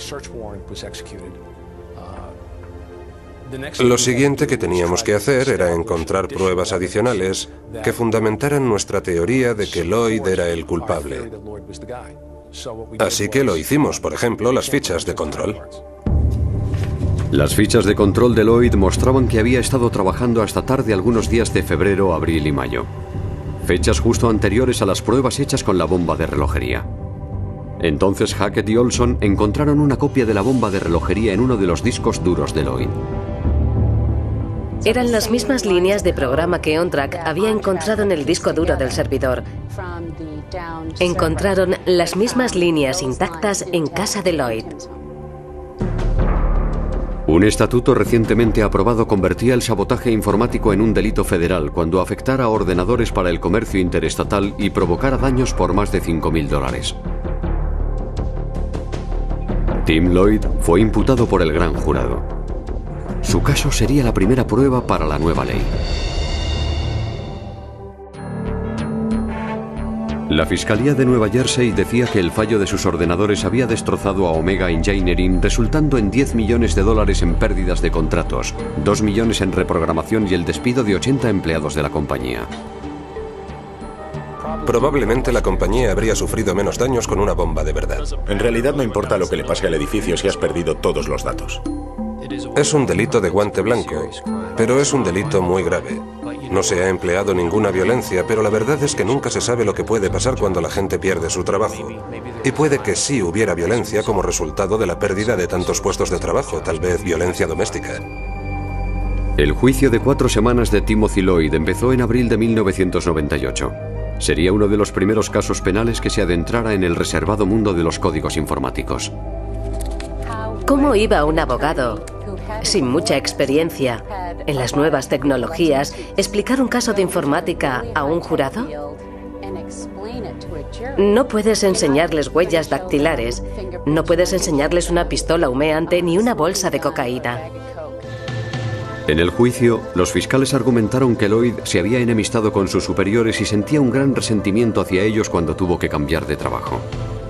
Lo siguiente que teníamos que hacer era encontrar pruebas adicionales que fundamentaran nuestra teoría de que Lloyd era el culpable. Así que lo hicimos, por ejemplo, las fichas de control. Las fichas de control de Lloyd mostraban que había estado trabajando hasta tarde algunos días de febrero, abril y mayo. Fechas justo anteriores a las pruebas hechas con la bomba de relojería. Entonces Hackett y Olson encontraron una copia de la bomba de relojería en uno de los discos duros de Lloyd. Eran las mismas líneas de programa que OnTrack había encontrado en el disco duro del servidor. Encontraron las mismas líneas intactas en casa de Lloyd. Un estatuto recientemente aprobado convertía el sabotaje informático en un delito federal cuando afectara a ordenadores para el comercio interestatal y provocara daños por más de $5.000. Tim Lloyd fue imputado por el gran jurado. Su caso sería la primera prueba para la nueva ley. La Fiscalía de Nueva Jersey decía que el fallo de sus ordenadores había destrozado a Omega Engineering, resultando en $10 millones en pérdidas de contratos, 2 millones en reprogramación y el despido de 80 empleados de la compañía. Probablemente la compañía habría sufrido menos daños con una bomba de verdad. En realidad no importa lo que le pase al edificio si has perdido todos los datos. Es un delito de guante blanco, pero es un delito muy grave. No se ha empleado ninguna violencia, pero la verdad es que nunca se sabe lo que puede pasar cuando la gente pierde su trabajo. Y puede que sí hubiera violencia como resultado de la pérdida de tantos puestos de trabajo, tal vez violencia doméstica. El juicio de 4 semanas de Timothy Lloyd empezó en abril de 1998. Sería uno de los primeros casos penales que se adentrara en el reservado mundo de los códigos informáticos. ¿Cómo iba un abogado, sin mucha experiencia en las nuevas tecnologías, explicar un caso de informática a un jurado? No puedes enseñarles huellas dactilares, no puedes enseñarles una pistola humeante ni una bolsa de cocaína. En el juicio, los fiscales argumentaron que Lloyd se había enemistado con sus superiores y sentía un gran resentimiento hacia ellos cuando tuvo que cambiar de trabajo.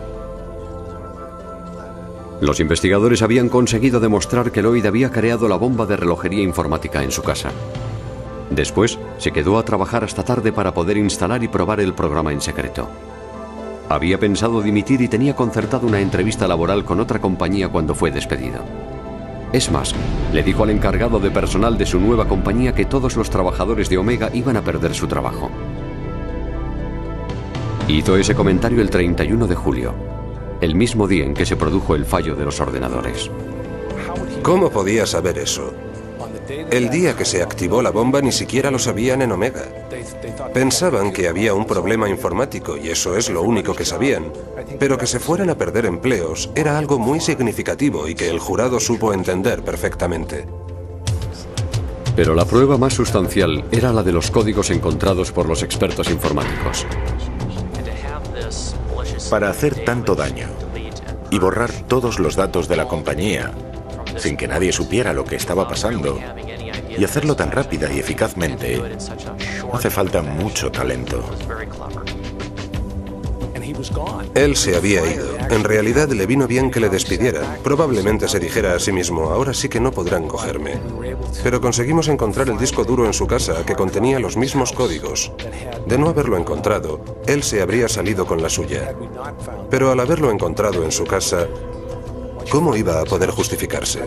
Los investigadores habían conseguido demostrar que Lloyd había creado la bomba de relojería informática en su casa. Después, se quedó a trabajar hasta tarde para poder instalar y probar el programa en secreto. Había pensado dimitir y tenía concertado una entrevista laboral con otra compañía cuando fue despedido. Es más, le dijo al encargado de personal de su nueva compañía que todos los trabajadores de Omega iban a perder su trabajo. Hizo ese comentario el 31 de julio, el mismo día en que se produjo el fallo de los ordenadores. ¿Cómo podía saber eso? El día que se activó la bomba ni siquiera lo sabían en Omega. Pensaban que había un problema informático y eso es lo único que sabían. Pero que se fueran a perder empleos era algo muy significativo y que el jurado supo entender perfectamente. Pero la prueba más sustancial era la de los códigos encontrados por los expertos informáticos. Para hacer tanto daño y borrar todos los datos de la compañía sin que nadie supiera lo que estaba pasando y hacerlo tan rápida y eficazmente, hace falta mucho talento. Él se había ido. En realidad le vino bien que le despidieran. Probablemente se dijera a sí mismo, ahora sí que no podrán cogerme. Pero conseguimos encontrar el disco duro en su casa que contenía los mismos códigos. De no haberlo encontrado, él se habría salido con la suya. Pero al haberlo encontrado en su casa, ¿cómo iba a poder justificarse?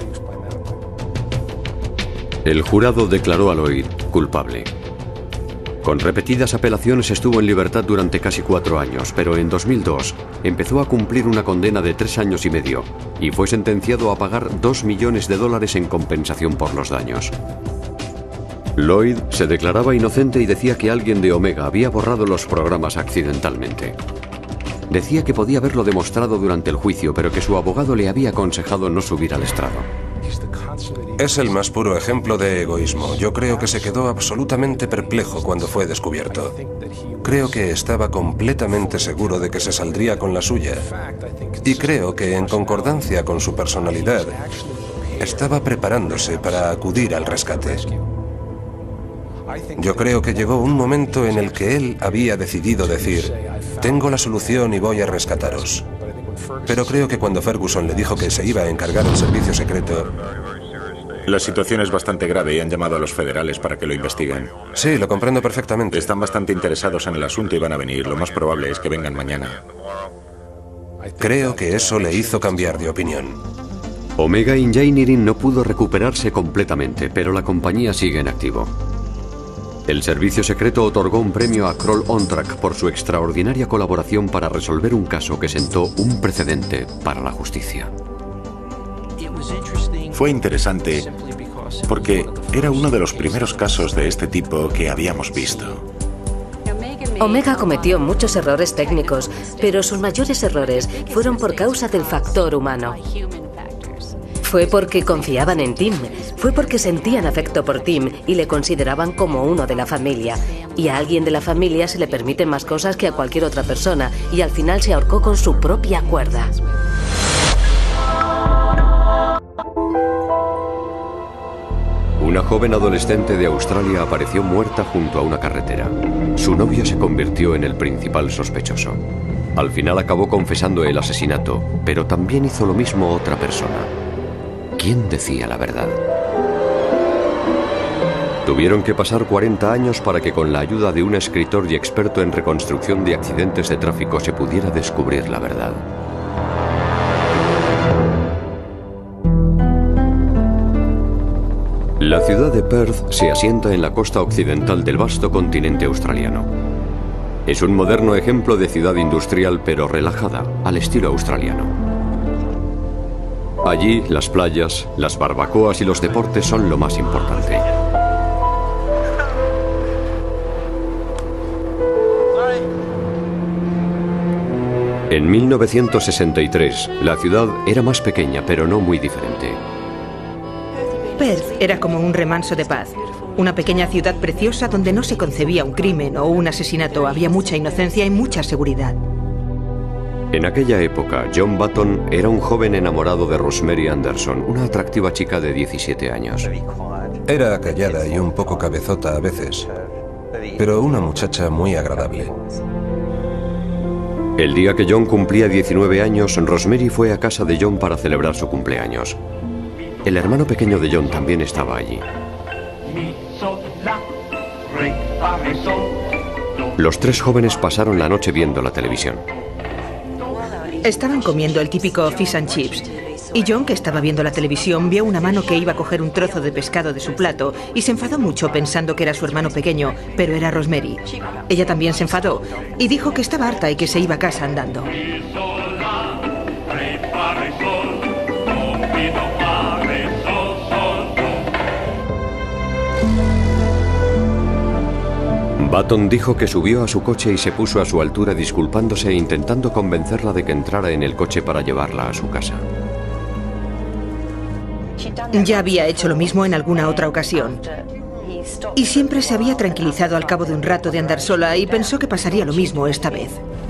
El jurado declaró a Lloyd culpable. Con repetidas apelaciones estuvo en libertad durante casi 4 años, pero en 2002 empezó a cumplir una condena de 3 años y medio y fue sentenciado a pagar $2 millones en compensación por los daños. Lloyd se declaraba inocente y decía que alguien de Omega había borrado los programas accidentalmente. Decía que podía haberlo demostrado durante el juicio, pero que su abogado le había aconsejado no subir al estrado. Es el más puro ejemplo de egoísmo. Yo creo que se quedó absolutamente perplejo cuando fue descubierto. Creo que estaba completamente seguro de que se saldría con la suya. Y creo que, en concordancia con su personalidad, estaba preparándose para acudir al rescate. Yo creo que llegó un momento en el que él había decidido decir, tengo la solución y voy a rescataros. Pero creo que cuando Ferguson le dijo que se iba a encargar el servicio secreto... La situación es bastante grave y han llamado a los federales para que lo investiguen. Sí, lo comprendo perfectamente. Están bastante interesados en el asunto y van a venir. Lo más probable es que vengan mañana. Creo que eso le hizo cambiar de opinión. Omega Engineering no pudo recuperarse completamente, pero la compañía sigue en activo. El servicio secreto otorgó un premio a Kroll Ontrack por su extraordinaria colaboración para resolver un caso que sentó un precedente para la justicia. Fue interesante porque era uno de los primeros casos de este tipo que habíamos visto. Omega cometió muchos errores técnicos, pero sus mayores errores fueron por causa del factor humano. Fue porque confiaban en Tim, fue porque sentían afecto por Tim y le consideraban como uno de la familia. Y a alguien de la familia se le permiten más cosas que a cualquier otra persona, y al final se ahorcó con su propia cuerda. Una joven adolescente de Australia apareció muerta junto a una carretera. Su novio se convirtió en el principal sospechoso. Al final acabó confesando el asesinato, pero también hizo lo mismo otra persona. ¿Quién decía la verdad? Tuvieron que pasar 40 años para que con la ayuda de un escritor y experto en reconstrucción de accidentes de tráfico se pudiera descubrir la verdad. La ciudad de Perth se asienta en la costa occidental del vasto continente australiano. Es un moderno ejemplo de ciudad industrial pero relajada, al estilo australiano. Allí, las playas, las barbacoas y los deportes son lo más importante. En 1963, la ciudad era más pequeña, pero no muy diferente. Perth era como un remanso de paz. Una pequeña ciudad preciosa donde no se concebía un crimen o un asesinato. Había mucha inocencia y mucha seguridad. En aquella época, John Button era un joven enamorado de Rosemary Anderson, una atractiva chica de 17 años. Era callada y un poco cabezota a veces, pero una muchacha muy agradable. El día que John cumplía 19 años, Rosemary fue a casa de John para celebrar su cumpleaños. El hermano pequeño de John también estaba allí. Los tres jóvenes pasaron la noche viendo la televisión. Estaban comiendo el típico fish and chips. Y John, que estaba viendo la televisión, vio una mano que iba a coger un trozo de pescado de su plato y se enfadó mucho pensando que era su hermano pequeño, pero era Rosemary. Ella también se enfadó y dijo que estaba harta y que se iba a casa andando. Button dijo que subió a su coche y se puso a su altura disculpándose e intentando convencerla de que entrara en el coche para llevarla a su casa. Ya había hecho lo mismo en alguna otra ocasión. Y siempre se había tranquilizado al cabo de un rato de andar sola y pensó que pasaría lo mismo esta vez.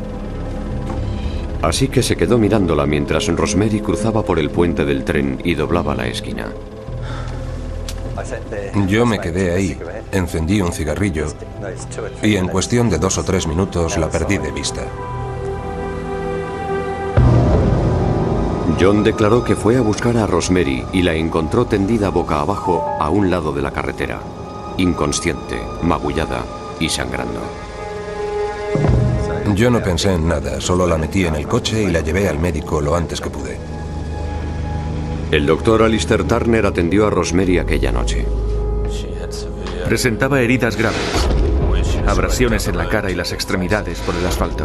Así que se quedó mirándola mientras Rosemary cruzaba por el puente del tren y doblaba la esquina. Yo me quedé ahí, encendí un cigarrillo y en cuestión de 2 o 3 minutos la perdí de vista. John declaró que fue a buscar a Rosemary y la encontró tendida boca abajo a un lado de la carretera, inconsciente, magullada y sangrando. Yo no pensé en nada, solo la metí en el coche y la llevé al médico lo antes que pude. El doctor Alistair Turner atendió a Rosemary aquella noche. Presentaba heridas graves, abrasiones en la cara y las extremidades por el asfalto.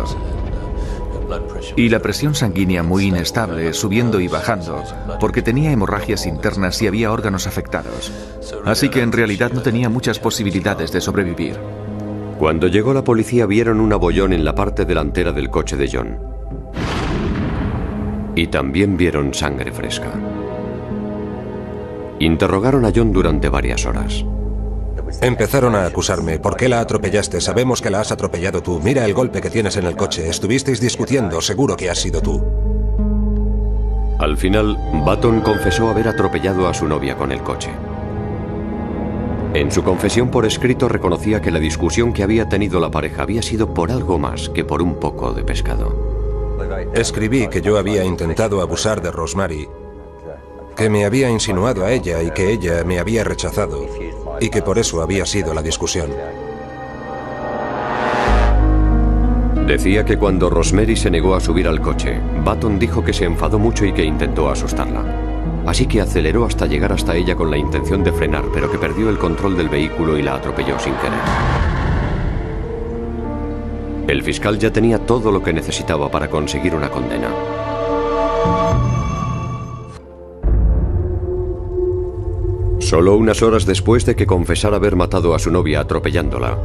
Y la presión sanguínea muy inestable, subiendo y bajando, porque tenía hemorragias internas y había órganos afectados. Así que en realidad no tenía muchas posibilidades de sobrevivir. Cuando llegó la policía vieron un abollón en la parte delantera del coche de John. Y también vieron sangre fresca. Interrogaron a John durante varias horas. Empezaron a acusarme. ¿Por qué la atropellaste? Sabemos que la has atropellado tú. Mira el golpe que tienes en el coche. Estuvisteis discutiendo. Seguro que has sido tú. Al final, Button confesó haber atropellado a su novia con el coche. En su confesión por escrito reconocía que la discusión que había tenido la pareja había sido por algo más que por un poco de pescado. Escribí que yo había intentado abusar de Rosemary, que me había insinuado a ella y que ella me había rechazado, y que por eso había sido la discusión. Decía que cuando Rosemary se negó a subir al coche, Button dijo que se enfadó mucho y que intentó asustarla. Así que aceleró hasta llegar hasta ella con la intención de frenar, pero que perdió el control del vehículo y la atropelló sin querer. El fiscal ya tenía todo lo que necesitaba para conseguir una condena. Solo unas horas después de que confesara haber matado a su novia atropellándola,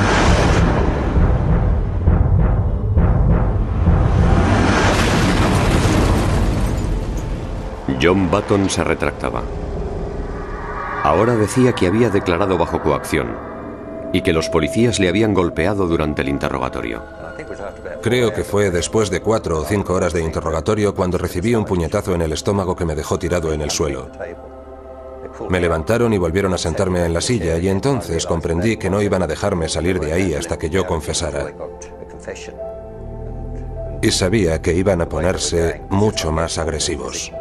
John Button se retractaba. Ahora decía que había declarado bajo coacción y que los policías le habían golpeado durante el interrogatorio. Creo que fue después de 4 o 5 horas de interrogatorio cuando recibí un puñetazo en el estómago que me dejó tirado en el suelo. Me levantaron y volvieron a sentarme en la silla y entonces comprendí que no iban a dejarme salir de ahí hasta que yo confesara. Y sabía que iban a ponerse mucho más agresivos.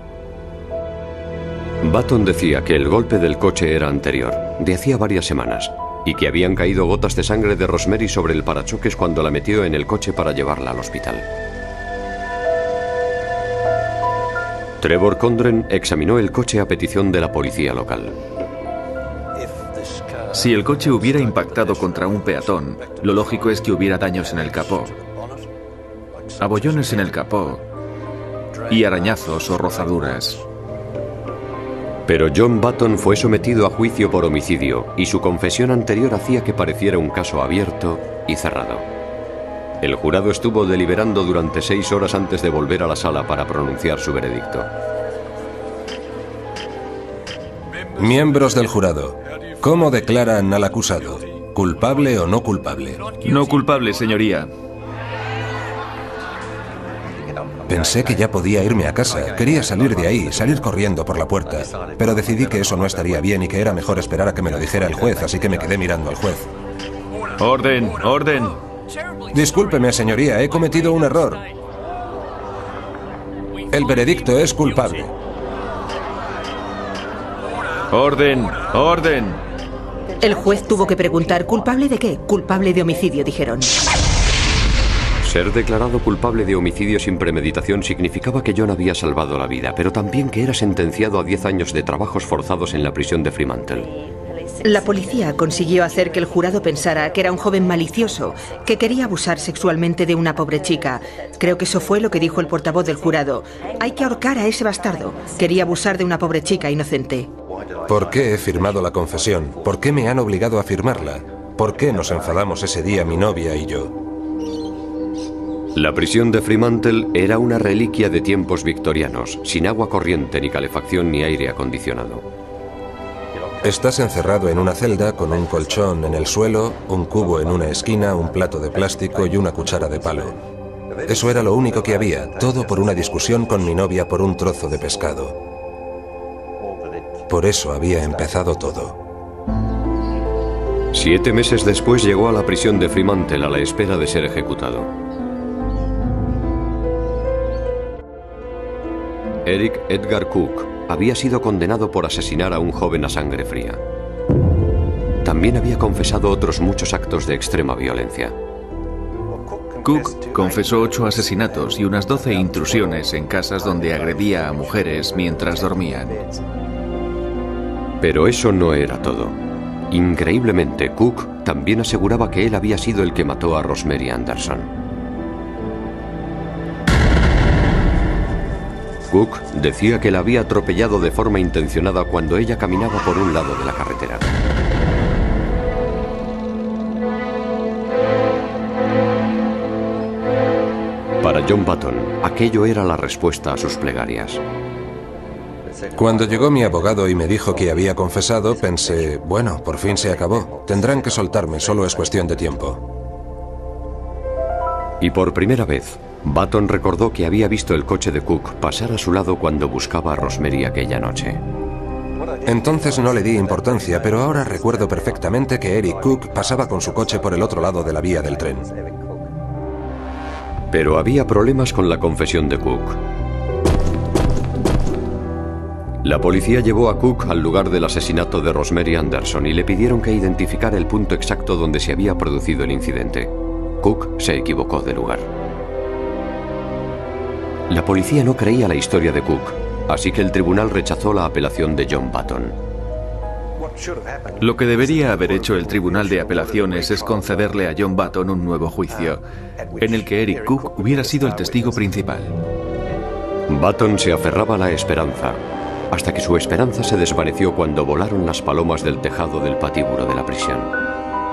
Button decía que el golpe del coche era anterior, de hacía varias semanas, y que habían caído gotas de sangre de Rosemary sobre el parachoques cuando la metió en el coche para llevarla al hospital. Trevor Condren examinó el coche a petición de la policía local. Si el coche hubiera impactado contra un peatón, lo lógico es que hubiera daños en el capó, abollones en el capó y arañazos o rozaduras. Pero John Button fue sometido a juicio por homicidio y su confesión anterior hacía que pareciera un caso abierto y cerrado. El jurado estuvo deliberando durante 6 horas antes de volver a la sala para pronunciar su veredicto. Miembros del jurado, ¿cómo declaran al acusado? ¿Culpable o no culpable? No culpable, señoría. Pensé que ya podía irme a casa. Quería salir de ahí, salir corriendo por la puerta. Pero decidí que eso no estaría bien y que era mejor esperar a que me lo dijera el juez, así que me quedé mirando al juez. ¡Orden! ¡Orden! Discúlpeme, señoría, he cometido un error. El veredicto es culpable. ¡Orden! ¡Orden! El juez tuvo que preguntar, ¿culpable de qué? Culpable de homicidio, dijeron. Ser declarado culpable de homicidio sin premeditación significaba que John había salvado la vida, pero también que era sentenciado a 10 años de trabajos forzados en la prisión de Fremantle. La policía consiguió hacer que el jurado pensara que era un joven malicioso, que quería abusar sexualmente de una pobre chica. Creo que eso fue lo que dijo el portavoz del jurado. Hay que ahorcar a ese bastardo. Quería abusar de una pobre chica inocente. ¿Por qué he firmado la confesión? ¿Por qué me han obligado a firmarla? ¿Por qué nos enfadamos ese día mi novia y yo? La prisión de Fremantle era una reliquia de tiempos victorianos, sin agua corriente, ni calefacción, ni aire acondicionado. Estás encerrado en una celda con un colchón en el suelo, un cubo en una esquina, un plato de plástico y una cuchara de palo. Eso era lo único que había, todo por una discusión con mi novia por un trozo de pescado. Por eso había empezado todo. 7 meses después llegó a la prisión de Fremantle a la espera de ser ejecutado. Eric Edgar Cook había sido condenado por asesinar a un joven a sangre fría. También había confesado otros muchos actos de extrema violencia. Cook confesó 8 asesinatos y unas 12 intrusiones en casas donde agredía a mujeres mientras dormían. Pero eso no era todo. Increíblemente, Cook también aseguraba que él había sido el que mató a Rosemary Anderson. Cook decía que la había atropellado de forma intencionada cuando ella caminaba por un lado de la carretera. Para John Button, aquello era la respuesta a sus plegarias. Cuando llegó mi abogado y me dijo que había confesado, pensé, bueno, por fin se acabó. Tendrán que soltarme, solo es cuestión de tiempo. Y por primera vez, Button recordó que había visto el coche de Cook pasar a su lado cuando buscaba a Rosemary aquella noche. Entonces no le di importancia, pero ahora recuerdo perfectamente que Eric Cook pasaba con su coche por el otro lado de la vía del tren. Pero había problemas con la confesión de Cook. La policía llevó a Cook al lugar del asesinato de Rosemary Anderson y le pidieron que identificara el punto exacto donde se había producido el incidente. Cook se equivocó de lugar. La policía no creía la historia de Cook, así que el tribunal rechazó la apelación de John Button. Lo que debería haber hecho el tribunal de apelaciones es concederle a John Button un nuevo juicio, en el que Eric Cook hubiera sido el testigo principal. Button se aferraba a la esperanza, hasta que su esperanza se desvaneció cuando volaron las palomas del tejado del patíbulo de la prisión.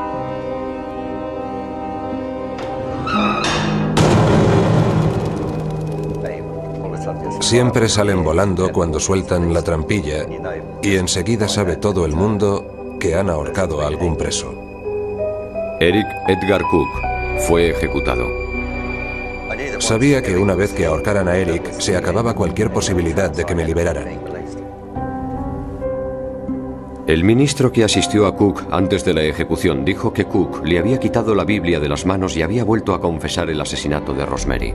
Siempre salen volando cuando sueltan la trampilla y enseguida sabe todo el mundo que han ahorcado a algún preso. Eric Edgar Cook fue ejecutado. Sabía que una vez que ahorcaran a Eric se acababa cualquier posibilidad de que me liberaran. El ministro que asistió a Cook antes de la ejecución dijo que Cook le había quitado la Biblia de las manos y había vuelto a confesar el asesinato de Rosemary.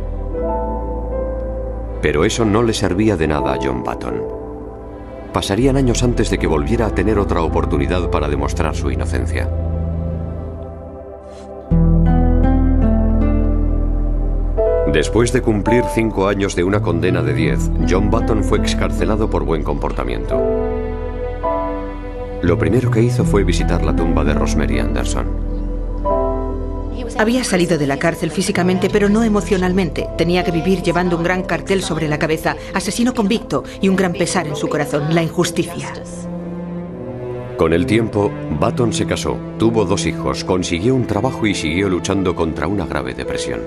Pero eso no le servía de nada a John Button. Pasarían años antes de que volviera a tener otra oportunidad para demostrar su inocencia. Después de cumplir 5 años de una condena de 10, John Button fue excarcelado por buen comportamiento. Lo primero que hizo fue visitar la tumba de Rosemary Anderson. Había salido de la cárcel físicamente, pero no emocionalmente. Tenía que vivir llevando un gran cartel sobre la cabeza, asesino convicto, y un gran pesar en su corazón, la injusticia. Con el tiempo, Button se casó, tuvo 2 hijos, consiguió un trabajo y siguió luchando contra una grave depresión.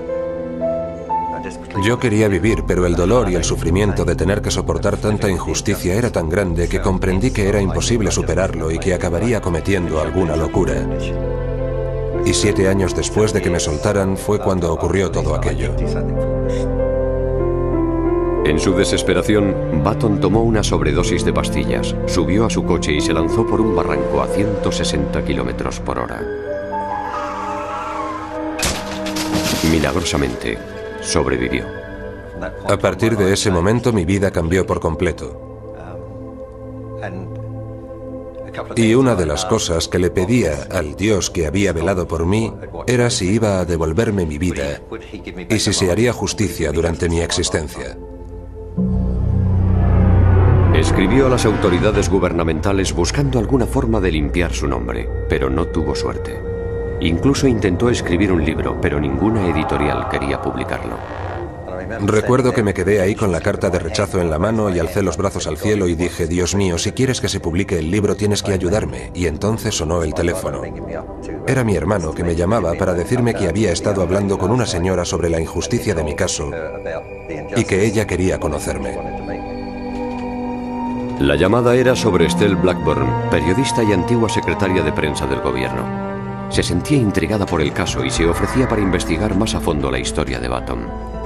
Yo quería vivir, pero el dolor y el sufrimiento de tener que soportar tanta injusticia era tan grande que comprendí que era imposible superarlo y que acabaría cometiendo alguna locura. Y 7 años después de que me soltaran fue cuando ocurrió todo aquello. En su desesperación, Button tomó una sobredosis de pastillas, subió a su coche y se lanzó por un barranco a 160 kilómetros por hora. Milagrosamente, sobrevivió. A partir de ese momento mi vida cambió por completo. Y una de las cosas que le pedía al Dios que había velado por mí era si iba a devolverme mi vida y si se haría justicia durante mi existencia. Escribió a las autoridades gubernamentales buscando alguna forma de limpiar su nombre, pero no tuvo suerte. Incluso intentó escribir un libro, pero ninguna editorial quería publicarlo. Recuerdo que me quedé ahí con la carta de rechazo en la mano y alcé los brazos al cielo y dije, Dios mío, si quieres que se publique el libro tienes que ayudarme. Y entonces sonó el teléfono. Era mi hermano que me llamaba para decirme que había estado hablando con una señora sobre la injusticia de mi caso y que ella quería conocerme. La llamada era sobre Estelle Blackburn, periodista y antigua secretaria de prensa del gobierno. Se sentía intrigada por el caso y se ofrecía para investigar más a fondo la historia de Button.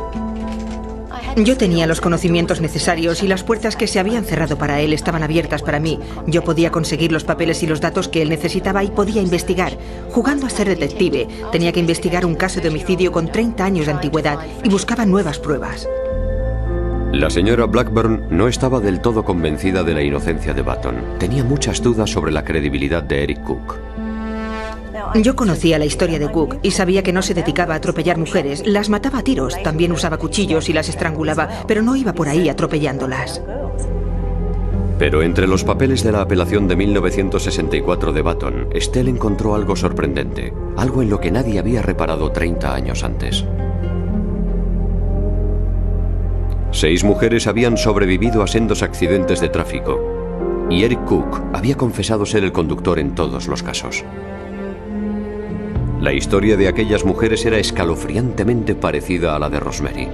Yo tenía los conocimientos necesarios y las puertas que se habían cerrado para él estaban abiertas para mí. Yo podía conseguir los papeles y los datos que él necesitaba y podía investigar. Jugando a ser detective, tenía que investigar un caso de homicidio con 30 años de antigüedad y buscaba nuevas pruebas. La señora Blackburn no estaba del todo convencida de la inocencia de Button. Tenía muchas dudas sobre la credibilidad de Eric Cook. Yo conocía la historia de Cook y sabía que no se dedicaba a atropellar mujeres, las mataba a tiros, también usaba cuchillos y las estrangulaba, pero no iba por ahí atropellándolas. Pero entre los papeles de la apelación de 1964 de Button, Estelle encontró algo sorprendente, algo en lo que nadie había reparado 30 años antes. 6 mujeres habían sobrevivido a sendos accidentes de tráfico, y Eric Cook había confesado ser el conductor en todos los casos. La historia de aquellas mujeres era escalofriantemente parecida a la de Rosemary.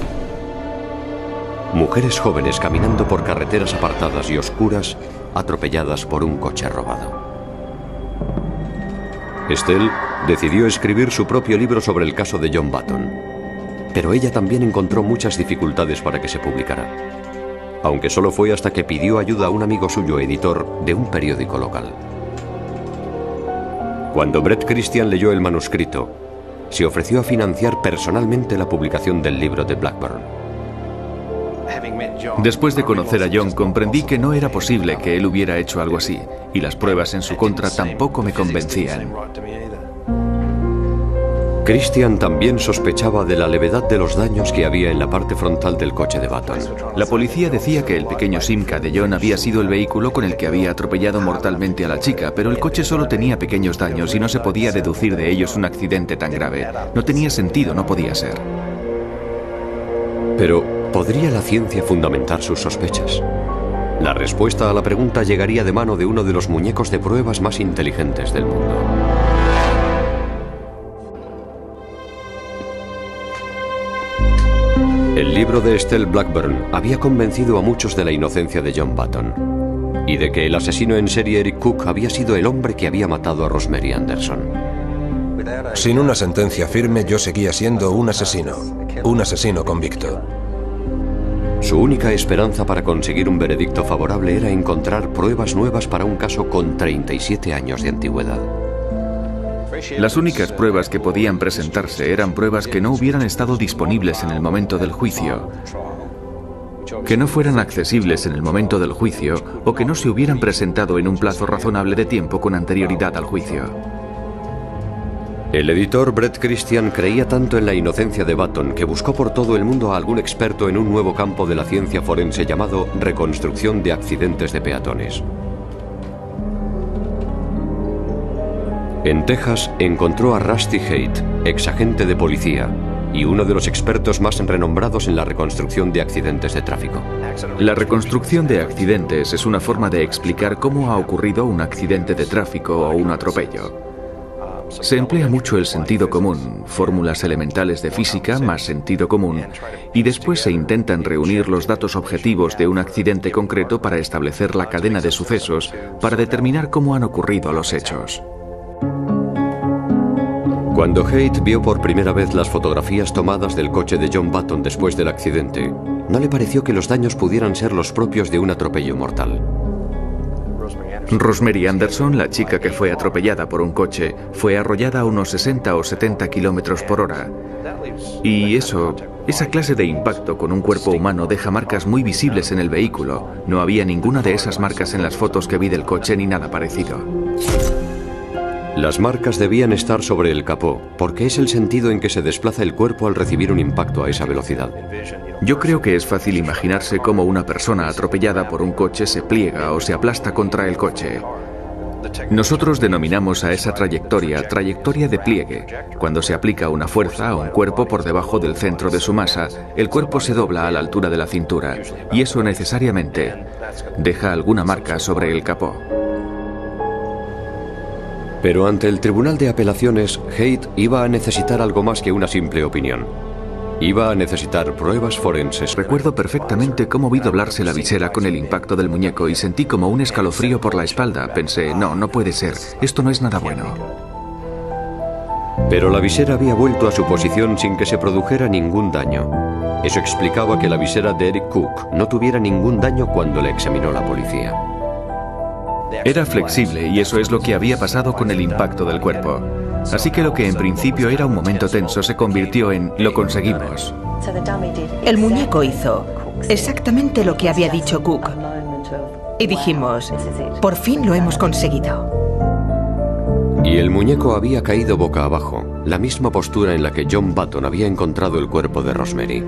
Mujeres jóvenes caminando por carreteras apartadas y oscuras, atropelladas por un coche robado. Estelle decidió escribir su propio libro sobre el caso de John Button, pero ella también encontró muchas dificultades para que se publicara, aunque solo fue hasta que pidió ayuda a un amigo suyo, editor de un periódico local. Cuando Bret Christian leyó el manuscrito, se ofreció a financiar personalmente la publicación del libro de Blackburn. Después de conocer a John, comprendí que no era posible que él hubiera hecho algo así, y las pruebas en su contra tampoco me convencían. Christian también sospechaba de la levedad de los daños que había en la parte frontal del coche de Button. La policía decía que el pequeño Simca de John había sido el vehículo con el que había atropellado mortalmente a la chica, pero el coche solo tenía pequeños daños y no se podía deducir de ellos un accidente tan grave. No tenía sentido, no podía ser. Pero, ¿podría la ciencia fundamentar sus sospechas? La respuesta a la pregunta llegaría de mano de uno de los muñecos de pruebas más inteligentes del mundo. El libro de Estelle Blackburn había convencido a muchos de la inocencia de John Button y de que el asesino en serie Eric Cook había sido el hombre que había matado a Rosemary Anderson. Sin una sentencia firme, yo seguía siendo un asesino convicto. Su única esperanza para conseguir un veredicto favorable era encontrar pruebas nuevas para un caso con 37 años de antigüedad. Las únicas pruebas que podían presentarse eran pruebas que no hubieran estado disponibles en el momento del juicio, que no fueran accesibles en el momento del juicio o que no se hubieran presentado en un plazo razonable de tiempo con anterioridad al juicio. El editor Bret Christian creía tanto en la inocencia de Button que buscó por todo el mundo a algún experto en un nuevo campo de la ciencia forense llamado reconstrucción de accidentes de peatones. En Texas encontró a Rusty Haight, exagente de policía, y uno de los expertos más renombrados en la reconstrucción de accidentes de tráfico. La reconstrucción de accidentes es una forma de explicar cómo ha ocurrido un accidente de tráfico o un atropello. Se emplea mucho el sentido común, fórmulas elementales de física más sentido común, y después se intentan reunir los datos objetivos de un accidente concreto para establecer la cadena de sucesos para determinar cómo han ocurrido los hechos. Cuando Haight vio por primera vez las fotografías tomadas del coche de John Button después del accidente, no le pareció que los daños pudieran ser los propios de un atropello mortal. Rosemary Anderson, la chica que fue atropellada por un coche, fue arrollada a unos 60 o 70 kilómetros por hora. Y esa clase de impacto con un cuerpo humano deja marcas muy visibles en el vehículo. No había ninguna de esas marcas en las fotos que vi del coche ni nada parecido. Las marcas debían estar sobre el capó, porque es el sentido en que se desplaza el cuerpo al recibir un impacto a esa velocidad. Yo creo que es fácil imaginarse cómo una persona atropellada por un coche se pliega o se aplasta contra el coche. Nosotros denominamos a esa trayectoria de pliegue. Cuando se aplica una fuerza a un cuerpo por debajo del centro de su masa, el cuerpo se dobla a la altura de la cintura, y eso necesariamente deja alguna marca sobre el capó. Pero ante el Tribunal de Apelaciones, Haight iba a necesitar algo más que una simple opinión. Iba a necesitar pruebas forenses. Recuerdo perfectamente cómo vi doblarse la visera con el impacto del muñeco y sentí como un escalofrío por la espalda. Pensé, no puede ser, esto no es nada bueno. Pero la visera había vuelto a su posición sin que se produjera ningún daño. Eso explicaba que la visera de Eric Cook no tuviera ningún daño cuando la examinó la policía. Era flexible y eso es lo que había pasado con el impacto del cuerpo. Así que lo que en principio era un momento tenso se convirtió en lo conseguimos. El muñeco hizo exactamente lo que había dicho Cook. Y dijimos, por fin lo hemos conseguido. Y el muñeco había caído boca abajo, la misma postura en la que John Button había encontrado el cuerpo de Rosemary.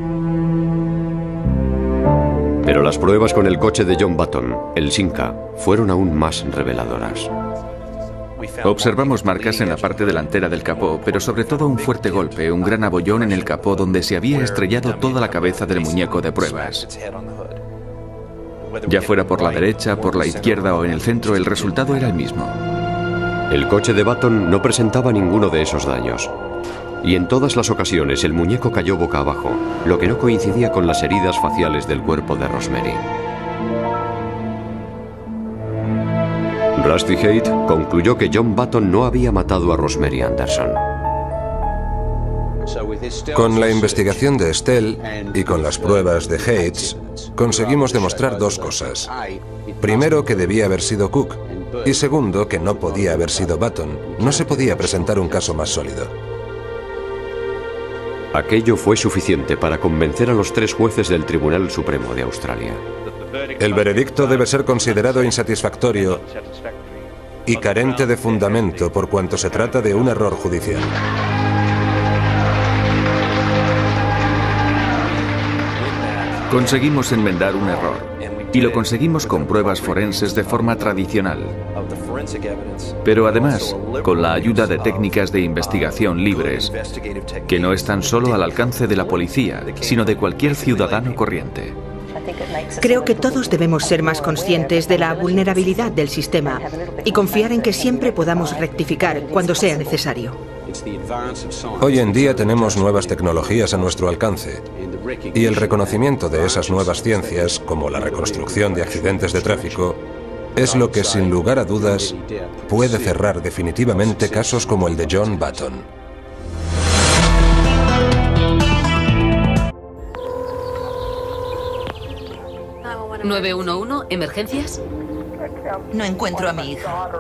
Pero las pruebas con el coche de John Button, el Simca, fueron aún más reveladoras. Observamos marcas en la parte delantera del capó, pero sobre todo un fuerte golpe, un gran abollón en el capó donde se había estrellado toda la cabeza del muñeco de pruebas. Ya fuera por la derecha, por la izquierda o en el centro, el resultado era el mismo. El coche de Button no presentaba ninguno de esos daños. Y en todas las ocasiones el muñeco cayó boca abajo, lo que no coincidía con las heridas faciales del cuerpo de Rosemary. Rusty Haight concluyó que John Button no había matado a Rosemary Anderson. Con la investigación de Estelle y con las pruebas de Haight, conseguimos demostrar dos cosas. Primero, que debía haber sido Cook, y segundo, que no podía haber sido Button. No se podía presentar un caso más sólido. Aquello fue suficiente para convencer a los 3 jueces del Tribunal Supremo de Australia. El veredicto debe ser considerado insatisfactorio y carente de fundamento por cuanto se trata de un error judicial. Conseguimos enmendar un error, y lo conseguimos con pruebas forenses de forma tradicional. Pero además, con la ayuda de técnicas de investigación libres, que no están solo al alcance de la policía, sino de cualquier ciudadano corriente. Creo que todos debemos ser más conscientes de la vulnerabilidad del sistema y confiar en que siempre podamos rectificar cuando sea necesario. Hoy en día tenemos nuevas tecnologías a nuestro alcance y el reconocimiento de esas nuevas ciencias, como la reconstrucción de accidentes de tráfico, es lo que sin lugar a dudas puede cerrar definitivamente casos como el de John Button. 911, ¿emergencias? No encuentro a mi hija.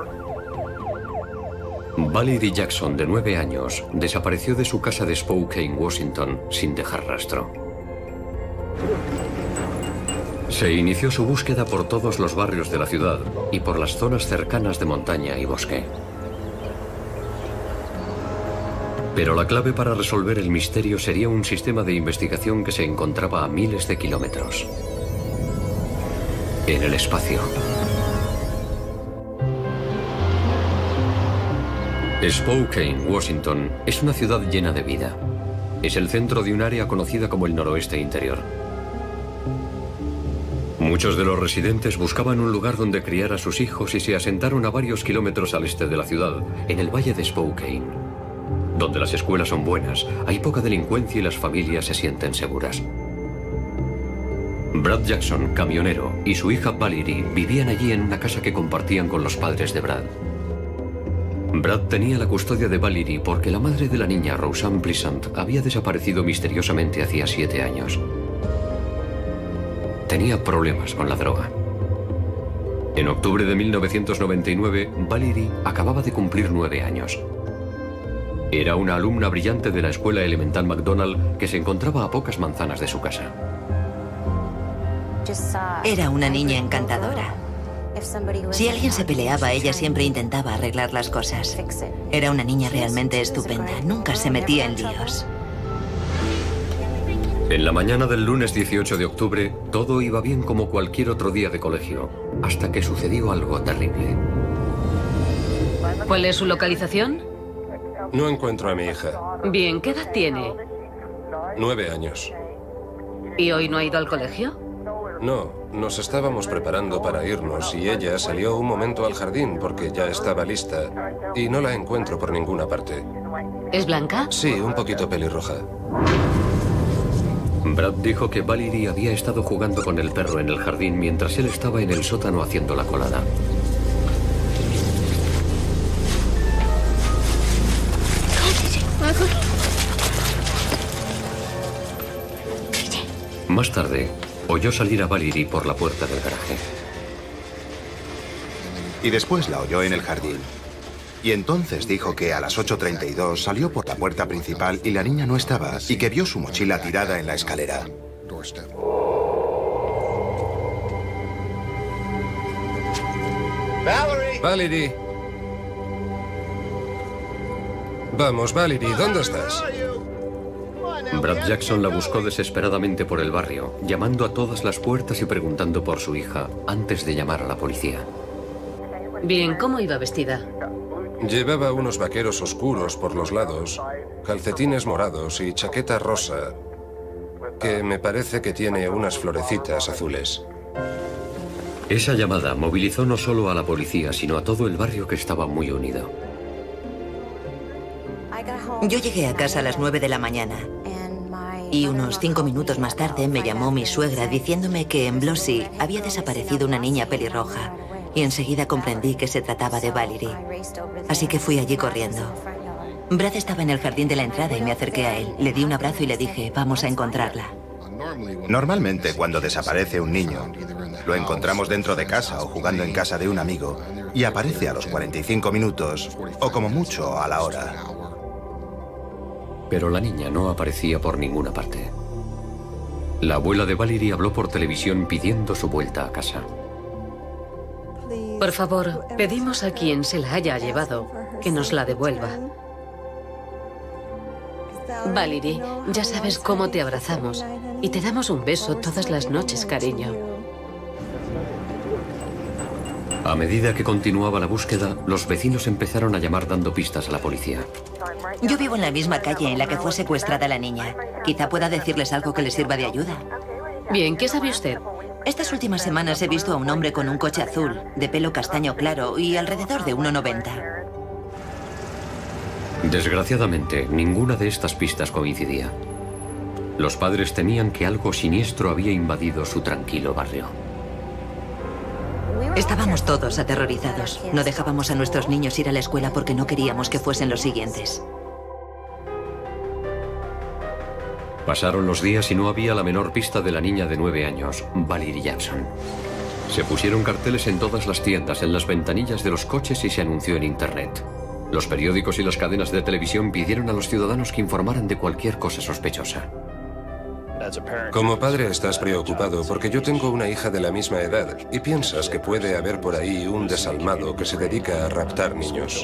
Valerie Jackson, de 9 años, desapareció de su casa de Spokane, Washington, sin dejar rastro. Se inició su búsqueda por todos los barrios de la ciudad y por las zonas cercanas de montaña y bosque. Pero la clave para resolver el misterio sería un sistema de investigación que se encontraba a miles de kilómetros. En el espacio. Spokane, Washington, es una ciudad llena de vida. Es el centro de un área conocida como el noroeste interior. Muchos de los residentes buscaban un lugar donde criar a sus hijos y se asentaron a varios kilómetros al este de la ciudad, en el valle de Spokane. Donde las escuelas son buenas, hay poca delincuencia y las familias se sienten seguras. Brad Jackson, camionero, y su hija Valerie vivían allí en una casa que compartían con los padres de Brad. Brad tenía la custodia de Valerie porque la madre de la niña, Roseanne Pleasant, había desaparecido misteriosamente hacía 7 años. Tenía problemas con la droga. En octubre de 1999, Valerie acababa de cumplir 9 años. Era una alumna brillante de la escuela elemental McDonald que se encontraba a pocas manzanas de su casa. Era una niña encantadora. Si alguien se peleaba, ella siempre intentaba arreglar las cosas. Era una niña realmente estupenda. Nunca se metía en líos. En la mañana del lunes 18 de octubre, todo iba bien como cualquier otro día de colegio, hasta que sucedió algo terrible. ¿Cuál es su localización? No encuentro a mi hija. Bien, ¿qué edad tiene? 9 años. ¿Y hoy no ha ido al colegio? No, nos estábamos preparando para irnos y ella salió un momento al jardín porque ya estaba lista y no la encuentro por ninguna parte. ¿Es blanca? Sí, un poquito pelirroja. Brad dijo que Valerie había estado jugando con el perro en el jardín mientras él estaba en el sótano haciendo la colada. Más tarde, oyó salir a Valerie por la puerta del garaje. Y después la oyó en el jardín. Y entonces dijo que a las 8:32 salió por la puerta principal y la niña no estaba, y que vio su mochila tirada en la escalera. Valerie. Vamos, Valerie, ¿dónde estás? Brad Jackson la buscó desesperadamente por el barrio, llamando a todas las puertas y preguntando por su hija antes de llamar a la policía. Bien, ¿cómo iba vestida? Llevaba unos vaqueros oscuros por los lados, calcetines morados y chaqueta rosa, que me parece que tiene unas florecitas azules. Esa llamada movilizó no solo a la policía, sino a todo el barrio que estaba muy unido. Yo llegué a casa a las 9 de la mañana. Y unos 5 minutos más tarde me llamó mi suegra diciéndome que en Blossy había desaparecido una niña pelirroja. Y enseguida comprendí que se trataba de Valerie. Así que fui allí corriendo. Brad estaba en el jardín de la entrada y me acerqué a él. Le di un abrazo y le dije, vamos a encontrarla. Normalmente cuando desaparece un niño, lo encontramos dentro de casa o jugando en casa de un amigo y aparece a los 45 minutos o como mucho a la hora. Pero la niña no aparecía por ninguna parte. La abuela de Valerie habló por televisión pidiendo su vuelta a casa. Por favor, pedimos a quien se la haya llevado que nos la devuelva. Valerie, ya sabes cómo te abrazamos y te damos un beso todas las noches, cariño. A medida que continuaba la búsqueda, los vecinos empezaron a llamar dando pistas a la policía. Yo vivo en la misma calle en la que fue secuestrada la niña. Quizá pueda decirles algo que les sirva de ayuda. Bien, ¿qué sabe usted? Estas últimas semanas he visto a un hombre con un coche azul, de pelo castaño claro y alrededor de 1,90. Desgraciadamente, ninguna de estas pistas coincidía. Los padres temían que algo siniestro había invadido su tranquilo barrio. Estábamos todos aterrorizados. No dejábamos a nuestros niños ir a la escuela porque no queríamos que fuesen los siguientes. Pasaron los días y no había la menor pista de la niña de 9 años, Valerie Jackson. Se pusieron carteles en todas las tiendas, en las ventanillas de los coches y se anunció en Internet. Los periódicos y las cadenas de televisión pidieron a los ciudadanos que informaran de cualquier cosa sospechosa. Como padre estás preocupado porque yo tengo una hija de la misma edad y piensas que puede haber por ahí un desalmado que se dedica a raptar niños.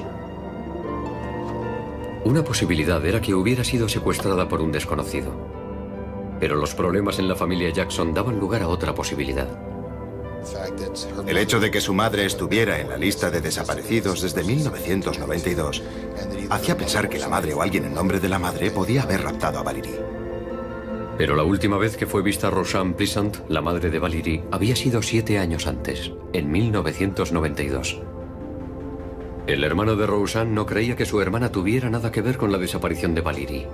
Una posibilidad era que hubiera sido secuestrada por un desconocido. Pero los problemas en la familia Jackson daban lugar a otra posibilidad. El hecho de que su madre estuviera en la lista de desaparecidos desde 1992 hacía pensar que la madre o alguien en nombre de la madre podía haber raptado a Valerie. Pero la última vez que fue vista Roseanne Pleasant, la madre de Valerie, había sido 7 años antes, en 1992. El hermano de Roseanne no creía que su hermana tuviera nada que ver con la desaparición de Valerie.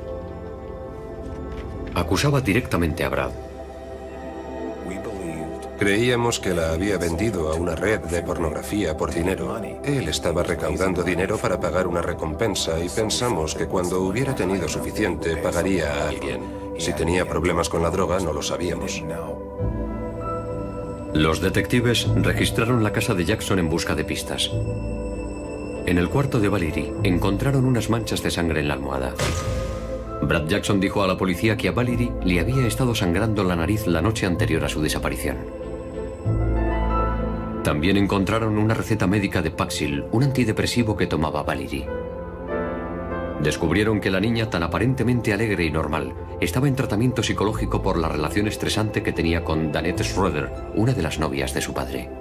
Acusaba directamente a Brad. Creíamos que la había vendido a una red de pornografía por dinero. Él estaba recaudando dinero para pagar una recompensa y pensamos que cuando hubiera tenido suficiente pagaría a alguien. Si tenía problemas con la droga no lo sabíamos. Los detectives registraron la casa de Jackson en busca de pistas. En el cuarto de Valerie encontraron unas manchas de sangre en la almohada. Brad Jackson dijo a la policía que a Valerie le había estado sangrando la nariz la noche anterior a su desaparición. También encontraron una receta médica de Paxil, un antidepresivo que tomaba Valerie. Descubrieron que la niña, tan aparentemente alegre y normal, estaba en tratamiento psicológico por la relación estresante que tenía con Danette Schroeder, una de las novias de su padre.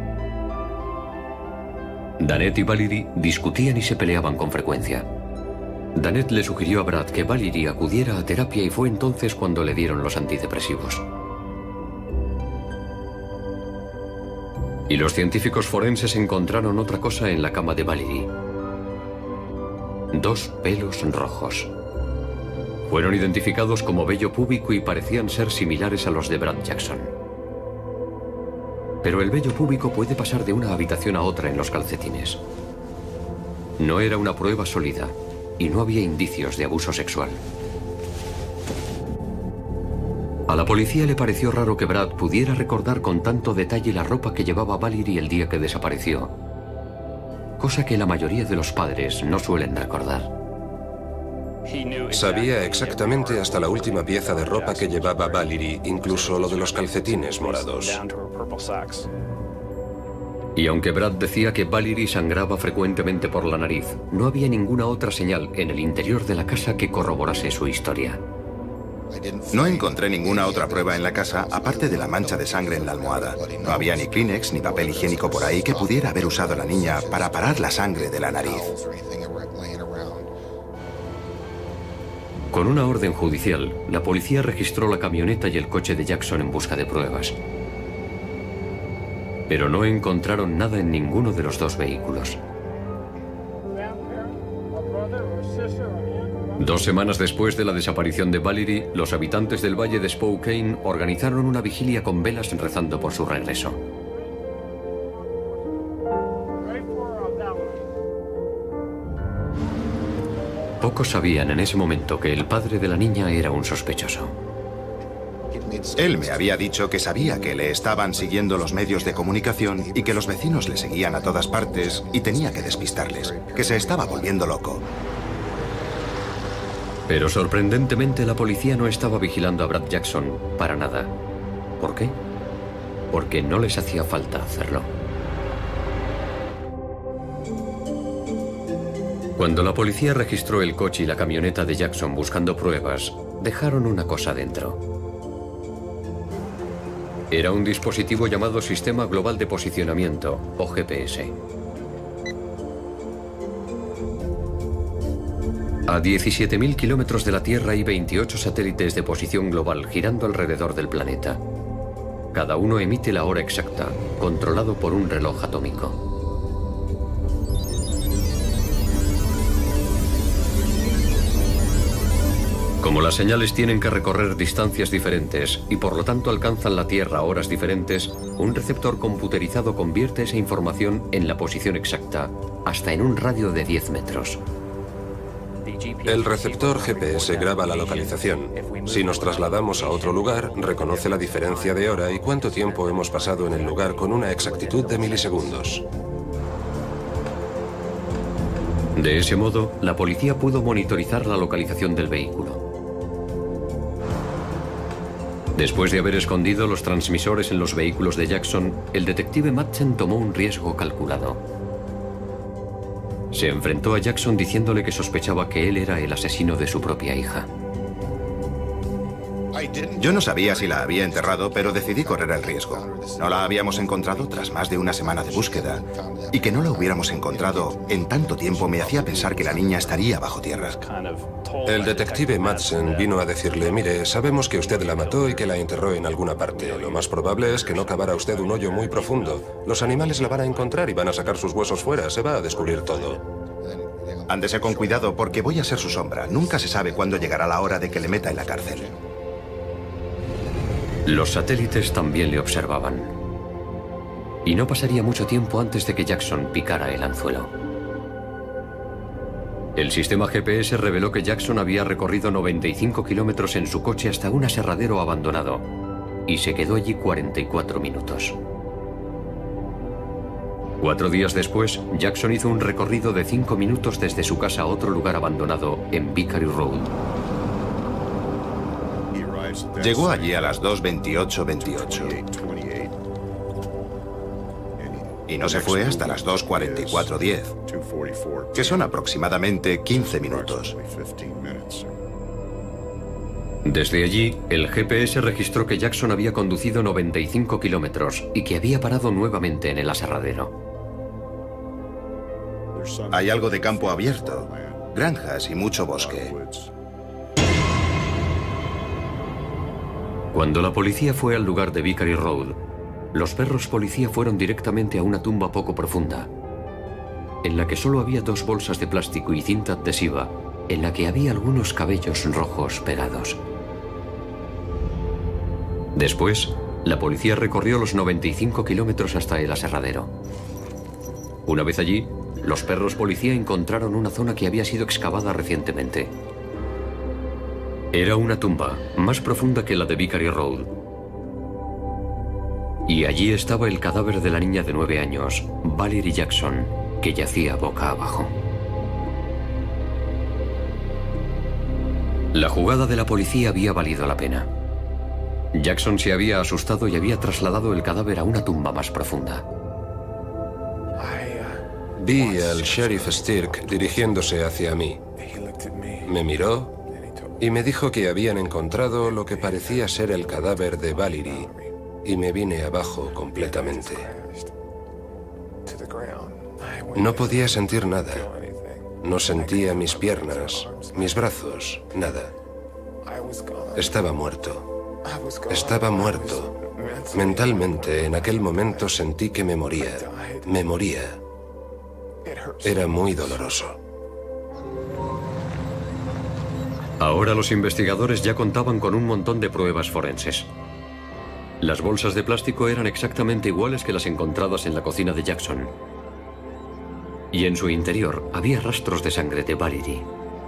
Danette y Valerie discutían y se peleaban con frecuencia. Danette le sugirió a Brad que Valerie acudiera a terapia y fue entonces cuando le dieron los antidepresivos. Y los científicos forenses encontraron otra cosa en la cama de Valerie. 2 pelos rojos. Fueron identificados como vello púbico y parecían ser similares a los de Brad Jackson. Pero el vello púbico puede pasar de una habitación a otra en los calcetines. No era una prueba sólida y no había indicios de abuso sexual. A la policía le pareció raro que Brad pudiera recordar con tanto detalle la ropa que llevaba Valerie el día que desapareció, cosa que la mayoría de los padres no suelen recordar. Sabía exactamente hasta la última pieza de ropa que llevaba Valerie, incluso lo de los calcetines morados. Y aunque Brad decía que Valerie sangraba frecuentemente por la nariz, no había ninguna otra señal en el interior de la casa que corroborase su historia. No encontré ninguna otra prueba en la casa aparte de la mancha de sangre en la almohada. No había ni Kleenex ni papel higiénico por ahí que pudiera haber usado la niña para parar la sangre de la nariz. Con una orden judicial, la policía registró la camioneta y el coche de Jackson en busca de pruebas. Pero no encontraron nada en ninguno de los 2 vehículos. 2 semanas después de la desaparición de Valerie, los habitantes del valle de Spokane organizaron una vigilia con velas rezando por su regreso. Pocos sabían en ese momento que el padre de la niña era un sospechoso. Él me había dicho que sabía que le estaban siguiendo los medios de comunicación y que los vecinos le seguían a todas partes y tenía que despistarles, que se estaba volviendo loco. Pero sorprendentemente la policía no estaba vigilando a Brad Jackson para nada. ¿Por qué? Porque no les hacía falta hacerlo. Cuando la policía registró el coche y la camioneta de Jackson buscando pruebas, dejaron una cosa dentro. Era un dispositivo llamado Sistema Global de Posicionamiento, o GPS. A 17.000 kilómetros de la Tierra hay 28 satélites de posición global girando alrededor del planeta. Cada uno emite la hora exacta, controlado por un reloj atómico. Como las señales tienen que recorrer distancias diferentes y por lo tanto alcanzan la Tierra a horas diferentes, un receptor computerizado convierte esa información en la posición exacta, hasta en un radio de 10 metros. El receptor GPS graba la localización. Si nos trasladamos a otro lugar, reconoce la diferencia de hora y cuánto tiempo hemos pasado en el lugar con una exactitud de milisegundos. De ese modo, la policía pudo monitorizar la localización del vehículo. Después de haber escondido los transmisores en los vehículos de Jackson, el detective Madsen tomó un riesgo calculado. Se enfrentó a Jackson diciéndole que sospechaba que él era el asesino de su propia hija. Yo no sabía si la había enterrado, pero decidí correr el riesgo. No la habíamos encontrado tras más de una semana de búsqueda. Y que no la hubiéramos encontrado en tanto tiempo me hacía pensar que la niña estaría bajo tierra. El detective Madsen vino a decirle, mire, sabemos que usted la mató y que la enterró en alguna parte. Lo más probable es que no cavara usted un hoyo muy profundo. Los animales la van a encontrar y van a sacar sus huesos fuera. Se va a descubrir todo. Ándese con cuidado porque voy a ser su sombra. Nunca se sabe cuándo llegará la hora de que le meta en la cárcel. Los satélites también le observaban. Y no pasaría mucho tiempo antes de que Jackson picara el anzuelo. El sistema GPS reveló que Jackson había recorrido 95 kilómetros en su coche hasta un aserradero abandonado y se quedó allí 44 minutos. 4 días después, Jackson hizo un recorrido de 5 minutos desde su casa a otro lugar abandonado en Vickery Road. Llegó allí a las 2:28:28. Y no se fue hasta las 2:44:10, que son aproximadamente 15 minutos. Desde allí, el GPS registró que Jackson había conducido 95 kilómetros y que había parado nuevamente en el aserradero. Hay algo de campo abierto, granjas y mucho bosque. Cuando la policía fue al lugar de Vickery Road, los perros policía fueron directamente a una tumba poco profunda, en la que solo había 2 bolsas de plástico y cinta adhesiva, en la que había algunos cabellos rojos pegados. Después, la policía recorrió los 95 kilómetros hasta el aserradero. Una vez allí, los perros policía encontraron una zona que había sido excavada recientemente. Era una tumba, más profunda que la de Vickery Road. Y allí estaba el cadáver de la niña de 9 años, Valerie Jackson, que yacía boca abajo. La jugada de la policía había valido la pena. Jackson se había asustado y había trasladado el cadáver a una tumba más profunda. Vi al sheriff Stirk dirigiéndose hacia mí. Me miró y me dijo que habían encontrado lo que parecía ser el cadáver de Valerie, y me vine abajo completamente. No podía sentir nada. No sentía mis piernas, mis brazos, nada. Estaba muerto. Estaba muerto. Mentalmente, en aquel momento sentí que me moría. Me moría. Era muy doloroso. Ahora los investigadores ya contaban con un montón de pruebas forenses. Las bolsas de plástico eran exactamente iguales que las encontradas en la cocina de Jackson. Y en su interior había rastros de sangre de Valerie.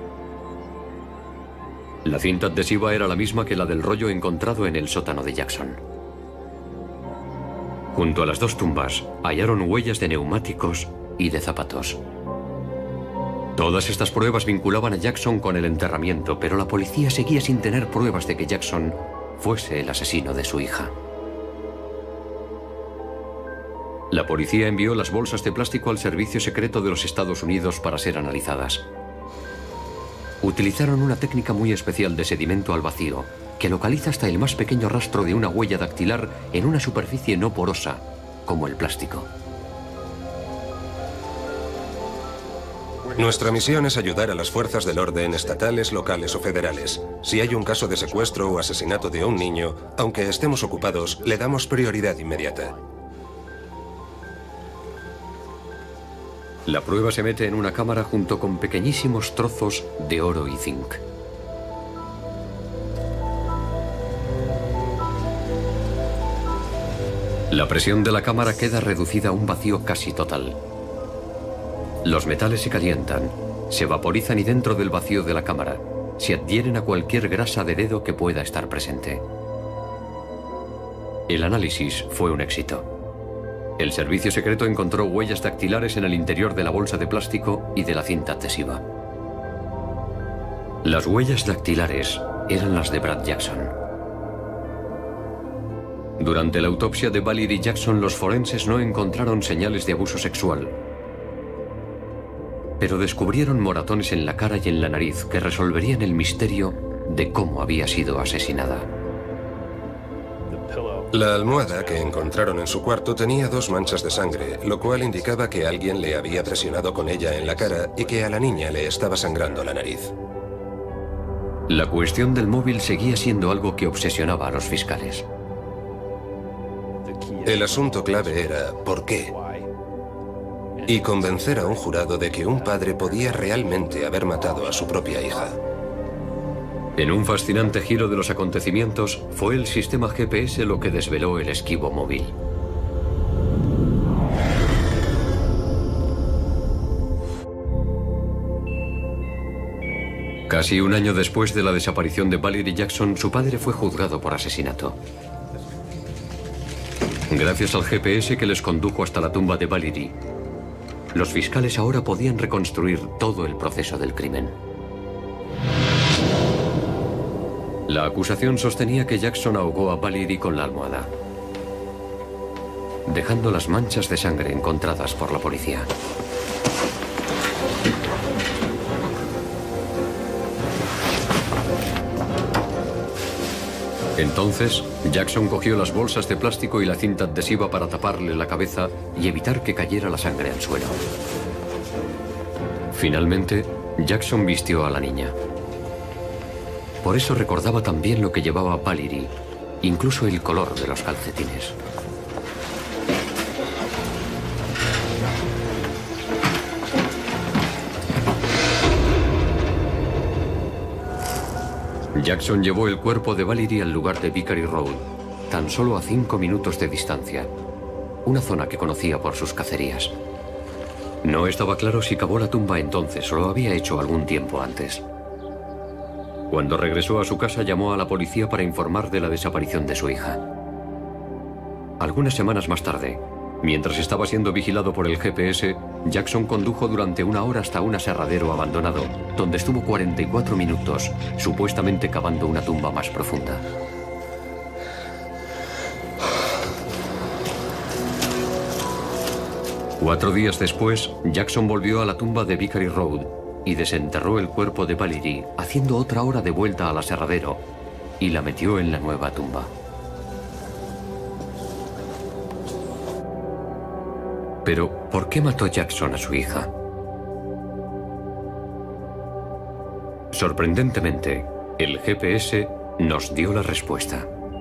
La cinta adhesiva era la misma que la del rollo encontrado en el sótano de Jackson. Junto a las 2 tumbas hallaron huellas de neumáticos y de zapatos. Todas estas pruebas vinculaban a Jackson con el enterramiento, pero la policía seguía sin tener pruebas de que Jackson fuese el asesino de su hija. La policía envió las bolsas de plástico al Servicio Secreto de los Estados Unidos para ser analizadas. Utilizaron una técnica muy especial de sedimento al vacío, que localiza hasta el más pequeño rastro de una huella dactilar en una superficie no porosa, como el plástico. Nuestra misión es ayudar a las fuerzas del orden estatales, locales o federales. Si hay un caso de secuestro o asesinato de un niño, aunque estemos ocupados, le damos prioridad inmediata. La prueba se mete en una cámara junto con pequeñísimos trozos de oro y zinc. La presión de la cámara queda reducida a un vacío casi total. Los metales se calientan Se vaporizan y dentro del vacío de la cámara se adhieren a cualquier grasa de dedo que pueda estar presente. El análisis fue un éxito. El servicio secreto encontró huellas dactilares en el interior de la bolsa de plástico y de la cinta adhesiva. Las huellas dactilares eran las de Brad Jackson. Durante la autopsia de Valerie Jackson, los forenses no encontraron señales de abuso sexual, pero descubrieron moratones en la cara y en la nariz que resolverían el misterio de cómo había sido asesinada. La almohada que encontraron en su cuarto tenía 2 manchas de sangre, lo cual indicaba que alguien le había presionado con ella en la cara y que a la niña le estaba sangrando la nariz. La cuestión del móvil seguía siendo algo que obsesionaba a los fiscales. El asunto clave era ¿por qué? Y convencer a un jurado de que un padre podía realmente haber matado a su propia hija. En un fascinante giro de los acontecimientos, fue el sistema GPS lo que desveló el esquivo móvil. Casi un año después de la desaparición de Valerie Jackson, su padre fue juzgado por asesinato. Gracias al GPS que les condujo hasta la tumba de Valerie, los fiscales ahora podían reconstruir todo el proceso del crimen. La acusación sostenía que Jackson ahogó a Valerie con la almohada, dejando las manchas de sangre encontradas por la policía. Entonces, Jackson cogió las bolsas de plástico y la cinta adhesiva para taparle la cabeza y evitar que cayera la sangre al suelo. Finalmente, Jackson vistió a la niña. Por eso recordaba también lo que llevaba Valerie, incluso el color de los calcetines. Jackson llevó el cuerpo de Valerie al lugar de Vickery Road, tan solo a 5 minutos de distancia, una zona que conocía por sus cacerías. No estaba claro si cavó la tumba entonces o lo había hecho algún tiempo antes. Cuando regresó a su casa, llamó a la policía para informar de la desaparición de su hija. Algunas semanas más tarde, mientras estaba siendo vigilado por el GPS, Jackson condujo durante 1 hora hasta un aserradero abandonado, donde estuvo 44 minutos, supuestamente cavando una tumba más profunda. Cuatro días después, Jackson volvió a la tumba de Vickery Road y desenterró el cuerpo de Valerie, haciendo otra hora de vuelta al aserradero, y la metió en la nueva tumba. Pero, ¿por qué mató Jackson a su hija? Sorprendentemente, el GPS nos dio la respuesta.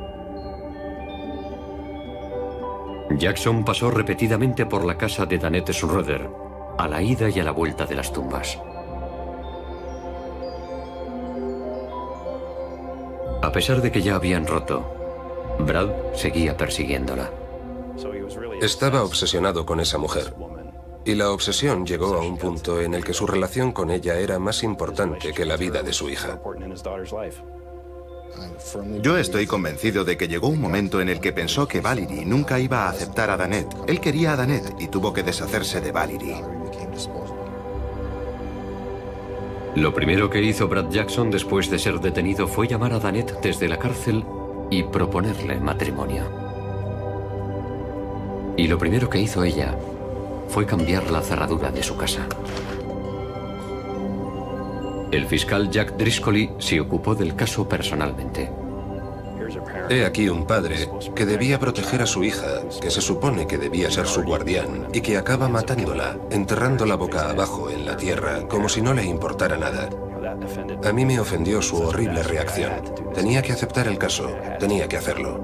Jackson pasó repetidamente por la casa de Danette Schroeder, a la ida y a la vuelta de las tumbas. A pesar de que ya habían roto, Brad seguía persiguiéndola. Estaba obsesionado con esa mujer. Y la obsesión llegó a un punto en el que su relación con ella era más importante que la vida de su hija. Yo estoy convencido de que llegó un momento en el que pensó que Valerie nunca iba a aceptar a Danette. Él quería a Danette y tuvo que deshacerse de Valerie. Lo primero que hizo Brad Jackson después de ser detenido fue llamar a Danette desde la cárcel y proponerle matrimonio. Y lo primero que hizo ella fue cambiar la cerradura de su casa. El fiscal Jack Driscoll se ocupó del caso personalmente. He aquí un padre que debía proteger a su hija, que se supone que debía ser su guardián, y que acaba matándola, enterrándola boca abajo en la tierra, como si no le importara nada. A mí me ofendió su horrible reacción. Tenía que aceptar el caso, tenía que hacerlo.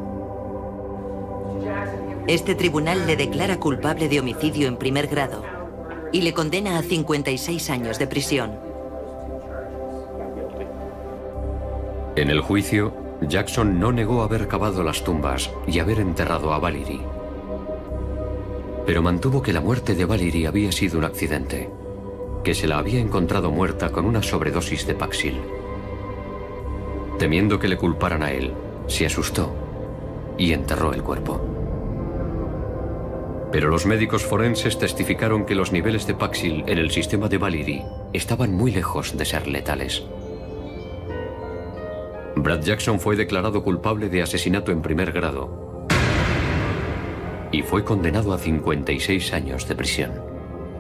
Este tribunal le declara culpable de homicidio en primer grado y le condena a 56 años de prisión. En el juicio, Jackson no negó haber cavado las tumbas y haber enterrado a Valerie, pero mantuvo que la muerte de Valerie había sido un accidente. que se la había encontrado muerta con una sobredosis de Paxil. Temiendo que le culparan a él, se asustó y enterró el cuerpo. Pero los médicos forenses testificaron que los niveles de Paxil en el sistema de Valiry estaban muy lejos de ser letales. Brad Jackson fue declarado culpable de asesinato en primer grado y fue condenado a 56 años de prisión.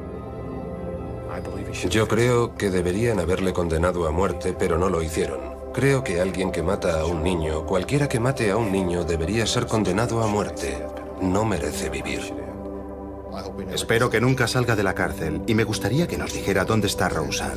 Yo creo que deberían haberle condenado a muerte, pero no lo hicieron. Creo que alguien que mata a un niño, cualquiera que mate a un niño, debería ser condenado a muerte. No merece vivir. Espero que nunca salga de la cárcel y me gustaría que nos dijera dónde está Roseanne.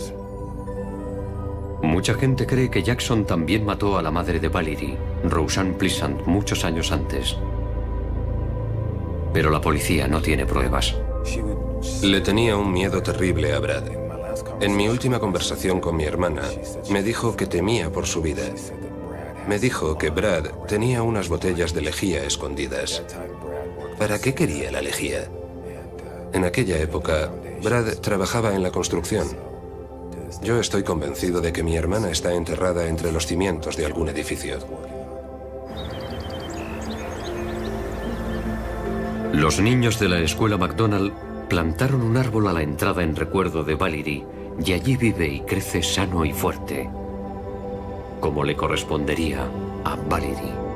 Mucha gente cree que Jackson también mató a la madre de Valerie, Roseanne Pleasant, muchos años antes. Pero la policía no tiene pruebas. Le tenía un miedo terrible a Brad. En mi última conversación con mi hermana, me dijo que temía por su vida. Me dijo que Brad tenía unas botellas de lejía escondidas. ¿Para qué quería la lejía? En aquella época, Brad trabajaba en la construcción. Yo estoy convencido de que mi hermana está enterrada entre los cimientos de algún edificio. Los niños de la escuela McDonald plantaron un árbol a la entrada en recuerdo de Valerie y allí vive y crece sano y fuerte, como le correspondería a Valerie.